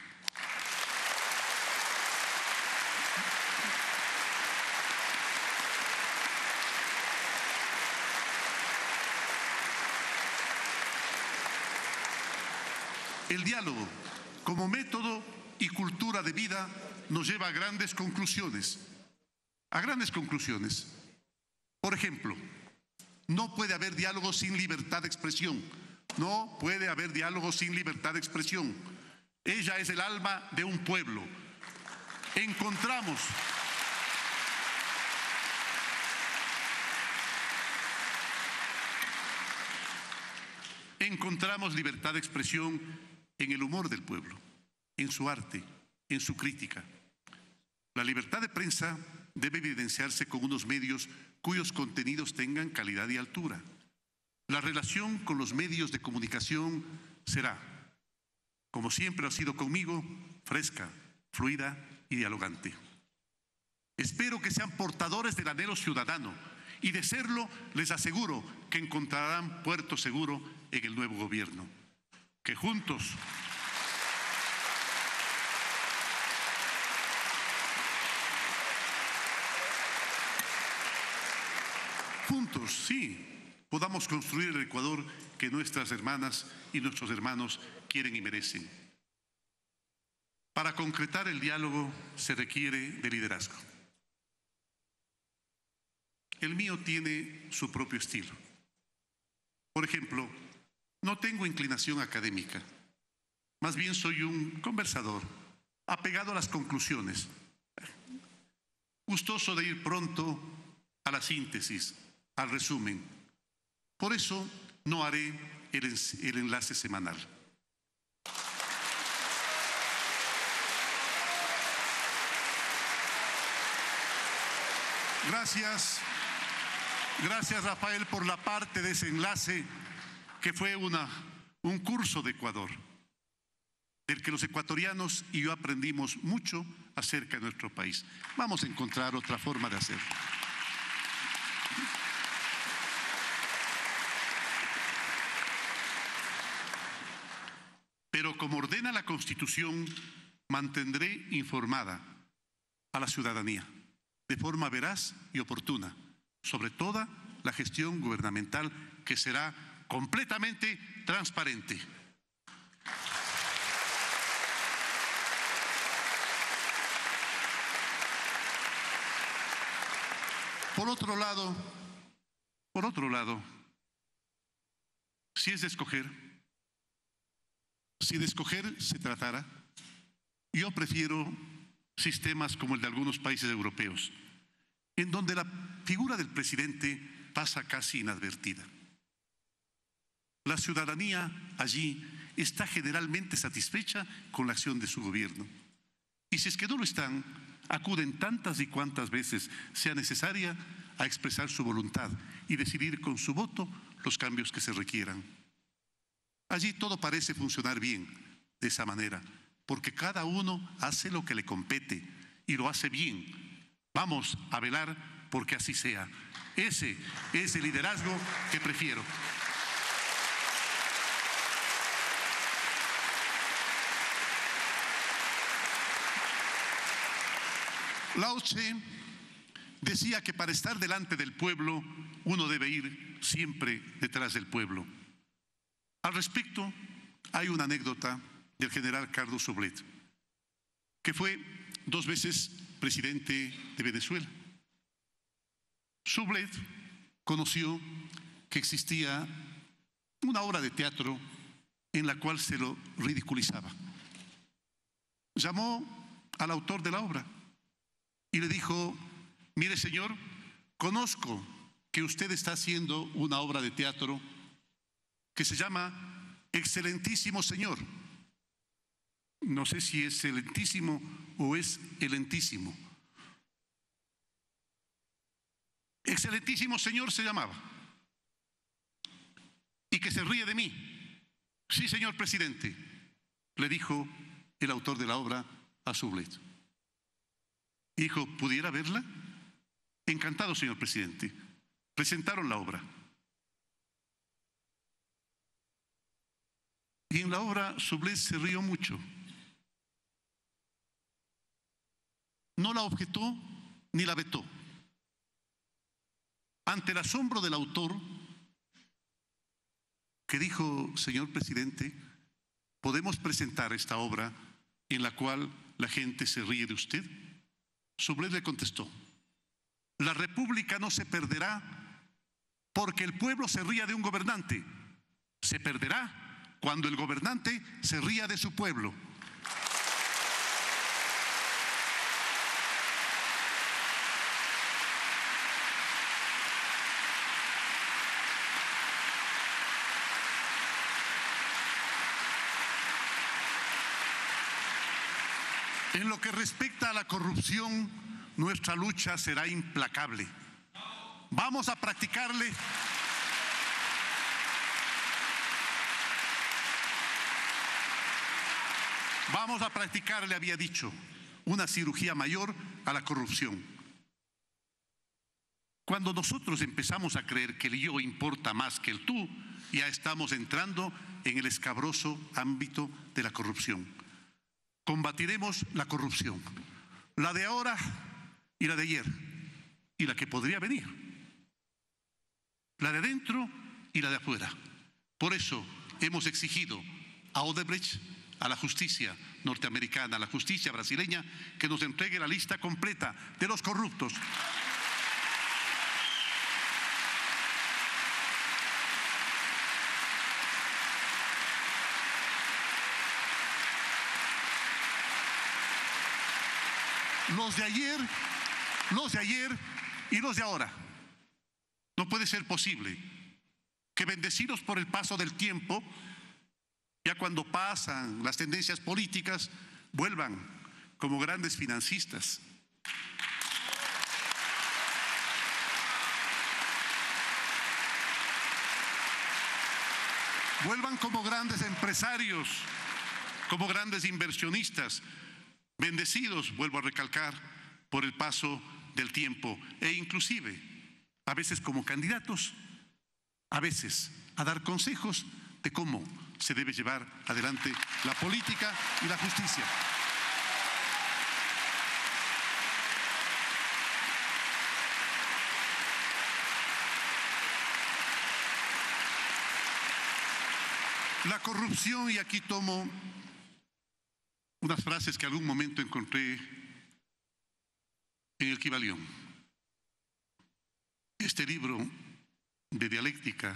El diálogo, como método y cultura de vida, nos lleva a grandes conclusiones. A grandes conclusiones. Por ejemplo, No puede haber diálogo sin libertad de expresión. No puede haber diálogo sin libertad de expresión. Ella es el alma de un pueblo. Encontramos Encontramos libertad de expresión en el humor del pueblo, en su arte, en su crítica. La libertad de prensa debe evidenciarse con unos medios cuyos contenidos tengan calidad y altura. La relación con los medios de comunicación será, como siempre ha sido conmigo, fresca, fluida y dialogante. Espero que sean portadores del anhelo ciudadano y, de serlo, les aseguro que encontrarán puerto seguro en el nuevo gobierno. Que juntos juntos, sí, podamos construir el Ecuador que nuestras hermanas y nuestros hermanos quieren y merecen. Para concretar el diálogo se requiere de liderazgo. El mío tiene su propio estilo. Por ejemplo, no tengo inclinación académica. Más bien soy un conversador, apegado a las conclusiones, gustoso de ir pronto a la síntesis, al resumen. Por eso no haré el, el enlace semanal. Gracias, gracias Rafael por la parte de ese enlace que fue una, un curso de Ecuador, del que los ecuatorianos y yo aprendimos mucho acerca de nuestro país. Vamos a encontrar otra forma de hacerlo. Pero como ordena la Constitución, mantendré informada a la ciudadanía de forma veraz y oportuna sobre toda la gestión gubernamental, que será completamente transparente. Por otro lado, por otro lado, si es de escoger, si de escoger se tratara, yo prefiero sistemas como el de algunos países europeos, en donde la figura del presidente pasa casi inadvertida. La ciudadanía allí está generalmente satisfecha con la acción de su gobierno. Y si es que no lo están, acuden tantas y cuantas veces sea necesaria a expresar su voluntad y decidir con su voto los cambios que se requieran. Allí todo parece funcionar bien de esa manera, porque cada uno hace lo que le compete y lo hace bien. Vamos a velar porque así sea. Ese es el liderazgo que prefiero. Lao Tse decía que para estar delante del pueblo uno debe ir siempre detrás del pueblo. Al respecto, hay una anécdota del general Carlos Sublet, que fue dos veces presidente de Venezuela. Sublet conoció que existía una obra de teatro en la cual se lo ridiculizaba. Llamó al autor de la obra y le dijo: mire señor, conozco que usted está haciendo una obra de teatro que se llama Excelentísimo Señor. No sé si es excelentísimo o es elentísimo. Excelentísimo Señor se llamaba. Y que se ríe de mí. Sí, señor presidente, le dijo el autor de la obra a Sublet. Dijo: ¿pudiera verla? Encantado, señor presidente. Presentaron la obra. Y en la obra Sublet se rió mucho. No la objetó ni la vetó. Ante el asombro del autor, que dijo: señor presidente, ¿podemos presentar esta obra en la cual la gente se ríe de usted? Sublet le contestó: la República no se perderá porque el pueblo se ría de un gobernante. Se perderá cuando el gobernante se ría de su pueblo. En lo que respecta a la corrupción, nuestra lucha será implacable. Vamos a practicarle Vamos a practicarle, había dicho, una cirugía mayor a la corrupción. Cuando nosotros empezamos a creer que el yo importa más que el tú, ya estamos entrando en el escabroso ámbito de la corrupción. Combatiremos la corrupción, la de ahora y la de ayer, y la que podría venir, la de dentro y la de afuera. Por eso hemos exigido a Odebrecht, a la justicia norteamericana, a la justicia brasileña, que nos entregue la lista completa de los corruptos. Los de ayer, los de ayer y los de ahora. No puede ser posible que, bendecidos por el paso del tiempo, ya cuando pasan las tendencias políticas, vuelvan como grandes financistas. Vuelvan como grandes empresarios, como grandes inversionistas, bendecidos, vuelvo a recalcar, por el paso del tiempo, e inclusive, a veces como candidatos, a veces a dar consejos de cómo se debe llevar adelante la política y la justicia. La corrupción, y aquí tomo unas frases que algún momento encontré en el Kybalión, este libro de dialéctica,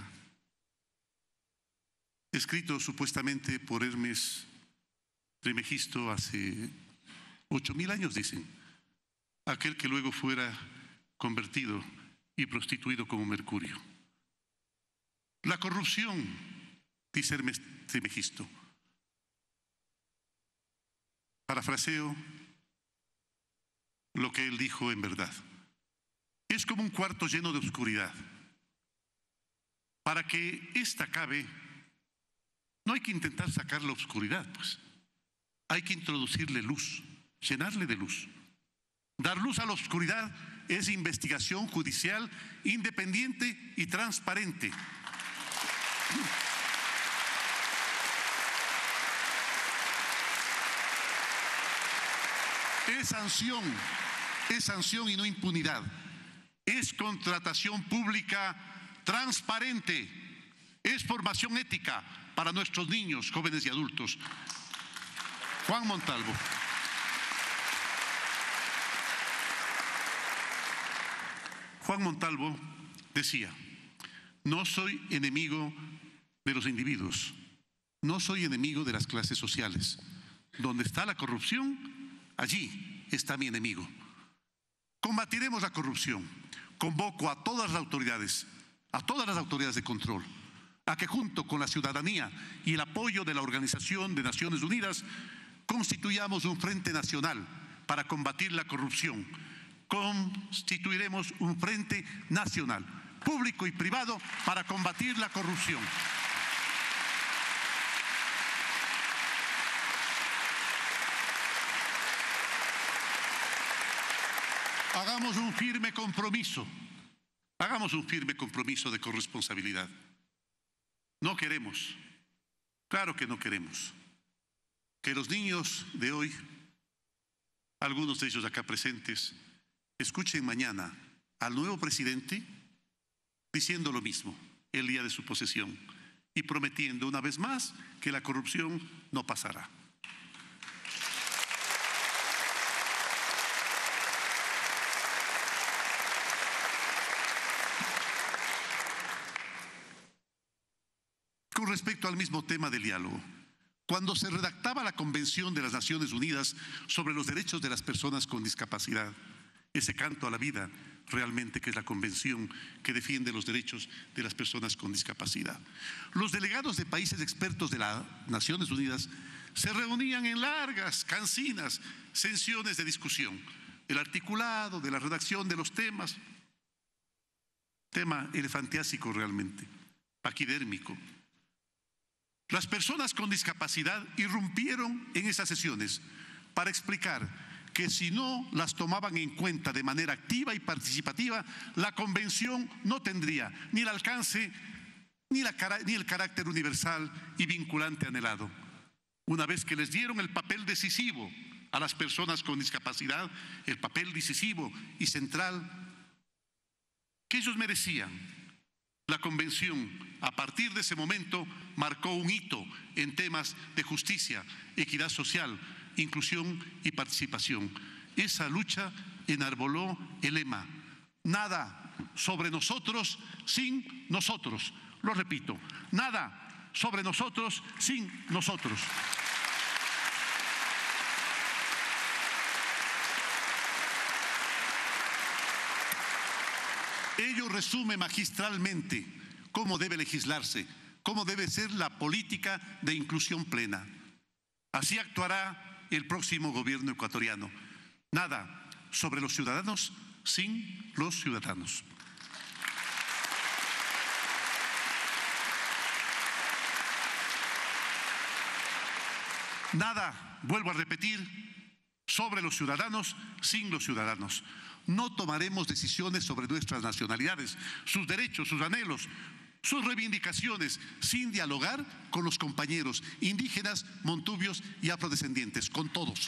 escrito supuestamente por Hermes Trismegisto hace ocho mil años, dicen, aquel que luego fuera convertido y prostituido como Mercurio. La corrupción, dice Hermes Trismegisto, parafraseo lo que él dijo en verdad, es como un cuarto lleno de oscuridad. Para que ésta acabe, no hay que intentar sacar la oscuridad, pues. Hay que introducirle luz, llenarle de luz. Dar luz a la oscuridad es investigación judicial independiente y transparente. Es sanción, es sanción y no impunidad. Es contratación pública transparente. Es formación ética para nuestros niños, jóvenes y adultos. Juan Montalvo. Juan Montalvo decía, no soy enemigo de los individuos, no soy enemigo de las clases sociales. Donde está la corrupción, allí está mi enemigo. Combatiremos la corrupción. Convoco a todas las autoridades, a todas las autoridades de control, a que junto con la ciudadanía y el apoyo de la Organización de Naciones Unidas constituyamos un frente nacional para combatir la corrupción. Constituiremos un frente nacional, público y privado, para combatir la corrupción. Hagamos un firme compromiso, hagamos un firme compromiso de corresponsabilidad. No queremos, claro que no queremos, que los niños de hoy, algunos de ellos acá presentes, escuchen mañana al nuevo presidente diciendo lo mismo el día de su posesión y prometiendo una vez más que la corrupción no pasará. respecto al mismo tema del diálogo, cuando se redactaba la Convención de las Naciones Unidas sobre los derechos de las personas con discapacidad, ese canto a la vida realmente que es la convención que defiende los derechos de las personas con discapacidad. Los delegados de países expertos de las Naciones Unidas se reunían en largas, cansinas sesiones de discusión, el articulado, de la redacción de los temas, tema elefantiásico realmente, paquidérmico. Las personas con discapacidad irrumpieron en esas sesiones para explicar que si no las tomaban en cuenta de manera activa y participativa, la convención no tendría ni el alcance ni, la, ni el carácter universal y vinculante anhelado. Una vez que les dieron el papel decisivo a las personas con discapacidad, el papel decisivo y central que ellos merecían, la convención a partir de ese momento marcó un hito en temas de justicia, equidad social, inclusión y participación. Esa lucha enarboló el lema: nada sobre nosotros sin nosotros. Lo repito, nada sobre nosotros sin nosotros. Ello resume magistralmente cómo debe legislarse, cómo debe ser la política de inclusión plena. Así actuará el próximo gobierno ecuatoriano. Nada sobre los ciudadanos sin los ciudadanos. Nada, vuelvo a repetir, sobre los ciudadanos sin los ciudadanos. No tomaremos decisiones sobre nuestras nacionalidades, sus derechos, sus anhelos, sus reivindicaciones, sin dialogar con los compañeros indígenas, montubios y afrodescendientes, con todos.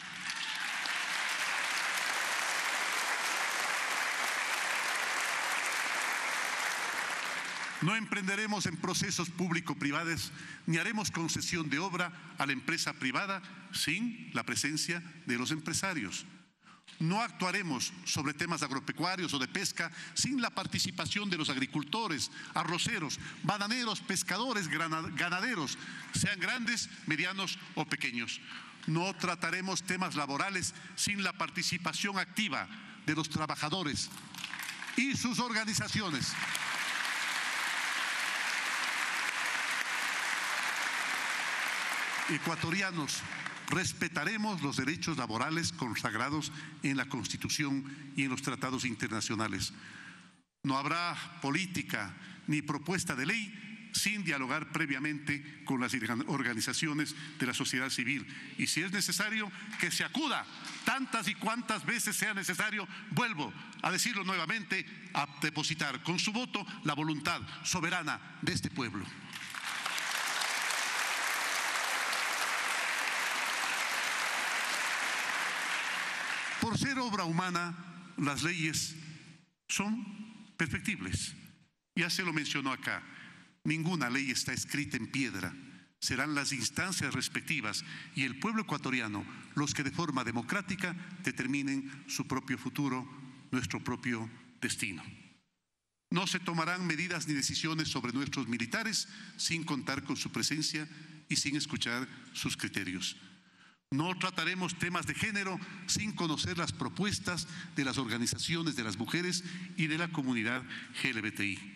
No emprenderemos en procesos público-privados ni haremos concesión de obra a la empresa privada sin la presencia de los empresarios. No actuaremos sobre temas agropecuarios o de pesca sin la participación de los agricultores, arroceros, bananeros, pescadores, ganaderos, sean grandes, medianos o pequeños. No trataremos temas laborales sin la participación activa de los trabajadores y sus organizaciones. Ecuatorianos, respetaremos los derechos laborales consagrados en la Constitución y en los tratados internacionales. No habrá política ni propuesta de ley sin dialogar previamente con las organizaciones de la sociedad civil. Y si es necesario, que se acuda tantas y cuantas veces sea necesario, vuelvo a decirlo nuevamente, a depositar con su voto la voluntad soberana de este pueblo. Por ser obra humana, las leyes son perfectibles. Ya se lo mencionó acá, ninguna ley está escrita en piedra. Serán las instancias respectivas y el pueblo ecuatoriano los que de forma democrática determinen su propio futuro, nuestro propio destino. No se tomarán medidas ni decisiones sobre nuestros militares sin contar con su presencia y sin escuchar sus criterios. No trataremos temas de género sin conocer las propuestas de las organizaciones de las mujeres y de la comunidad G L B T I.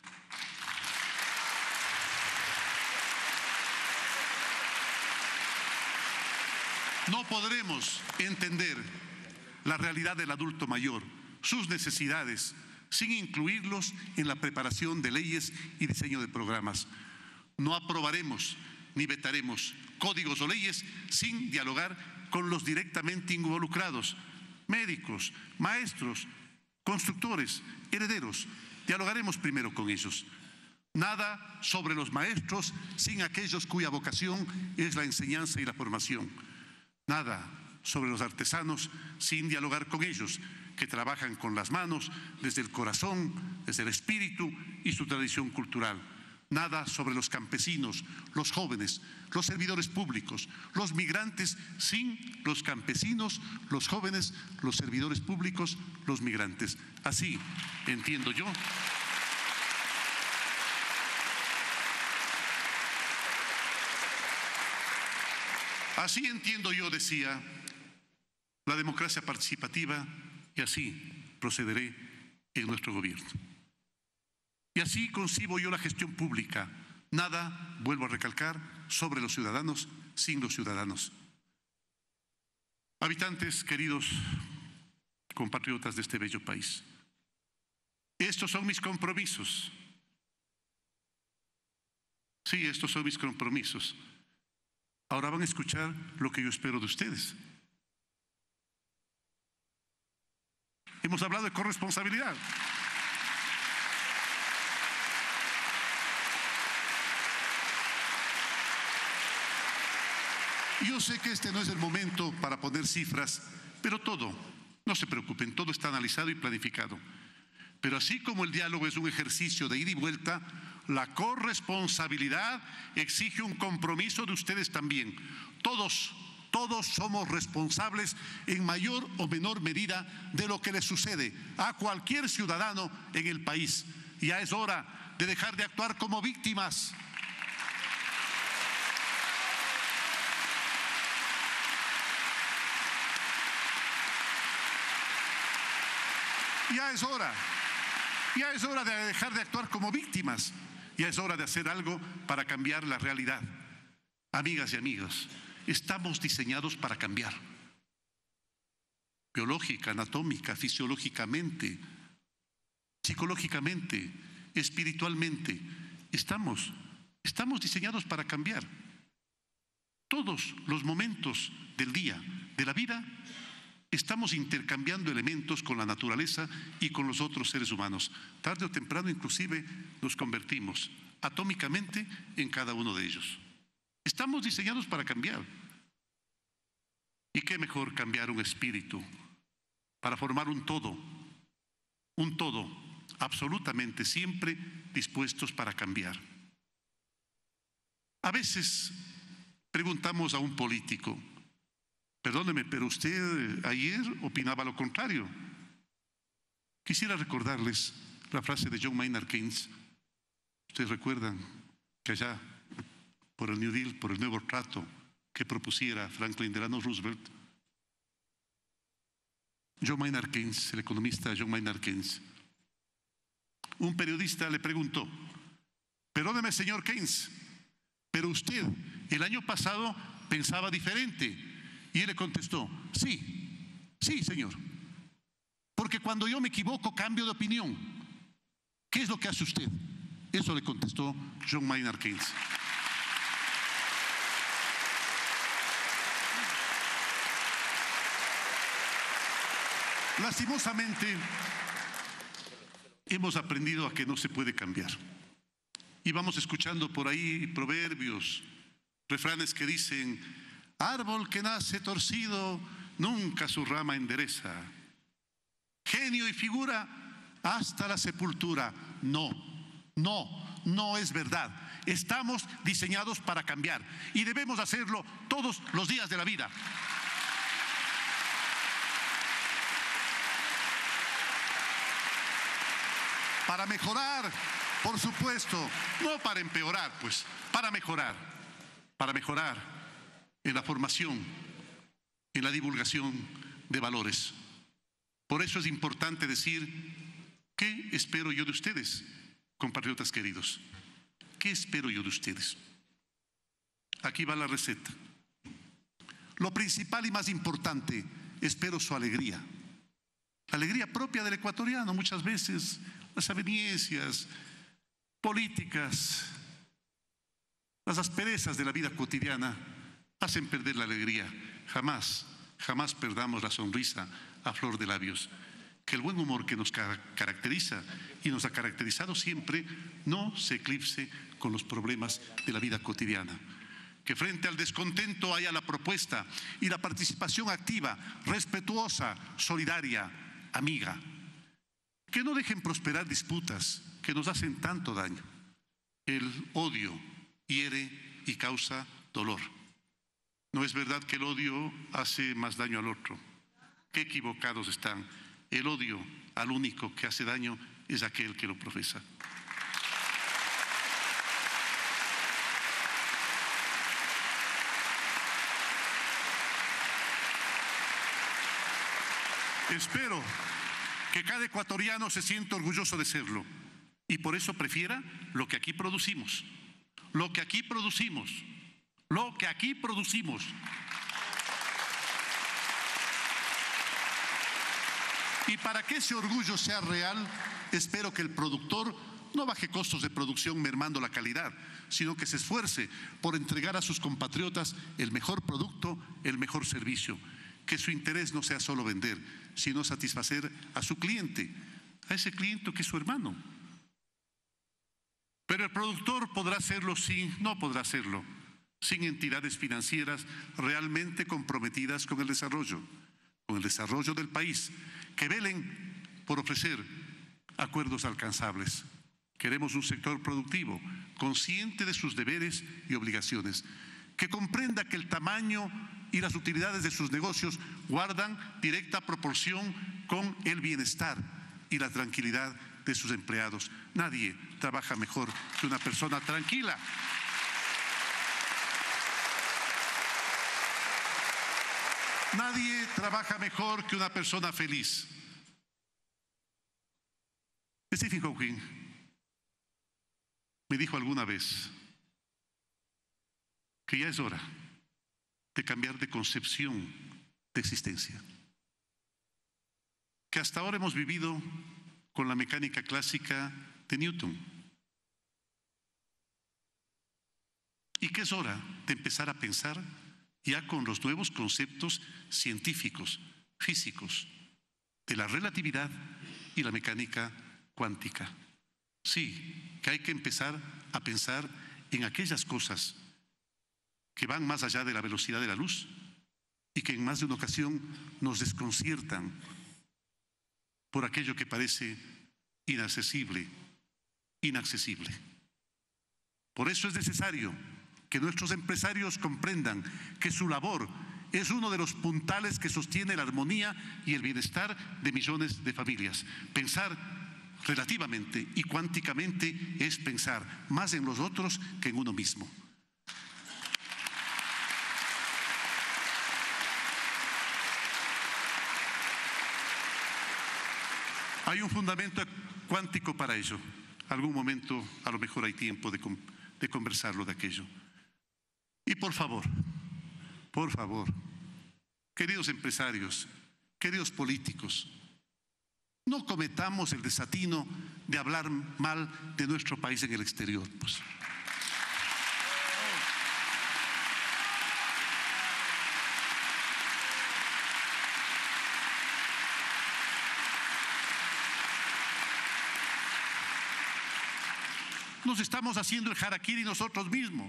No podremos entender la realidad del adulto mayor, sus necesidades, sin incluirlos en la preparación de leyes y diseño de programas. No aprobaremos ni vetaremos códigos o leyes sin dialogar con los directamente involucrados, médicos, maestros, constructores, herederos. Dialogaremos primero con ellos. Nada sobre los maestros sin aquellos cuya vocación es la enseñanza y la formación. Nada sobre los artesanos sin dialogar con ellos, que trabajan con las manos, desde el corazón, desde el espíritu y su tradición cultural. Nada sobre los campesinos, los jóvenes, los servidores públicos, los migrantes, sin los campesinos, los jóvenes, los servidores públicos, los migrantes. Así entiendo yo. Así entiendo yo, decía, la democracia participativa y así procederé en nuestro gobierno. Y así concibo yo la gestión pública. Nada, vuelvo a recalcar, sobre los ciudadanos, sin los ciudadanos. Habitantes, queridos compatriotas de este bello país, estos son mis compromisos. Sí, estos son mis compromisos. Ahora van a escuchar lo que yo espero de ustedes. Hemos hablado de corresponsabilidad. Yo sé que este no es el momento para poner cifras, pero todo, no se preocupen, todo está analizado y planificado. Pero así como el diálogo es un ejercicio de ida y vuelta, la corresponsabilidad exige un compromiso de ustedes también. Todos, todos somos responsables en mayor o menor medida de lo que le sucede a cualquier ciudadano en el país. Ya es hora de dejar de actuar como víctimas. Ya es hora, ya es hora de dejar de actuar como víctimas, ya es hora de hacer algo para cambiar la realidad. Amigas y amigos, estamos diseñados para cambiar. Biológica, anatómica, fisiológicamente, psicológicamente, espiritualmente, estamos, estamos diseñados para cambiar. Todos los momentos del día, de la vida, estamos intercambiando elementos con la naturaleza y con los otros seres humanos. Tarde o temprano inclusive nos convertimos atómicamente en cada uno de ellos. Estamos diseñados para cambiar. ¿Y qué mejor cambiar un espíritu para formar un todo? Un todo, absolutamente siempre dispuestos para cambiar. A veces preguntamos a un político: perdóneme, pero usted ayer opinaba lo contrario. Quisiera recordarles la frase de John Maynard Keynes. Ustedes recuerdan que allá, por el New Deal, por el nuevo trato que propusiera Franklin Delano Roosevelt, John Maynard Keynes, el economista John Maynard Keynes, un periodista le preguntó: perdóneme, señor Keynes, pero usted el año pasado pensaba diferente. Y él le contestó: sí, sí, señor, porque cuando yo me equivoco cambio de opinión. ¿Qué es lo que hace usted? Eso le contestó John Maynard Keynes. Lastimosamente, hemos aprendido a que no se puede cambiar. Y vamos escuchando por ahí proverbios, refranes que dicen: árbol que nace torcido, nunca su rama endereza. Genio y figura, hasta la sepultura. No, no, no es verdad. Estamos diseñados para cambiar y debemos hacerlo todos los días de la vida. Para mejorar, por supuesto, no para empeorar, pues, para mejorar, para mejorar en la formación, en la divulgación de valores. Por eso es importante decir: ¿qué espero yo de ustedes, compatriotas queridos? ¿Qué espero yo de ustedes? Aquí va la receta. Lo principal y más importante, espero su alegría. La alegría propia del ecuatoriano. Muchas veces las aveniencias políticas, las asperezas de la vida cotidiana hacen perder la alegría. Jamás, jamás perdamos la sonrisa a flor de labios. Que el buen humor que nos caracteriza y nos ha caracterizado siempre no se eclipse con los problemas de la vida cotidiana. Que frente al descontento haya la propuesta y la participación activa, respetuosa, solidaria, amiga. Que no dejen prosperar disputas que nos hacen tanto daño. El odio hiere y causa dolor. No es verdad que el odio hace más daño al otro. Qué equivocados están. El odio al único que hace daño es aquel que lo profesa. Espero que cada ecuatoriano se sienta orgulloso de serlo y por eso prefiera lo que aquí producimos, lo que aquí producimos, lo que aquí producimos. Y para que ese orgullo sea real, espero que el productor no baje costos de producción mermando la calidad, sino que se esfuerce por entregar a sus compatriotas el mejor producto, el mejor servicio. Que su interés no sea solo vender, sino satisfacer a su cliente, a ese cliente que es su hermano. Pero el productor podrá hacerlo sin, no podrá hacerlo, sin entidades financieras realmente comprometidas con el desarrollo, con el desarrollo del país, que velen por ofrecer acuerdos alcanzables. Queremos un sector productivo, consciente de sus deberes y obligaciones, que comprenda que el tamaño y las utilidades de sus negocios guardan directa proporción con el bienestar y la tranquilidad de sus empleados. Nadie trabaja mejor que una persona tranquila. Nadie trabaja mejor que una persona feliz. Stephen Hawking me dijo alguna vez que ya es hora de cambiar de concepción de existencia. Que hasta ahora hemos vivido con la mecánica clásica de Newton. Y que es hora de empezar a pensar ya con los nuevos conceptos científicos, físicos, de la relatividad y la mecánica cuántica. Sí, que hay que empezar a pensar en aquellas cosas que van más allá de la velocidad de la luz y que en más de una ocasión nos desconciertan por aquello que parece inaccesible, inaccesible. Por eso es necesario que nuestros empresarios comprendan que su labor es uno de los puntales que sostiene la armonía y el bienestar de millones de familias. Pensar relativamente y cuánticamente es pensar más en los otros que en uno mismo. Hay un fundamento cuántico para ello. Algún momento, a lo mejor hay tiempo de, de conversarlo de aquello. Y por favor, por favor, queridos empresarios, queridos políticos, no cometamos el desatino de hablar mal de nuestro país en el exterior, pues. Nos estamos haciendo el harakiri nosotros mismos.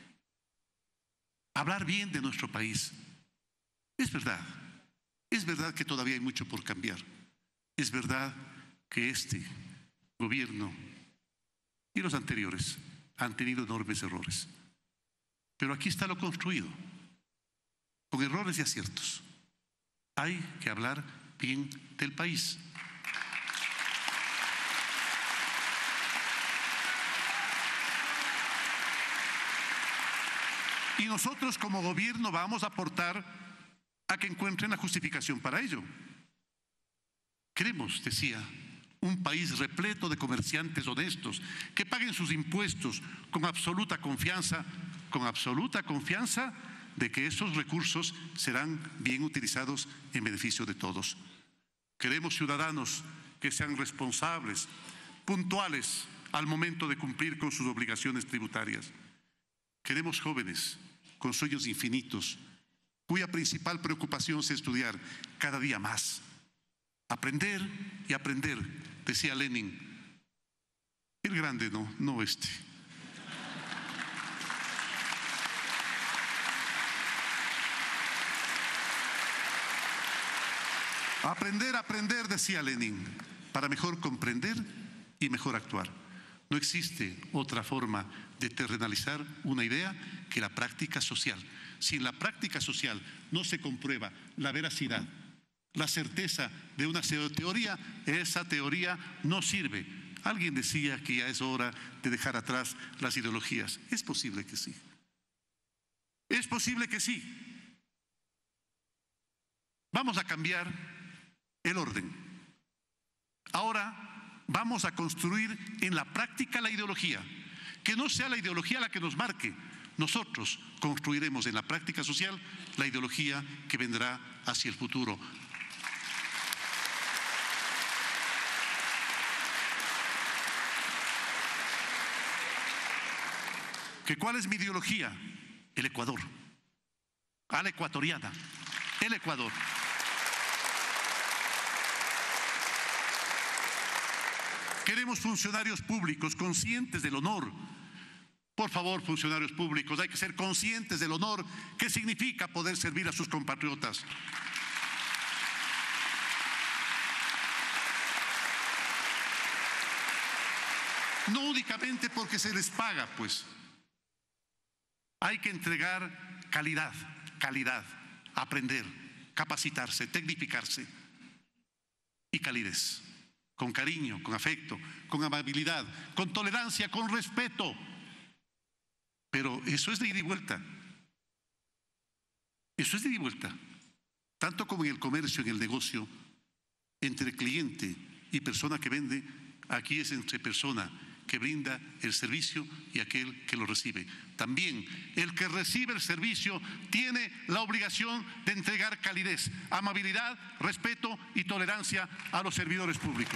Hablar bien de nuestro país. Es verdad, es verdad que todavía hay mucho por cambiar. Es verdad que este gobierno y los anteriores han tenido enormes errores. Pero aquí está lo construido, con errores y aciertos. Hay que hablar bien del país. Y nosotros como gobierno vamos a aportar a que encuentren la justificación para ello. Queremos, decía, un país repleto de comerciantes honestos que paguen sus impuestos con absoluta confianza, con absoluta confianza de que esos recursos serán bien utilizados en beneficio de todos. Queremos ciudadanos que sean responsables, puntuales al momento de cumplir con sus obligaciones tributarias. Queremos jóvenes con sueños infinitos, cuya principal preocupación es estudiar cada día más. Aprender y aprender, decía Lenin. El grande no, no este. Aprender, aprender, decía Lenin, para mejor comprender y mejor actuar. No existe otra forma de terrenalizar una idea que la práctica social. Si en la práctica social no se comprueba la veracidad, la certeza de una teoría, esa teoría no sirve. Alguien decía que ya es hora de dejar atrás las ideologías. Es posible que sí. Es posible que sí. Vamos a cambiar el orden. Ahora vamos a construir en la práctica la ideología, que no sea la ideología la que nos marque. Nosotros construiremos en la práctica social la ideología que vendrá hacia el futuro. ¿Que cuál es mi ideología? El Ecuador. A la ecuatoriana. El Ecuador. Queremos funcionarios públicos conscientes del honor. Por favor, funcionarios públicos, hay que ser conscientes del honor que significa poder servir a sus compatriotas. No únicamente porque se les paga, pues. Hay que entregar calidad, calidad, aprender, capacitarse, tecnificarse y calidez, con cariño, con afecto, con amabilidad, con tolerancia, con respeto. Pero eso es de ida y vuelta. Eso es de ida y vuelta. Tanto como en el comercio, en el negocio, entre cliente y persona que vende, aquí es entre persona que brinda el servicio y aquel que lo recibe. También el que recibe el servicio tiene la obligación de entregar calidez, amabilidad, respeto y tolerancia a los servidores públicos.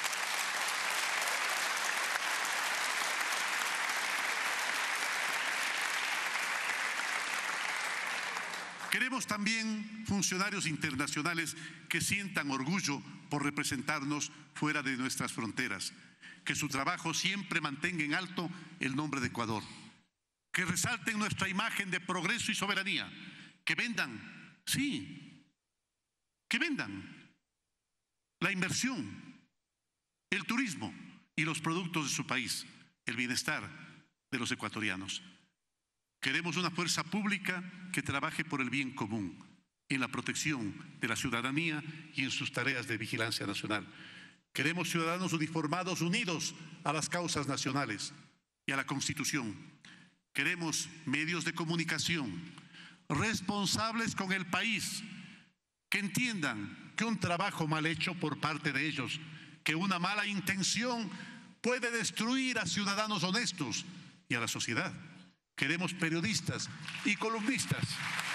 Queremos también funcionarios internacionales que sientan orgullo por representarnos fuera de nuestras fronteras, que su trabajo siempre mantenga en alto el nombre de Ecuador, que resalten nuestra imagen de progreso y soberanía, que vendan, sí, que vendan la inversión, el turismo y los productos de su país, el bienestar de los ecuatorianos. Queremos una fuerza pública que trabaje por el bien común, en la protección de la ciudadanía y en sus tareas de vigilancia nacional. Queremos ciudadanos uniformados unidos a las causas nacionales y a la Constitución. Queremos medios de comunicación responsables con el país, que entiendan que un trabajo mal hecho por parte de ellos, que una mala intención puede destruir a ciudadanos honestos y a la sociedad. Queremos periodistas y columnistas.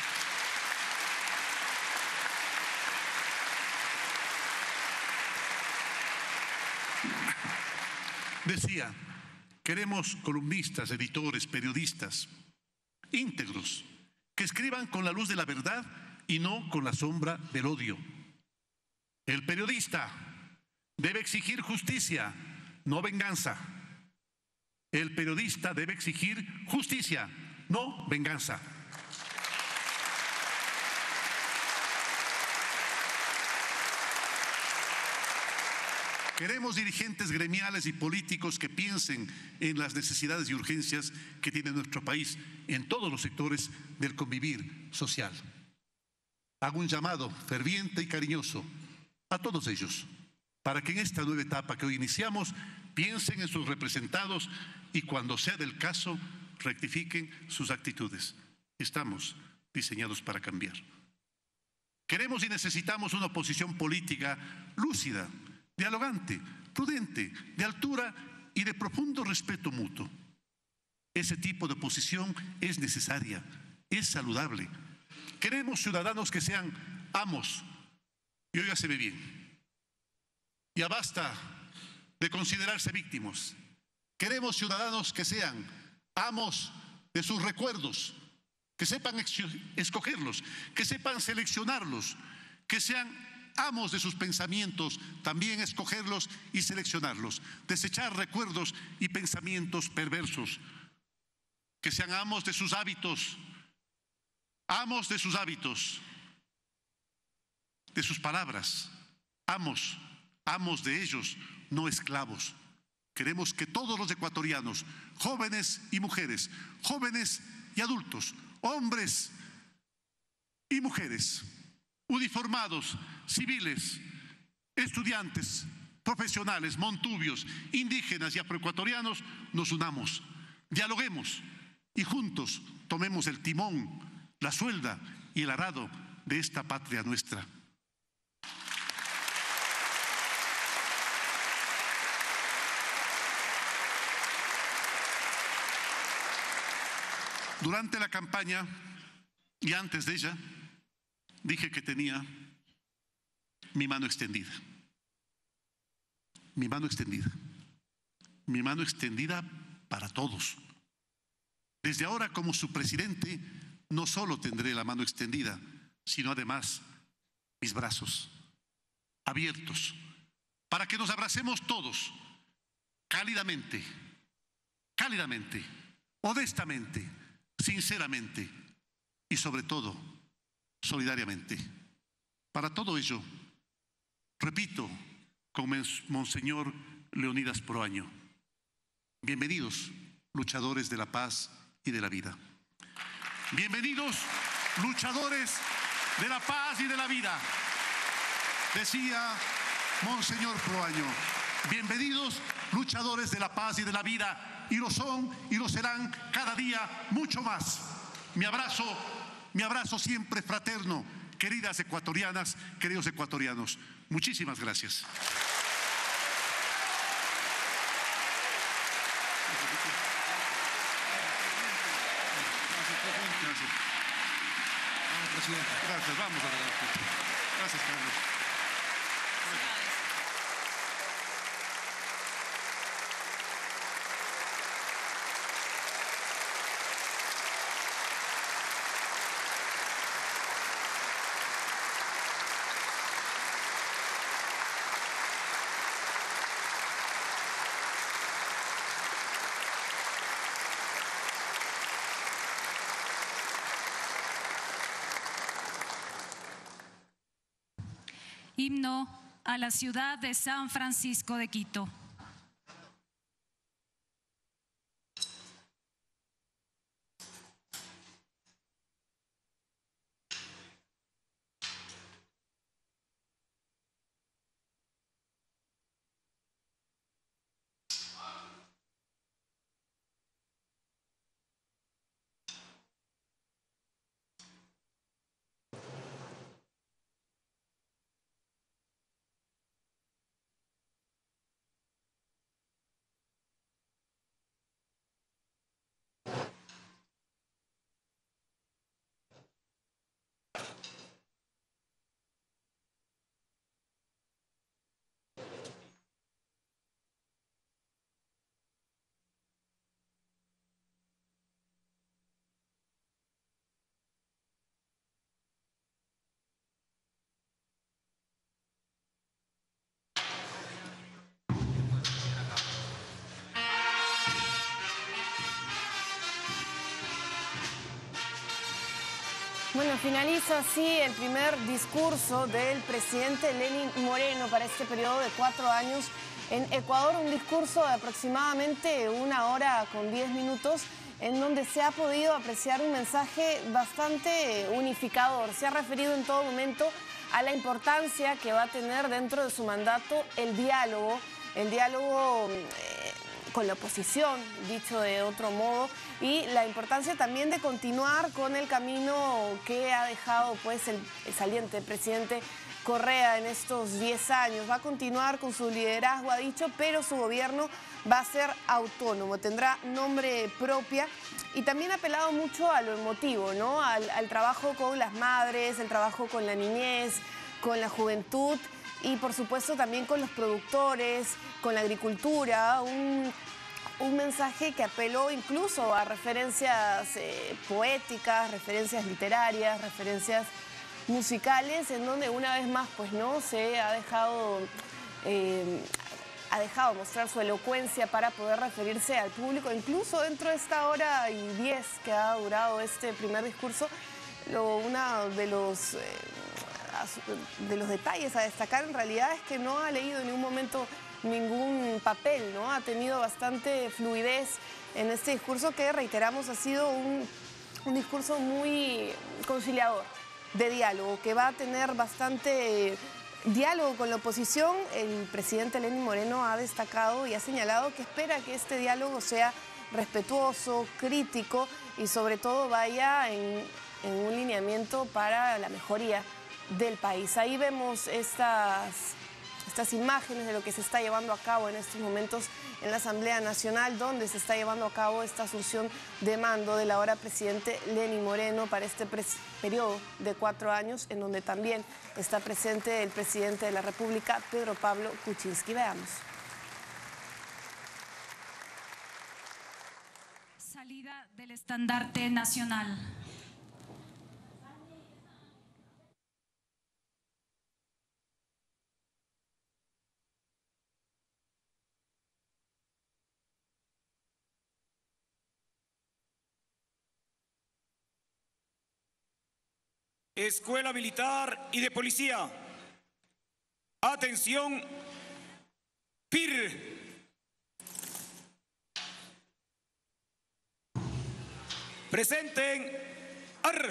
Decía, queremos columnistas, editores, periodistas íntegros, que escriban con la luz de la verdad y no con la sombra del odio. El periodista debe exigir justicia, no venganza. El periodista debe exigir justicia, no venganza. Queremos dirigentes gremiales y políticos que piensen en las necesidades y urgencias que tiene nuestro país en todos los sectores del convivir social. Hago un llamado ferviente y cariñoso a todos ellos para que en esta nueva etapa que hoy iniciamos piensen en sus representados y cuando sea del caso rectifiquen sus actitudes. Estamos diseñados para cambiar. Queremos y necesitamos una oposición política lúcida, dialogante, prudente, de altura y de profundo respeto mutuo. Ese tipo de oposición es necesaria, es saludable. Queremos ciudadanos que sean amos, y óigaseme bien, ya basta de considerarse víctimas. Queremos ciudadanos que sean amos de sus recuerdos, que sepan escogerlos, que sepan seleccionarlos, que sean amos de sus pensamientos, también escogerlos y seleccionarlos, desechar recuerdos y pensamientos perversos, que sean amos de sus hábitos, amos de sus hábitos, de sus palabras, amos, amos de ellos, no esclavos. Queremos que todos los ecuatorianos, jóvenes y mujeres, jóvenes y adultos, hombres y mujeres, uniformados, civiles, estudiantes, profesionales, montubios, indígenas y afroecuatorianos, nos unamos, dialoguemos y juntos tomemos el timón, la suelda y el arado de esta patria nuestra. Durante la campaña y antes de ella, dije que tenía mi mano extendida. Mi mano extendida. Mi mano extendida para todos. Desde ahora, como su presidente, no solo tendré la mano extendida, sino además mis brazos abiertos para que nos abracemos todos, cálidamente, cálidamente, modestamente, sinceramente y sobre todo, solidariamente. Para todo ello, repito con Monseñor Leonidas Proaño: bienvenidos, luchadores de la paz y de la vida. Bienvenidos, luchadores de la paz y de la vida. Decía Monseñor Proaño: bienvenidos, luchadores de la paz y de la vida, y lo son y lo serán cada día mucho más. Mi abrazo, mi abrazo siempre fraterno, queridas ecuatorianas, queridos ecuatorianos. Muchísimas gracias. Gracias. Vamos, presidente. Gracias, vamos adelante. Gracias, Carlos. Himno a la ciudad de San Francisco de Quito. Bueno, finaliza así el primer discurso del presidente Lenín Moreno para este periodo de cuatro años en Ecuador. Un discurso de aproximadamente una hora con diez minutos en donde se ha podido apreciar un mensaje bastante unificador. Se ha referido en todo momento a la importancia que va a tener dentro de su mandato el diálogo, el diálogo eh, con la oposición, dicho de otro modo, y la importancia también de continuar con el camino que ha dejado pues el, el saliente presidente Correa en estos diez años. Va a continuar con su liderazgo, ha dicho, pero su gobierno va a ser autónomo, tendrá nombre propia, y también ha apelado mucho a lo emotivo, ¿no? Al, al trabajo con las madres, el trabajo con la niñez, con la juventud y por supuesto también con los productores, con la agricultura, un, un mensaje que apeló incluso a referencias eh, poéticas, referencias literarias, referencias musicales, en donde una vez más pues no se ha dejado eh, ha dejado mostrar su elocuencia para poder referirse al público, incluso dentro de esta hora y diez que ha durado este primer discurso. Lo, uno de los eh, de los detalles a destacar en realidad es que no ha leído en ningún momento ningún papel, ¿no? Ha tenido bastante fluidez en este discurso que, reiteramos, ha sido un, un discurso muy conciliador, de diálogo, que va a tener bastante diálogo con la oposición. El presidente Lenín Moreno ha destacado y ha señalado que espera que este diálogo sea respetuoso, crítico y sobre todo vaya en, en un lineamiento para la mejoría del país. Ahí vemos estas, estas imágenes de lo que se está llevando a cabo en estos momentos en la Asamblea Nacional, donde se está llevando a cabo esta asunción de mando del ahora presidente Lenín Moreno para este periodo de cuatro años, en donde también está presente el presidente de la República, Pedro Pablo Kuczynski. Veamos. Salida del estandarte nacional. Escuela Militar y de Policía. Atención, P I R. Presenten. Ar.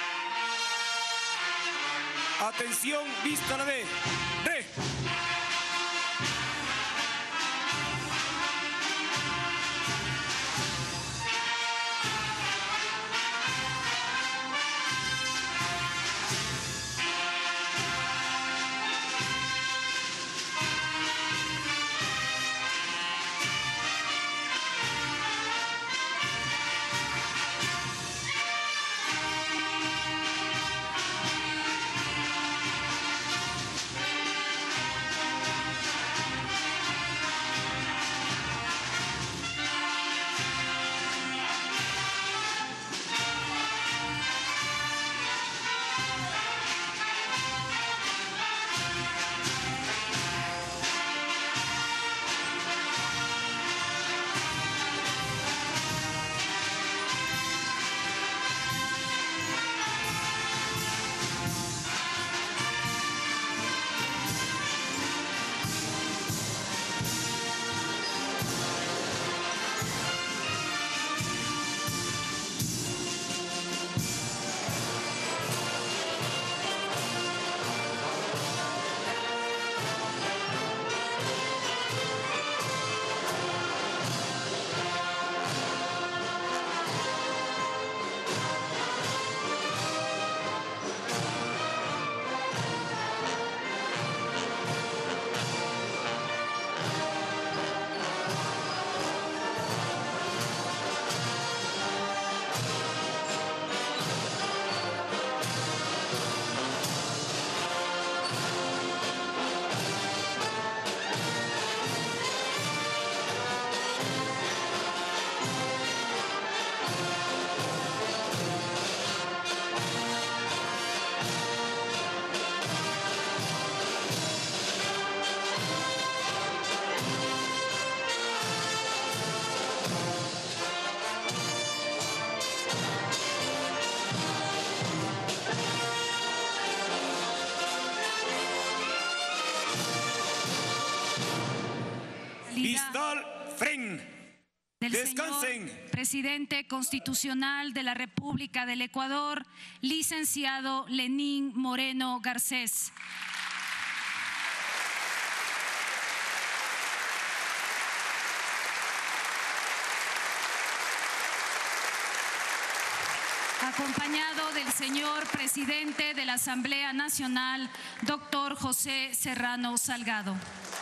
Atención, vista la de. Re. Vistal Fren. Del Descansen. Señor presidente constitucional de la República del Ecuador, licenciado Lenín Moreno Garcés. Acompañado del señor presidente de la Asamblea Nacional, doctor José Serrano Salgado.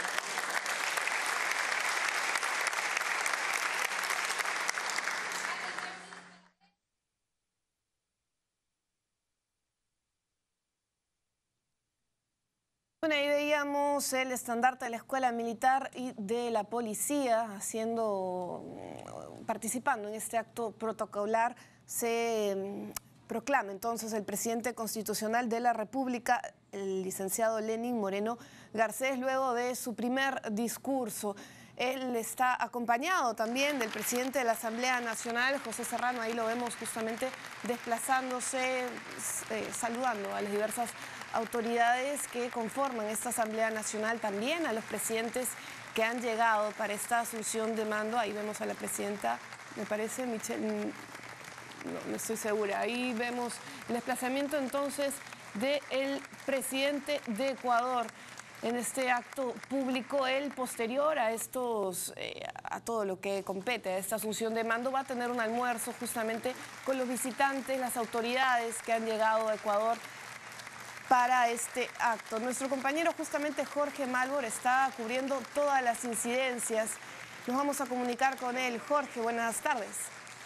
Bueno, ahí veíamos el estandarte de la Escuela Militar y de la Policía haciendo, participando en este acto protocolar. Se proclama entonces el presidente constitucional de la República, el licenciado Lenín Moreno Garcés, luego de su primer discurso. Él está acompañado también del presidente de la Asamblea Nacional, José Serrano. Ahí lo vemos justamente desplazándose, eh, saludando a las diversas autoridades que conforman esta Asamblea Nacional, también a los presidentes que han llegado para esta asunción de mando. Ahí vemos a la presidenta, me parece, Michelle, no, no estoy segura. Ahí vemos el desplazamiento entonces del presidente de Ecuador en este acto público. El posterior a estos, eh, a todo lo que compete a esta asunción de mando, va a tener un almuerzo justamente con los visitantes, las autoridades que han llegado a Ecuador para este acto. Nuestro compañero justamente Jorge Malbor está cubriendo todas las incidencias. Nos vamos a comunicar con él. Jorge, buenas tardes.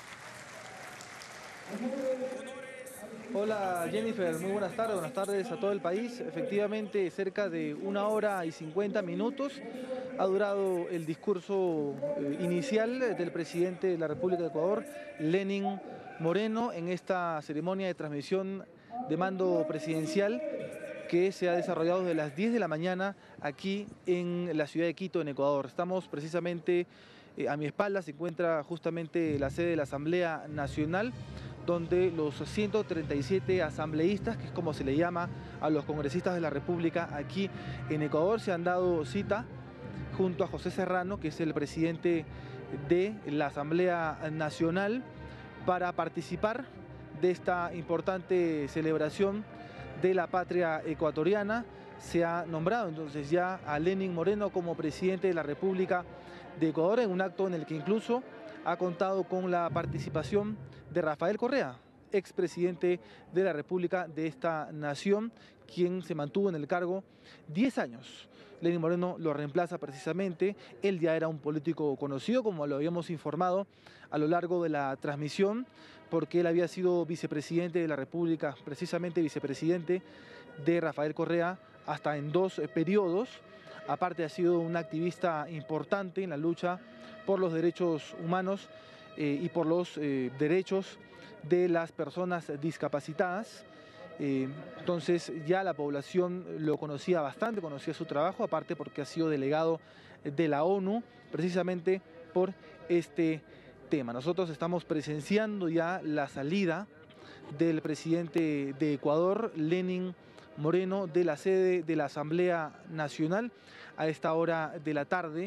Hola Jennifer, muy buenas tardes, buenas tardes a todo el país. Efectivamente, cerca de una hora y cincuenta minutos ha durado el discurso eh, inicial del presidente de la República de Ecuador, Lenín Moreno, en esta ceremonia de transmisión de mando presidencial que se ha desarrollado desde las diez de la mañana aquí en la ciudad de Quito, en Ecuador. Estamos precisamente, eh, a mi espalda se encuentra justamente la sede de la Asamblea Nacional, donde los ciento treinta y siete asambleístas, que es como se le llama a los congresistas de la República aquí en Ecuador, se han dado cita junto a José Serrano, que es el presidente de la Asamblea Nacional, para participar de esta importante celebración de la patria ecuatoriana. Se ha nombrado entonces ya a Lenín Moreno como presidente de la República de Ecuador, en un acto en el que incluso ha contado con la participación de Rafael Correa, expresidente de la República de esta nación, quien se mantuvo en el cargo diez años. Lenín Moreno lo reemplaza precisamente. Él ya era un político conocido, como lo habíamos informado a lo largo de la transmisión, porque él había sido vicepresidente de la República, precisamente vicepresidente de Rafael Correa, hasta en dos periodos. Aparte, ha sido un activista importante en la lucha por los derechos humanos eh, y por los eh, derechos de las personas discapacitadas. Eh, entonces ya la población lo conocía bastante, conocía su trabajo, aparte porque ha sido delegado de la ONU precisamente por este tema. Nosotros estamos presenciando ya la salida del presidente de Ecuador, Lenín Moreno, de la sede de la Asamblea Nacional a esta hora de la tarde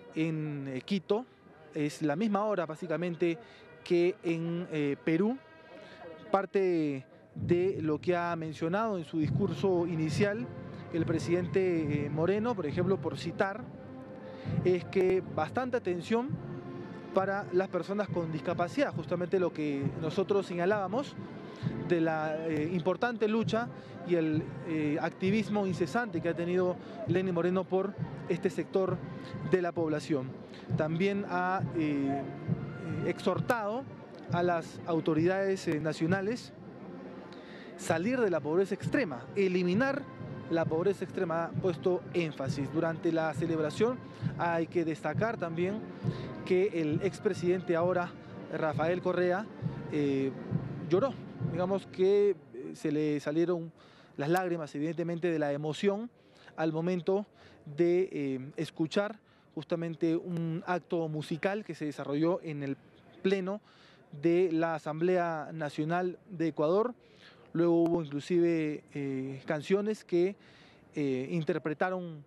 en eh, Quito. Es la misma hora básicamente que en eh, Perú. Parte de lo que ha mencionado en su discurso inicial el presidente eh, Moreno, por ejemplo, por citar, es que bastante atención para las personas con discapacidad, justamente lo que nosotros señalábamos de la eh, importante lucha y el eh, activismo incesante que ha tenido Lenín Moreno por este sector de la población. También ha eh, exhortado a las autoridades eh, nacionales salir de la pobreza extrema, eliminar la pobreza extrema, ha puesto énfasis. Durante la celebración hay que destacar también que el expresidente ahora, Rafael Correa, eh, lloró. Digamos que se le salieron las lágrimas, evidentemente, de la emoción al momento de eh, escuchar justamente un acto musical que se desarrolló en el pleno de la Asamblea Nacional de Ecuador. Luego hubo inclusive eh, canciones que eh, interpretaron,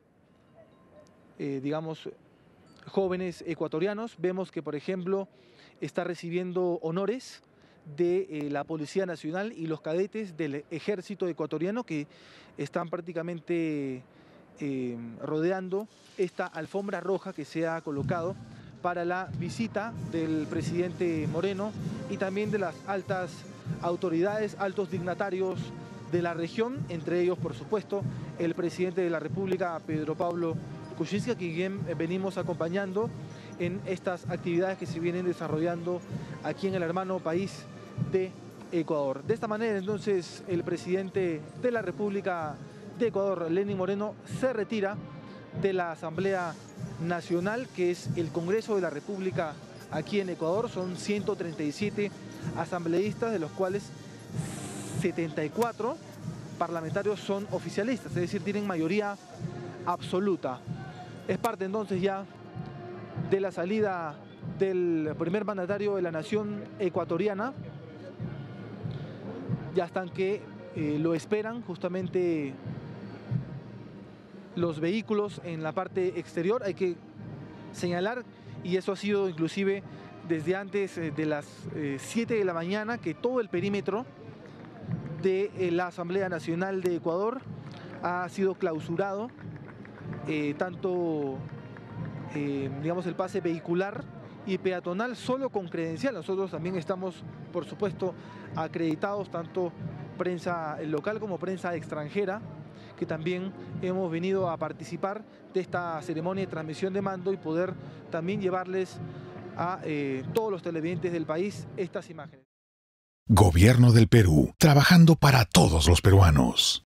eh, digamos, jóvenes ecuatorianos. Vemos que, por ejemplo, está recibiendo honores de eh, la Policía Nacional y los cadetes del Ejército ecuatoriano, que están prácticamente eh, rodeando esta alfombra roja que se ha colocado para la visita del presidente Moreno y también de las altas autoridades, altos dignatarios de la región, entre ellos, por supuesto, el presidente de la República, Pedro Pablo Kuczynski, a quien venimos acompañando en estas actividades que se vienen desarrollando aquí en el hermano país de Ecuador. De esta manera, entonces, el presidente de la República de Ecuador, Lenín Moreno, se retira de la Asamblea Nacional, que es el Congreso de la República aquí en Ecuador. Son ciento treinta y siete asambleístas, de los cuales setenta y cuatro parlamentarios son oficialistas, es decir, tienen mayoría absoluta. Es parte entonces ya de la salida del primer mandatario de la nación ecuatoriana. Ya están que eh, lo esperan justamente los vehículos en la parte exterior. Hay que señalar, y eso ha sido inclusive desde antes de las siete de la mañana, que todo el perímetro de la Asamblea Nacional de Ecuador ha sido clausurado, eh, tanto eh, digamos el pase vehicular y peatonal solo con credencial. Nosotros también estamos, por supuesto, acreditados tanto prensa local como prensa extranjera, que también hemos venido a participar de esta ceremonia de transmisión de mando y poder también llevarles a eh, todos los televidentes del país estas imágenes. Gobierno del Perú, trabajando para todos los peruanos.